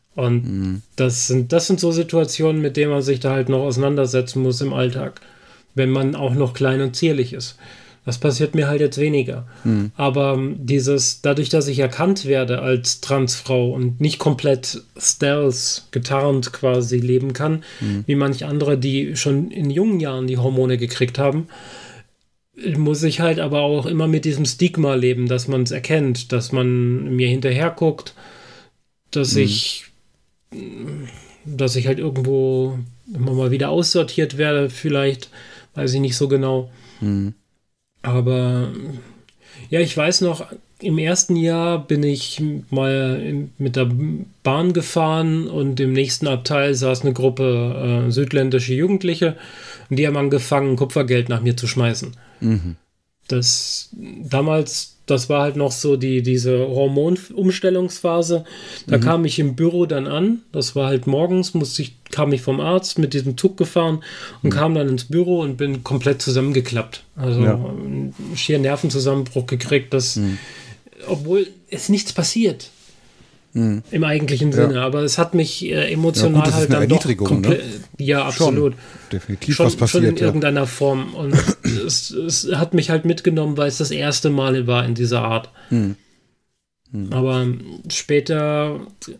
Und das sind, das sind so Situationen, mit denen man sich da halt noch auseinandersetzen muss im Alltag. wenn man auch noch klein und zierlich ist. Das passiert mir halt jetzt weniger. Mhm. Aber dieses, dadurch, dass ich erkannt werde als Transfrau und nicht komplett stealth, getarnt quasi leben kann, mhm. wie manche andere, die schon in jungen Jahren die Hormone gekriegt haben, muss ich halt aber auch immer mit diesem Stigma leben, dass man es erkennt, dass man mir hinterher guckt, dass mhm. ich dass ich halt irgendwo immer mal wieder aussortiert werde, vielleicht, weiß ich nicht so genau. Mhm. Aber ja, ich weiß noch, im ersten Jahr bin ich mal mit der Bahn gefahren und im nächsten Abteil saß eine Gruppe äh, südländische Jugendliche und die haben angefangen, Kupfergeld nach mir zu schmeißen. Mhm. Das damals, das war halt noch so die, diese Hormonumstellungsphase. Da mhm. kam ich im Büro dann an. Das war halt morgens, musste ich, kam ich vom Arzt mit diesem Zug gefahren und mhm. kam dann ins Büro und bin komplett zusammengeklappt. Also ja. einen schier Nervenzusammenbruch gekriegt, dass, mhm. obwohl es nichts passiert. Mhm. Im eigentlichen Sinne, ja. aber es hat mich äh, emotional ja, gut, halt dann doch komplett, ne? ja, absolut. Schon, definitiv schon, was passiert. Schon in ja. irgendeiner Form. Und es, es hat mich halt mitgenommen, weil es das erste Mal war in dieser Art. Mhm. Mhm. Aber später,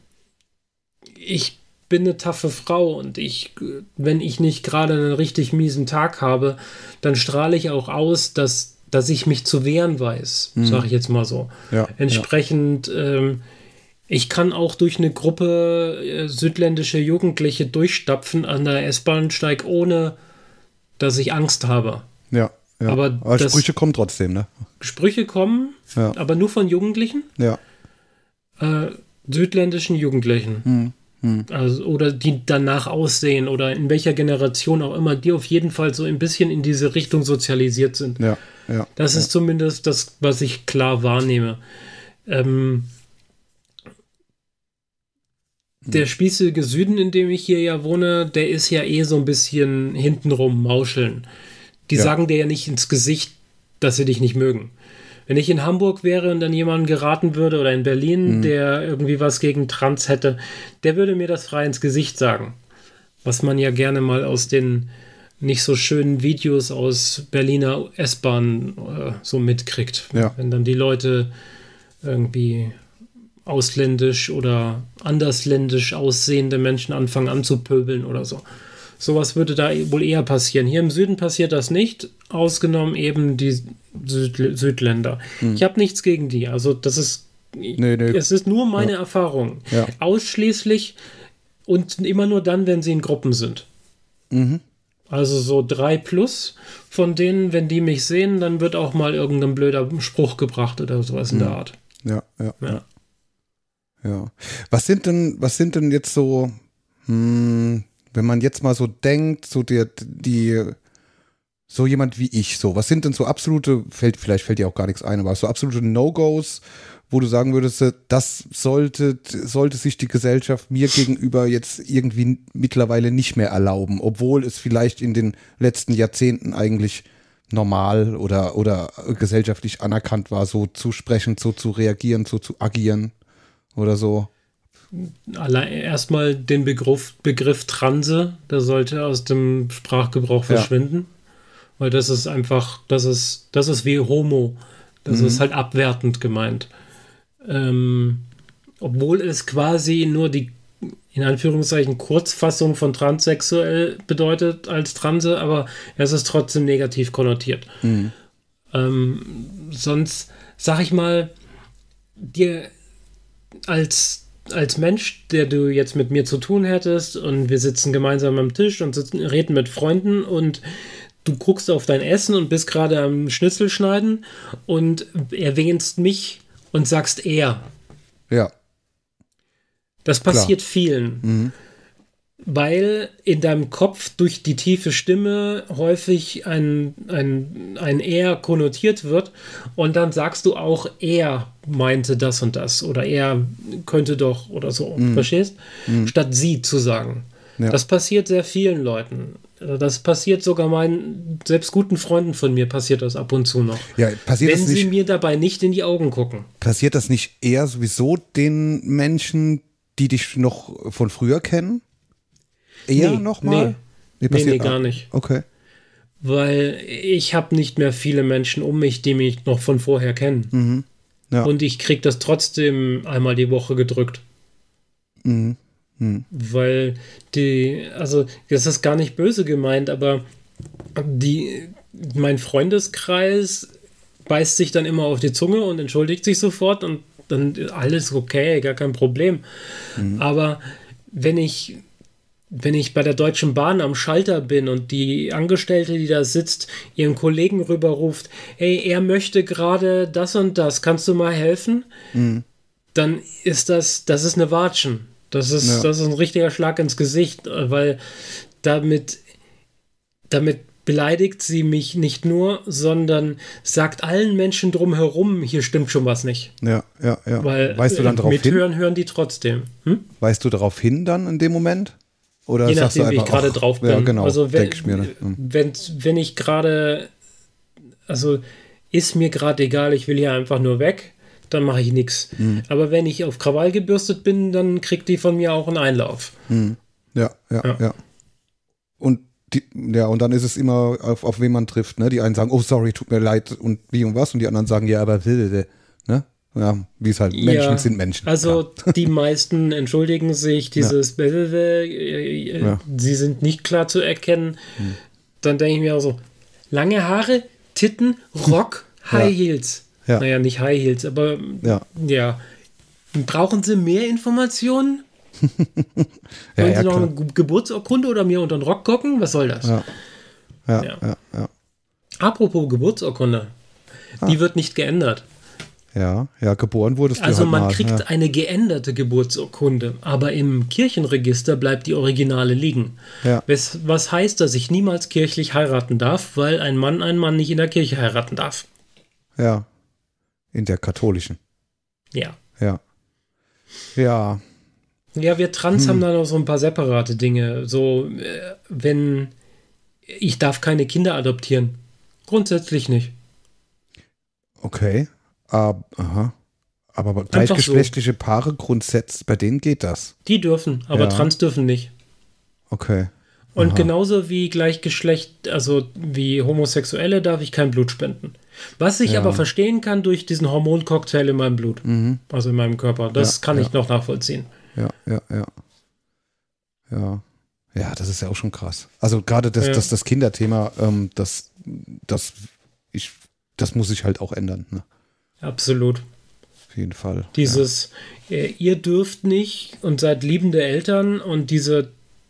ich bin eine taffe Frau und ich, wenn ich nicht gerade einen richtig miesen Tag habe, dann strahle ich auch aus, dass, dass ich mich zu wehren weiß, mhm. sage ich jetzt mal so. Ja, Entsprechend ja. Ähm, ich kann auch durch eine Gruppe äh, südländische Jugendliche durchstapfen an der S-Bahnsteig, ohne dass ich Angst habe. Ja, ja. Aber, aber Sprüche kommen trotzdem, ne? Sprüche kommen, ja. aber nur von Jugendlichen. Ja. Äh, südländischen Jugendlichen. Hm. Hm. Also, oder die danach aussehen oder in welcher Generation auch immer, die auf jeden Fall so ein bisschen in diese Richtung sozialisiert sind. Ja, ja. Das ja. ist zumindest das, was ich klar wahrnehme. Ähm, Der spießige Süden, in dem ich hier ja wohne, der ist ja eh so ein bisschen hintenrum mauscheln. Die ja. sagen dir ja nicht ins Gesicht, dass sie dich nicht mögen. Wenn ich in Hamburg wäre und dann jemanden geraten würde oder in Berlin, mhm. der irgendwie was gegen Trans hätte, der würde mir das frei ins Gesicht sagen. Was man ja gerne mal aus den nicht so schönen Videos aus Berliner S-Bahn äh, so mitkriegt. Ja. Wenn dann die Leute irgendwie ausländisch oder andersländisch aussehende Menschen anfangen anzupöbeln oder so. Sowas würde da wohl eher passieren. Hier im Süden passiert das nicht, ausgenommen eben die Süd- Südländer. Hm. Ich habe nichts gegen die. Also das ist, nee, nee. es ist nur meine ja. Erfahrung. Ja. Ausschließlich und immer nur dann, wenn sie in Gruppen sind. Mhm. Also so drei plus von denen, wenn die mich sehen, dann wird auch mal irgendein blöder Spruch gebracht oder sowas in mhm. der Art. Ja, ja, ja. ja. Ja. Was sind denn, was sind denn jetzt so, hm, wenn man jetzt mal so denkt, so der, die, so jemand wie ich, so, was sind denn so absolute, fällt, vielleicht fällt dir auch gar nichts ein, aber so absolute No-Gos, wo du sagen würdest, das sollte, sollte sich die Gesellschaft mir gegenüber jetzt irgendwie mittlerweile nicht mehr erlauben, obwohl es vielleicht in den letzten Jahrzehnten eigentlich normal oder, oder gesellschaftlich anerkannt war, so zu sprechen, so zu reagieren, so zu agieren. Oder so. Allein erstmal den Begriff, Begriff Transe, der sollte aus dem Sprachgebrauch verschwinden. Ja. Weil das ist einfach, das ist, das ist wie Homo. Das mhm. ist halt abwertend gemeint. Ähm, obwohl es quasi nur die, in Anführungszeichen, Kurzfassung von transsexuell bedeutet als Transe, aber es ist trotzdem negativ konnotiert. Mhm. Ähm, sonst, sag ich mal, dir Als, als Mensch, der du jetzt mit mir zu tun hättest und wir sitzen gemeinsam am Tisch und sitzen, reden mit Freunden und du guckst auf dein Essen und bist gerade am Schnitzel schneiden und erwähnst mich und sagst er. Ja. Das passiert Klar. vielen. Mhm. Weil in deinem Kopf durch die tiefe Stimme häufig ein, ein, ein er konnotiert wird und dann sagst du auch, er meinte das und das oder er könnte doch oder so, mm. verstehst? Mm. Statt sie zu sagen. Ja. Das passiert sehr vielen Leuten. Das passiert sogar meinen, selbst guten Freunden von mir passiert das ab und zu noch. Ja, passiert wenn das nicht, sie mir dabei nicht in die Augen gucken. Passiert das nicht eher sowieso den Menschen, die dich noch von früher kennen? Eher nee, nochmal? Nee, nee, nee, gar nicht. Okay. weil ich habe nicht mehr viele Menschen um mich, die mich noch von vorher kennen. Mhm. Ja. Und ich kriege das trotzdem einmal die Woche gedrückt. Mhm. Mhm. Weil die, also das ist gar nicht böse gemeint, aber die, mein Freundeskreis beißt sich dann immer auf die Zunge und entschuldigt sich sofort und dann alles okay, gar kein Problem. Mhm. Aber wenn ich wenn ich bei der Deutschen Bahn am Schalter bin und die Angestellte, die da sitzt, ihren Kollegen rüberruft, hey, er möchte gerade das und das, kannst du mal helfen? Mhm. Dann ist das, das ist eine Watschen. Das ist, ja. das ist ein richtiger Schlag ins Gesicht, weil damit, damit beleidigt sie mich nicht nur, sondern sagt allen Menschen drumherum, hier stimmt schon was nicht. Ja, ja, ja. Weil weißt du dann darauf hin? Mithören hören die trotzdem. Hm? Weißt du darauf hin dann in dem Moment? Oder je nachdem, wie ich gerade drauf bin. Ja, genau, also wenn, ich mir, ne? wenn, wenn ich gerade, also ist mir gerade egal, ich will hier einfach nur weg, dann mache ich nichts. Mhm. Aber wenn ich auf Krawall gebürstet bin, dann kriegt die von mir auch einen Einlauf. Mhm. Ja, ja, ja, ja. Und die, ja, und dann ist es immer, auf, auf wen man trifft, ne? Die einen sagen, oh sorry, tut mir leid und wie und was, und die anderen sagen, ja, aber will, ne? Ja, wie es halt, Menschen ja, sind Menschen. Also klar. Die meisten entschuldigen sich, dieses ja. äh, ja. sie sind nicht klar zu erkennen. Hm. Dann denke ich mir auch so, lange Haare, Titten, Rock, High ja. Heels. Ja. Naja, nicht High Heels, aber ja. ja. Brauchen Sie mehr Informationen? ja, Wollen ja, Sie noch klar. eine Geburtsurkunde oder mir unter den Rock gucken? Was soll das? Ja, ja, ja. ja, ja. Apropos Geburtsurkunde, ah. die wird nicht geändert. Ja, ja, geboren wurdest du Also halt man mal, kriegt ja. eine geänderte Geburtsurkunde, aber im Kirchenregister bleibt die Originale liegen. Ja. Was, was heißt, dass ich niemals kirchlich heiraten darf, weil ein Mann einen Mann nicht in der Kirche heiraten darf. Ja, in der katholischen. Ja. Ja. Ja. Ja, wir Trans hm. haben da noch so ein paar separate Dinge. So, äh, wenn ich darf keine Kinder adoptieren. Grundsätzlich nicht. Okay. Uh, aha. Aber gleichgeschlechtliche so. Paare grundsätzlich, bei denen geht das. Die dürfen, aber ja. Trans dürfen nicht. Okay. Und genauso wie Gleichgeschlecht, also wie Homosexuelle, darf ich kein Blut spenden. Was ich ja. aber verstehen kann durch diesen Hormoncocktail in meinem Blut, mhm. also in meinem Körper. Das ja, kann ja. ich noch nachvollziehen. Ja, ja, ja. Ja. Ja, das ist ja auch schon krass. Also gerade das, ja. das, das Kinderthema, ähm, das, das, ich, das muss sich halt auch ändern, ne? Absolut. Auf jeden Fall. Dieses, ja. äh, ihr dürft nicht und seid liebende Eltern und diese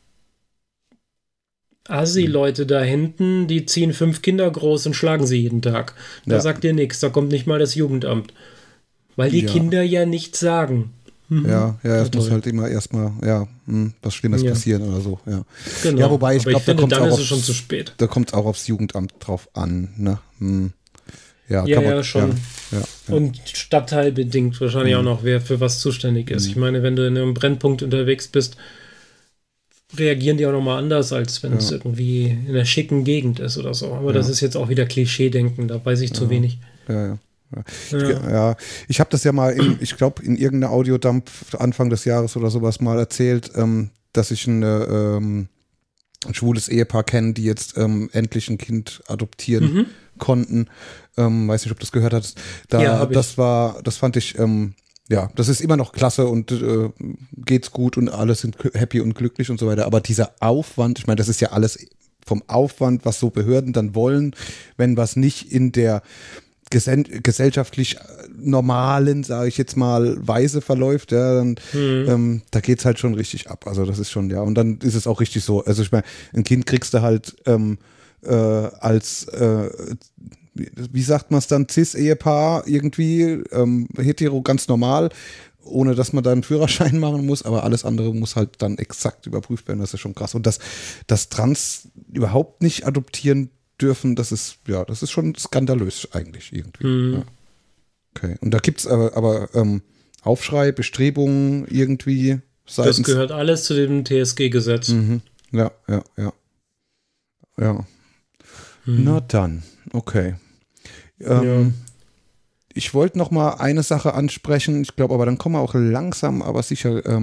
Assi-Leute da hinten, die ziehen fünf Kinder groß und schlagen sie jeden Tag. Da ja. sagt ihr nichts, da kommt nicht mal das Jugendamt. Weil die ja. Kinder ja nichts sagen. Mhm. Ja, ja, es muss halt immer erstmal, ja, mh, was Schlimmes ja. passieren oder so, ja. Genau. Ja, wobei ich glaube, da kommt dann auch ist aufs, es schon zu spät. Da kommt es auch aufs Jugendamt drauf an, ne? Hm. Ja, ja, kann man, ja, schon. Ja, ja, ja. Und stadtteilbedingt wahrscheinlich mhm. auch noch, wer für was zuständig ist. Mhm. Ich meine, wenn du in einem Brennpunkt unterwegs bist, reagieren die auch nochmal anders, als wenn ja. es irgendwie in einer schicken Gegend ist oder so. Aber ja. das ist jetzt auch wieder Klischee-Denken, da weiß ich ja. zu wenig. Ja, ja. Ja, ja. Ich, ja. ich habe das ja mal, in, ich glaube, in irgendeiner Audiodump Anfang des Jahres oder sowas mal erzählt, ähm, dass ich eine, ähm, ein schwules Ehepaar kenne, die jetzt ähm, endlich ein Kind adoptieren mhm. konnten. Ähm, weiß nicht, ob du das gehört hast. Da, ja, das war, das fand ich, ähm, ja, das ist immer noch klasse und äh, geht's gut und alle sind happy und glücklich und so weiter. Aber dieser Aufwand, ich meine, das ist ja alles vom Aufwand, was so Behörden dann wollen, wenn was nicht in der gesellschaftlich normalen, sage ich jetzt mal, Weise verläuft, ja, dann mhm. ähm, da geht's halt schon richtig ab. Also das ist schon, ja, und dann ist es auch richtig so. Also ich meine, ein Kind kriegst du halt ähm, äh, als äh, wie sagt man es dann, Cis-Ehepaar irgendwie, ähm, hetero ganz normal, ohne dass man da einen Führerschein machen muss, aber alles andere muss halt dann exakt überprüft werden, das ist schon krass. Und dass das Trans überhaupt nicht adoptieren dürfen, das ist, ja, das ist schon skandalös eigentlich irgendwie. Mhm. Ja. Okay, und da gibt es aber, aber ähm, Aufschrei, Bestrebungen irgendwie seitens... Das gehört alles zu dem T S G-Gesetz. Mhm. Ja, ja, ja. Ja. Mhm. Na dann, okay. Ähm, ja. Ich wollte noch mal eine Sache ansprechen, ich glaube aber, dann kommen wir auch langsam, aber sicher ähm,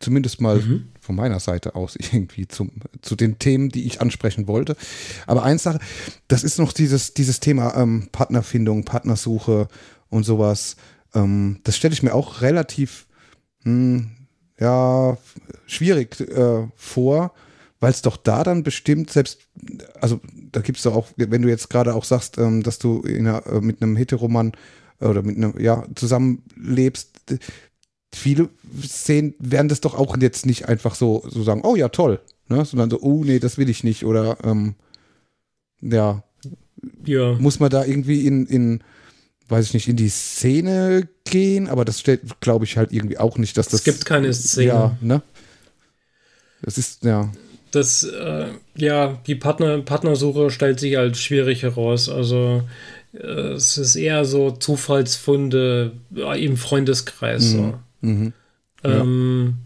zumindest mal mhm. von meiner Seite aus irgendwie zum, zu den Themen, die ich ansprechen wollte. Aber eine Sache, das ist noch dieses, dieses Thema ähm, Partnerfindung, Partnersuche und sowas. Ähm, das stelle ich mir auch relativ mh, ja, schwierig äh, vor, weil es doch da dann bestimmt selbst, also da gibt es doch auch, wenn du jetzt gerade auch sagst, ähm, dass du in einer, äh, mit einem Heteroman äh, oder mit einem, ja, zusammenlebst, viele Szenen werden das doch auch jetzt nicht einfach so, so sagen, oh ja, toll, ne? Sondern so, oh nee, das will ich nicht oder ähm, ja, ja, muss man da irgendwie in, in, weiß ich nicht, in die Szene gehen, aber das stellt, glaube ich, halt irgendwie auch nicht, dass das. Es gibt keine Szene. Ja, ne? Das ist, ja. Das, äh, ja, die Partner, Partnersuche stellt sich als schwierig heraus. Also äh, es ist eher so Zufallsfunde ja, im Freundeskreis. Mhm. So. Mhm. Ja. Ähm,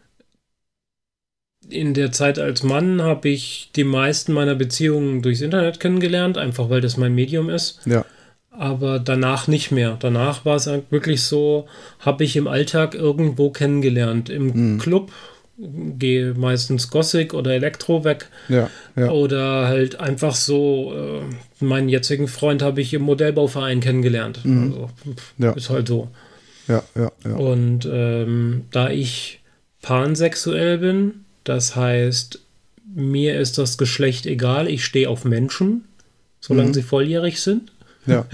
in der Zeit als Mann habe ich die meisten meiner Beziehungen durchs Internet kennengelernt, einfach weil das mein Medium ist. Ja. Aber danach nicht mehr. Danach war es wirklich so, habe ich im Alltag irgendwo kennengelernt. Im mhm. Club, gehe meistens Gothic oder Elektro weg. Ja, ja. Oder halt einfach so, äh, meinen jetzigen Freund habe ich im Modellbauverein kennengelernt. Mhm. Also, Ja. ist halt so. Ja, ja, ja. Und ähm, da ich pansexuell bin, das heißt, mir ist das Geschlecht egal, ich stehe auf Menschen, solange Mhm. sie volljährig sind. Ja.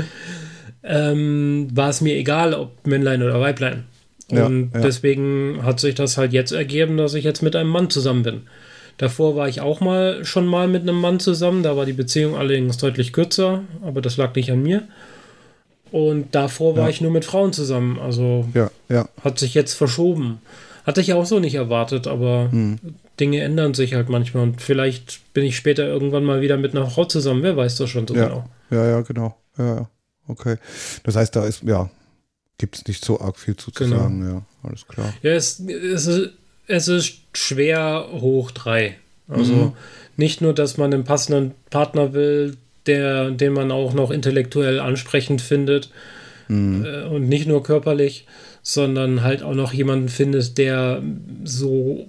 ähm, war es mir egal, ob Männlein oder Weiblein. Ja, Und ja. deswegen hat sich das halt jetzt ergeben, dass ich jetzt mit einem Mann zusammen bin. Davor war ich auch mal schon mal mit einem Mann zusammen, da war die Beziehung allerdings deutlich kürzer, aber das lag nicht an mir. Und davor war Ja. ich nur mit Frauen zusammen, also Ja, ja. hat sich jetzt verschoben. Hatte ich auch so nicht erwartet, aber Mhm. Dinge ändern sich halt manchmal und vielleicht bin ich später irgendwann mal wieder mit einer Frau zusammen, wer weiß das schon so Ja. genau. Ja, ja, genau. Ja, ja. Okay. Das heißt, da ist, ja, gibt es nicht so arg viel zu, zu Genau. sagen, ja, alles klar. Ja, es, es, ist, es ist schwer hoch drei. Also Mhm. nicht nur, dass man einen passenden Partner will, der, den man auch noch intellektuell ansprechend findet Mhm. äh, und nicht nur körperlich, sondern halt auch noch jemanden findet, der so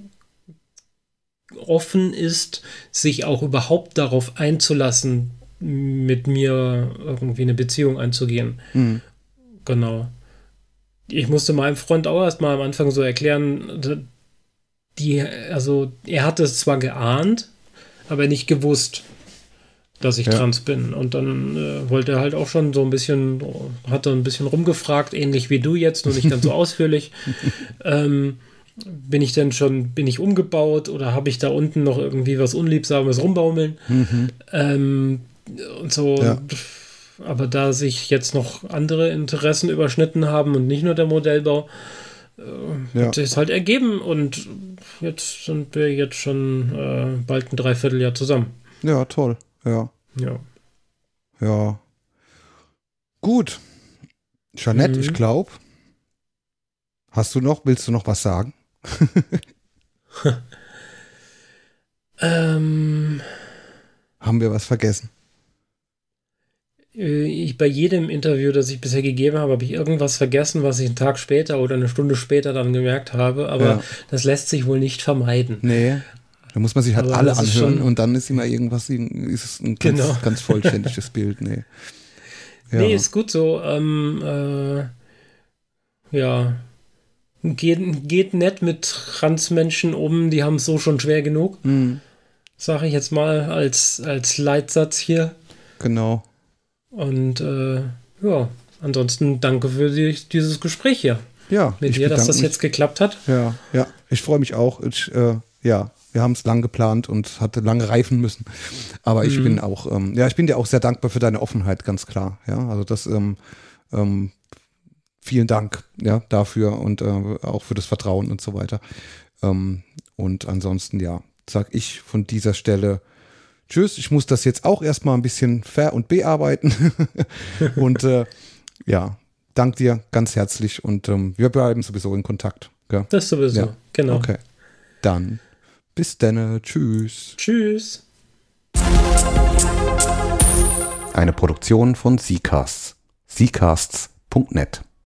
offen ist, sich auch überhaupt darauf einzulassen, mit mir irgendwie eine Beziehung einzugehen. Mhm. Genau. Ich musste meinem Freund auch erst mal am Anfang so erklären, die, also er hat es zwar geahnt, aber nicht gewusst, dass ich Ja. trans bin. Und dann äh, wollte er halt auch schon so ein bisschen, hat er ein bisschen rumgefragt, ähnlich wie du jetzt, nur nicht ganz so ausführlich. Ähm, bin ich denn schon, bin ich umgebaut oder habe ich da unten noch irgendwie was Unliebsames rumbaumeln? Mhm. Ähm, und so. Ja. Aber da sich jetzt noch andere Interessen überschnitten haben und nicht nur der Modellbau, äh, Ja. hat sich es halt ergeben und jetzt sind wir jetzt schon äh, bald ein Dreivierteljahr zusammen. Ja, toll. Ja. Ja. Ja. Gut. Jeanette, Mhm. ich glaube, hast du noch, willst du noch was sagen? Ähm, Haben wir was vergessen? äh, ich, bei jedem Interview, das ich bisher gegeben habe, habe ich irgendwas vergessen, was ich einen Tag später oder eine Stunde später dann gemerkt habe, aber Ja. das lässt sich wohl nicht vermeiden. Nee. Da muss man sich halt Aber alle das ist anhören schon- und dann ist immer irgendwas, ist es ein ganz, Genau. ganz vollständiges Bild. Nee. Ja. Nee, ist gut so. Ähm, äh, ja. Geht, geht nett mit Transmenschen um, die haben es so schon schwer genug, Mhm. sage ich jetzt mal als, als Leitsatz hier. Genau. Und äh, ja, ansonsten danke für die, dieses Gespräch hier Ja, mit ich dir, dass bedanke das mich. jetzt geklappt hat. Ja, ja. Ich freue mich auch. Ich, äh, ja, wir haben es lang geplant und hatte lange reifen müssen. Aber ich Mhm. bin auch, ähm, ja, ich bin dir auch sehr dankbar für deine Offenheit, ganz klar. Ja, also das, ähm, ähm, vielen Dank, ja, dafür und äh, auch für das Vertrauen und so weiter. Ähm, und ansonsten, ja, sag ich von dieser Stelle tschüss. Ich muss das jetzt auch erstmal ein bisschen ver- und bearbeiten. und äh, ja, danke dir ganz herzlich und ähm, wir bleiben sowieso in Kontakt. Gell? Das sowieso, Ja. genau. Okay. Dann bis dann. Tschüss. Tschüss. Eine Produktion von Seacasts. Seacasts punkt net